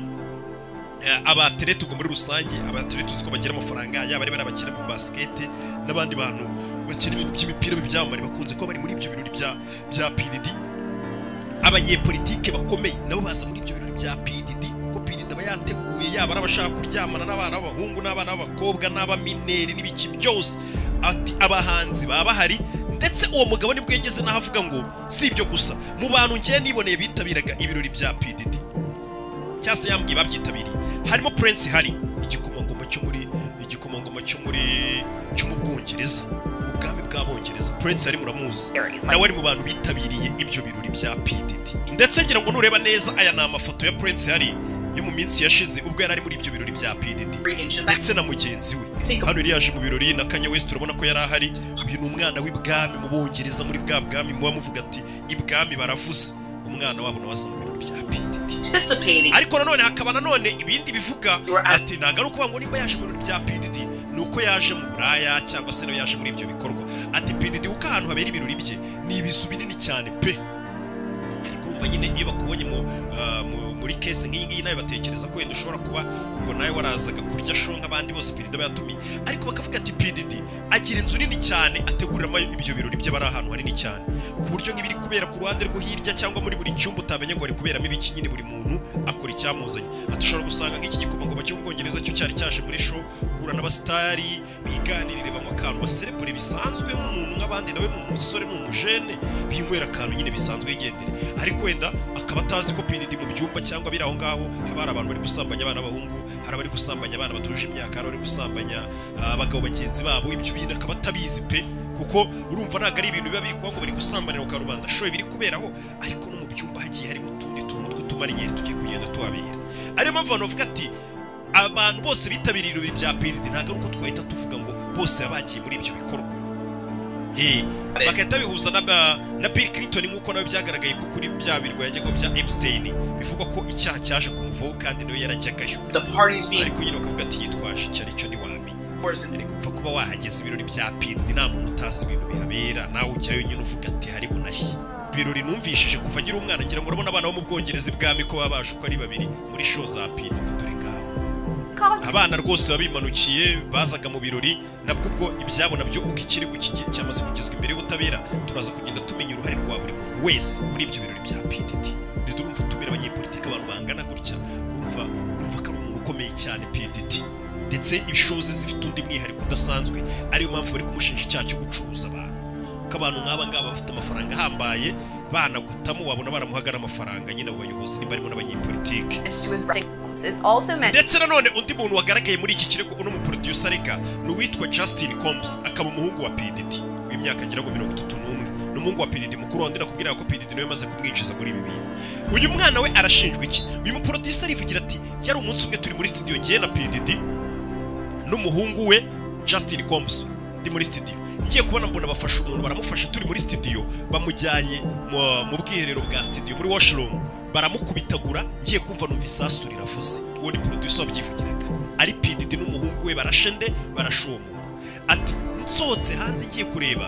abaterete ubwo muri rusange abaterete uziko bagira amafaranga yaba ari bari abakina mu basket n'abandi bantu bakina ibintu by'imipira bibyamare bakunze ko bari muri ibyo birori bya bya P D D abanyepolitike bakomeye nabo baza muri ibyo birori bya P D D kuko P D D aba yateguye yaba arabashaka kuryamana n'abana b'abahungu n'abana b'abakobwa n'abamineri n'ibiki byose ati abahanzi baba bahari ndetse uwo mugabo nibwo yageze naho avuga ngo si ibyo gusa mu bantu ngiye niboneye bitabiraga ibirori bya P D D cyase yambwiye babyitabiriye harimo Prince hari igikomangoma cyo muri igikomangoma cyo muri cyo mu Bwongereza ubwami bw'Abongereza Prince ari muramuzi nawe ari mu bantu bitabiriye ibyo birori bya P D D ndetse ngira ngo nureba neza aya na amafoto ya Prince hari yo mu minsi yashize ubwo yari ari muri ibyo birori bya P D D ndetse na mugenzi we hano yari yaje mu birori na Kanye West urabona ko yari ahari uyu ni umwana w'ibwami mu Bongereza muri bwa bwami muba muvuga ati ibwami baravuze umwana wabo nawaza mu birori bya P D D ariko nanone hakaba nanone ibindi bivuga ati ntago ari ukuvuga ngo nimba yaje mu birori bya P D D nuko yaje mu Buraya cyangwa se no yaje muri ibyo bikorwa ati P D D uko ahantu habera ibirori bye ni ibisu binini cyane pe ariko umva nyine iyo bakubonye mu muri case nk'iyi ngiyi nayo batekereza ko wenda ushobora kuba ubwo nawe warazaga kurya show nk'abandi bose P D D bayatumiye ariko bakavuga ati P D D agira inzu nini cyane ateguriramo ibyo birori bye bari ahantu hanini cyane ku buryo nk'ibiri kubera ku ruhande rwo hirya cyangwa muri buri cyumba utamenya ngo ari kuberamo ibiki nyine buri muntu akora icyamuzanye atushobora gusanga nk'iki gikomangoma cyo mu Bwongereza cyo cyari cyaje muri show gura n'abastari biganirire bamwe akantu baserebure bisanzwe nk'umuntu nk'abandi nawe n'umusore n'umujene binywera akantu nyine bisanzwe yigendere ariko wenda akaba atazi ko P D D mu byumba cyangwa biri aho ngaho haba abantu bari gusambanya abana b'abahungu hari abari gusambanya abana batuje imyaka hari abari gusambanya abagabo bagenzi babo ibyo bintu akaba atabizi pe kuko urumva ntago ari ibintu biba biri kuba ngo bari gusambanira ku karubanda shoye biri kuberaho ariko no mu byumba hagiye harimo utundi tuntu tw'utumarinyeri tugiye kugenda tuhabera ariyo mpamvu abantu bavuga ati abantu bose bitabiriye ibirori bya P D D ntago ari uko twahita tuvuga ngo bose bagiye muri ibyo bikorwa eh bakahita bihuza na na Bill Clinton nk'uko nawe byagaragaye ko kuri bya birwa yajyaga bya Epstein bivuga ko icyaha cyaje kumuvaho kandi nawe yarajyagayo ariko nyine bakavuga ati yitwaje icyo ari cyo ntiwamenya ariko upfa kuba wahageze ibirori bya P D D nta muntu utazi ibintu bihabera nawe ujyayo nyine uvuga ati hari bunashye ibirori numvishije kuva agira umwana ngira ngo urabona abana bo mu Bwongereza ibwami ko babasha uko ari babiri muri show za P D D dore ngaho abana rwose babimanukiye bazaga mu birori nabwo ubwo ibyabo nabyo uko ikirego cyamaze kugezwa imbere y'ubutabera turaza kugenda tumenya uruhare rwa buri muntu wese muri ibyo birori bya P D D ndetse urumva tumira abanyepolitiki abantu bangana gutya urumva urumva ko ari umuntu ukomeye cyane P D D ndetse ibishoze zifite undi mwihariko udasanzwe ariyo mpamvu bari kumushinja icyaha cyo gucuruza abantu kuko abantu nk'aba ngaba bafite amafaranga ahambaye banagutamo wabona baramuhaga n'amafaranga nyine abo bayobozi nimba barimo n'abanyepolitiki ndetse nanone undi muntu wagaragaye muri iki kirego uno mu producer rega ni uwitwa Justin Combs akaba umuhungu wa P D D w'imyaka ngira ngo mirongo itatu n'umwe ni umuhungu wa P D D mukuru wandi nakubwira ko P D D nawe yamaze kumwinjiza muri ibi bintu uyu mwana we arashinjwa iki uyu mu producer rivugira ati yari umunsi umwe turi muri studio ngiye na P D D n'umuhungu we Justin Combs ndi muri studio ngiye kubona mbona bafasha umuntu baramufasha turi muri studio bamujyanye mu bwiherero bwa studio muri washroom baramukubitagura ngiye kumva numva isasu riravuze uwo ni producer wabyivugiraga ari P D D n'umuhungu we barashende barashomura ati nsohotse hanze ngiye kureba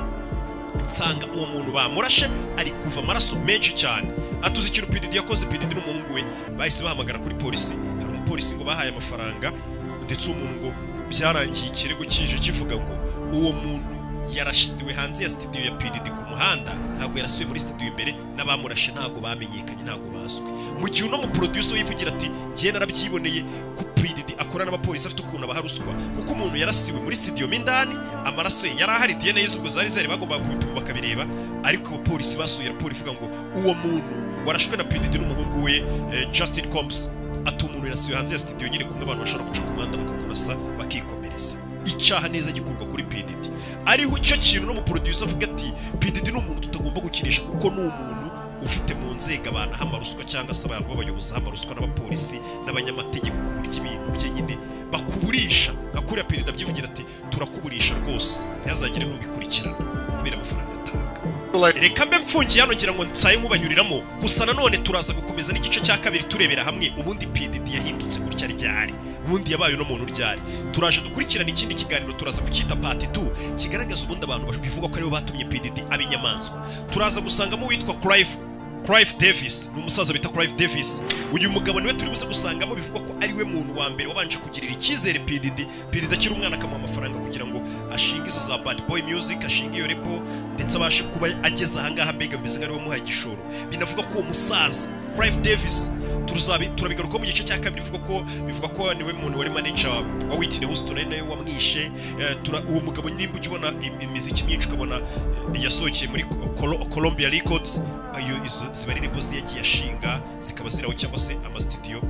nsanga uwo muntu bamurashe ari kuva amaraso menshi cyane atuze ikintu P D D yakoze P D D n'umuhungu we bahise bahamagara kuri polisi hari umupolisi ngo bahaye amafaranga ndetse umuntu ngo byarangiye ikirego kije kivuga ngo uwo muntu yarashyiwe hanze ya studio ya P D D ku muhanda ntabwo yarasuye muri studio imbere n'abamurashe ntabwo bamenyekanye ntabwo bazwi mu gihe uno mu producer wivugira ati ngiye narabyiboneye ku P D D akora n'abapolisi afite ukuntu abaharuswa kuko umuntu yarasiwe muri studio mindani amaraso ye yari ahari D N A y'ubwo zari zari bagomba kubipima bakabireba ariko abapolisi basuye raporo ivuga ngo uwo muntu warashwe na P D D n'umuhungu we eh, Justin Combs ati umuntu yarasiwe hanze ya studio nyine kumwe abantu bashobora guca ku muhanda bakakurasa bakikomereza icyaha neza gikorwa kuri P D D ariho icyo kintu no mu producer avuga ati P D D n'umuntu tutagomba gukinisha kuko n'umuntu ufite mu nzego abantu hamaruswa cyangwa se abantu b'abayobozi hamaruswa n'abapolisi n'abanyamategeko ku buryo ibintu bye nyine bakuburisha akuriya P D D abyivugira ati turakuburisha rwose ntazagire n'ubikurikirana kubera amafaranga atanga reka mbe mfungiye hano ngira ngo nsaye nkubanyuriramo gusa nanone turaza gukomeza n'igice cya kabiri turebera hamwe ubundi P D D yahindutse gutya ryari ubundi yabaye no muntu ryari turaje dukurikirana ikindi kiganiro turaza kucyita part two kigaragaza ubundi abantu bivuga ko aribo batumye P D D abinyamanzwa turaza gusangamo witwa Clive Clive Davis ni umusaza bita Clive Davis uyu mugabo niwe turi buze gusangamo bivuga ko ari we muntu wa mbere wabanje kugirira icyizere P D D P D D akiri umwana akamuha amafaranga kugira ngo ashinge izo za Bad Boy Music ashinge iyo repo ndetse abashe kuba ageze ahangaha mbega bimeze nk'ari we muhaye igishoro binavuga ko uwo musaza Clive Davis turuzabi turabigaruka mu gice cya kabiri bivuga ko bivuga ko niwe muntu wari manager wa Whitney Houston nawe wamwishe uwo mugabo nimba ujye ubona imiziki myinshi ukabona yasohokeye muri Columbia Records ayo izo ziba ari repozi yagiye ashinga zikaba ziraho cyangwa se ama studio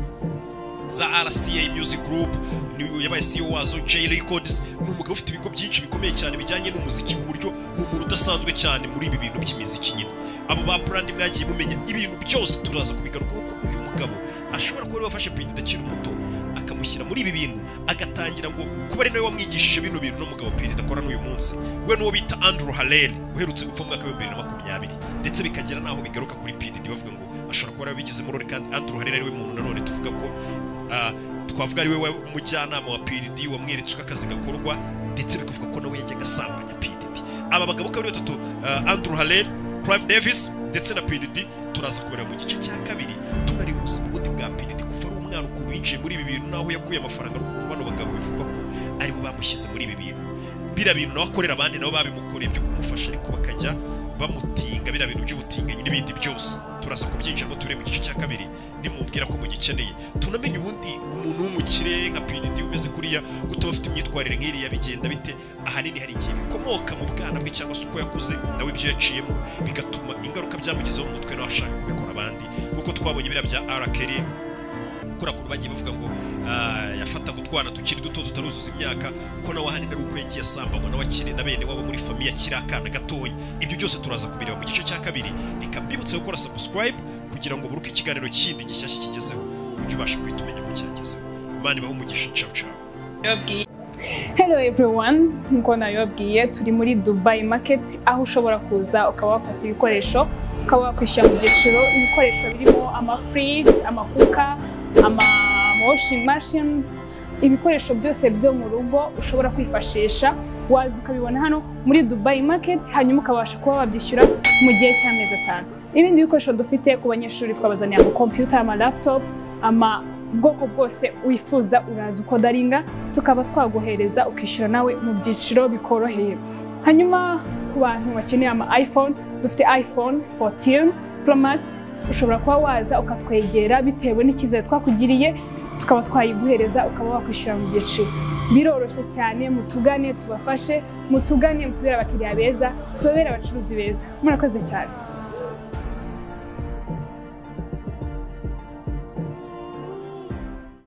za R C A Music Group ni yabaye C E O wazo J Records ni umugabo ufite ibigo byinshi bikomeye cyane bijyanye n'umuziki ku buryo ni umuntu udasanzwe cyane muri ibi bintu by'imiziki nyine abo ba brand mwagiye mumenya ibintu byose turaza kubigaruka kuko uyu mugabo ashobora kuba wafashe P D D akiri muto akamushyira muri ibi bintu agatangira ngo kuba ari nawe wamwigishije bino bintu n'umugabo P D D akora n'uyu munsi we n'uwo bita Andrew Harrell uherutse gupfa mu mwaka wa bibiri na makumyabiri ndetse bikagera naho bigaruka kuri P D D bavuga ngo ashobora kuba yabigize muri kandi Andrew Harrell ari we muntu nanone tuvuga ko twavuga ari we umujyanama wa P D D wamweretse uko akazi gakorwa ndetse bikavuga ko nawe yajyaga asambanya P D D aba bagabo kabiri batatu Andrew Harrell Clive Davis ndetse na P D D turaza kubera mu gice cya kabiri tunari ubuzima bw'undi bwa P D D kuva ari umwana uko winjiye muri ibi bintu naho yakuye amafaranga rukuntu bano bagabo bivuga ko ari bo bamushyize muri ibi bintu bira bintu nawe akorera abandi nabo babimukoreye byo kumufasha ariko bakajya bamutinga bira bintu by'ubutinganyi n'ibindi byose turaza kubyinjira ngo turi mu gice cya kabiri nimubwira ko mugikeneye tunamenye ubundi umuntu w'umukire nka P D D umeze kuriya gutaba afite imyitwarire nk'iriya bigenda bite ahanini hari igihe bikomoka mu bwana bwe cyangwa se uko yakuze nawe ibyo yaciyemo bigatuma ingaruka byamugizeho mu mutwe nawe ashaka kubikora abandi kuko twabonye bira bya R Kelly kura kuri bagiye bavuga ngo yafata gutwana tukiri duto tutaruzuza imyaka ko nawe ahanini ari uko yagiye asambanywa nawe akiri na bene wabo muri famiye akiri akana gatoya ibyo byose turaza kubireba mu gice cya kabiri reka mbibutse gukora subscribe kugira ngo buruke ikiganiro kindi gishyashya kigezeho ujye ubasha kwita umenya ko cyagezeho Imana ibahe umugisha ciao ciao. Hello everyone, nko nayobwiye turi muri Dubai Market aho ushobora kuza ukaba wafata ibikoresho ukaba wakwishyura mu byiciro ibikoresho birimo ama fridge, amakuka, ama washing machines, ibikoresho byose byo mu rugo ushobora kwifashisha waza ukabibona hano muri Dubai Market hanyuma ukabasha kuba wabyishyura mu gihe cy'amezi atanu. Ibindi bikoresho dufite ku banyeshuri twabazaniye ama computer, ama laptop, ama ubwoko bwose wifuza uraza ukodaringa tukaba twaguhereza ukishyura nawe mu byiciro bikoroheye. Hanyuma ku bantu bakeneye ama iPhone dufite iPhone fourteen Pro Max ushobora kuba waza ukatwegera bitewe n'icyizere twakugiriye tukaba twayiguhereza ukaba wakwishyura mu byiciro. Biroroshye cyane mutugane tubafashe mutugane mutubera abakiriya beza tubera abacuruzi beza murakoze cyane.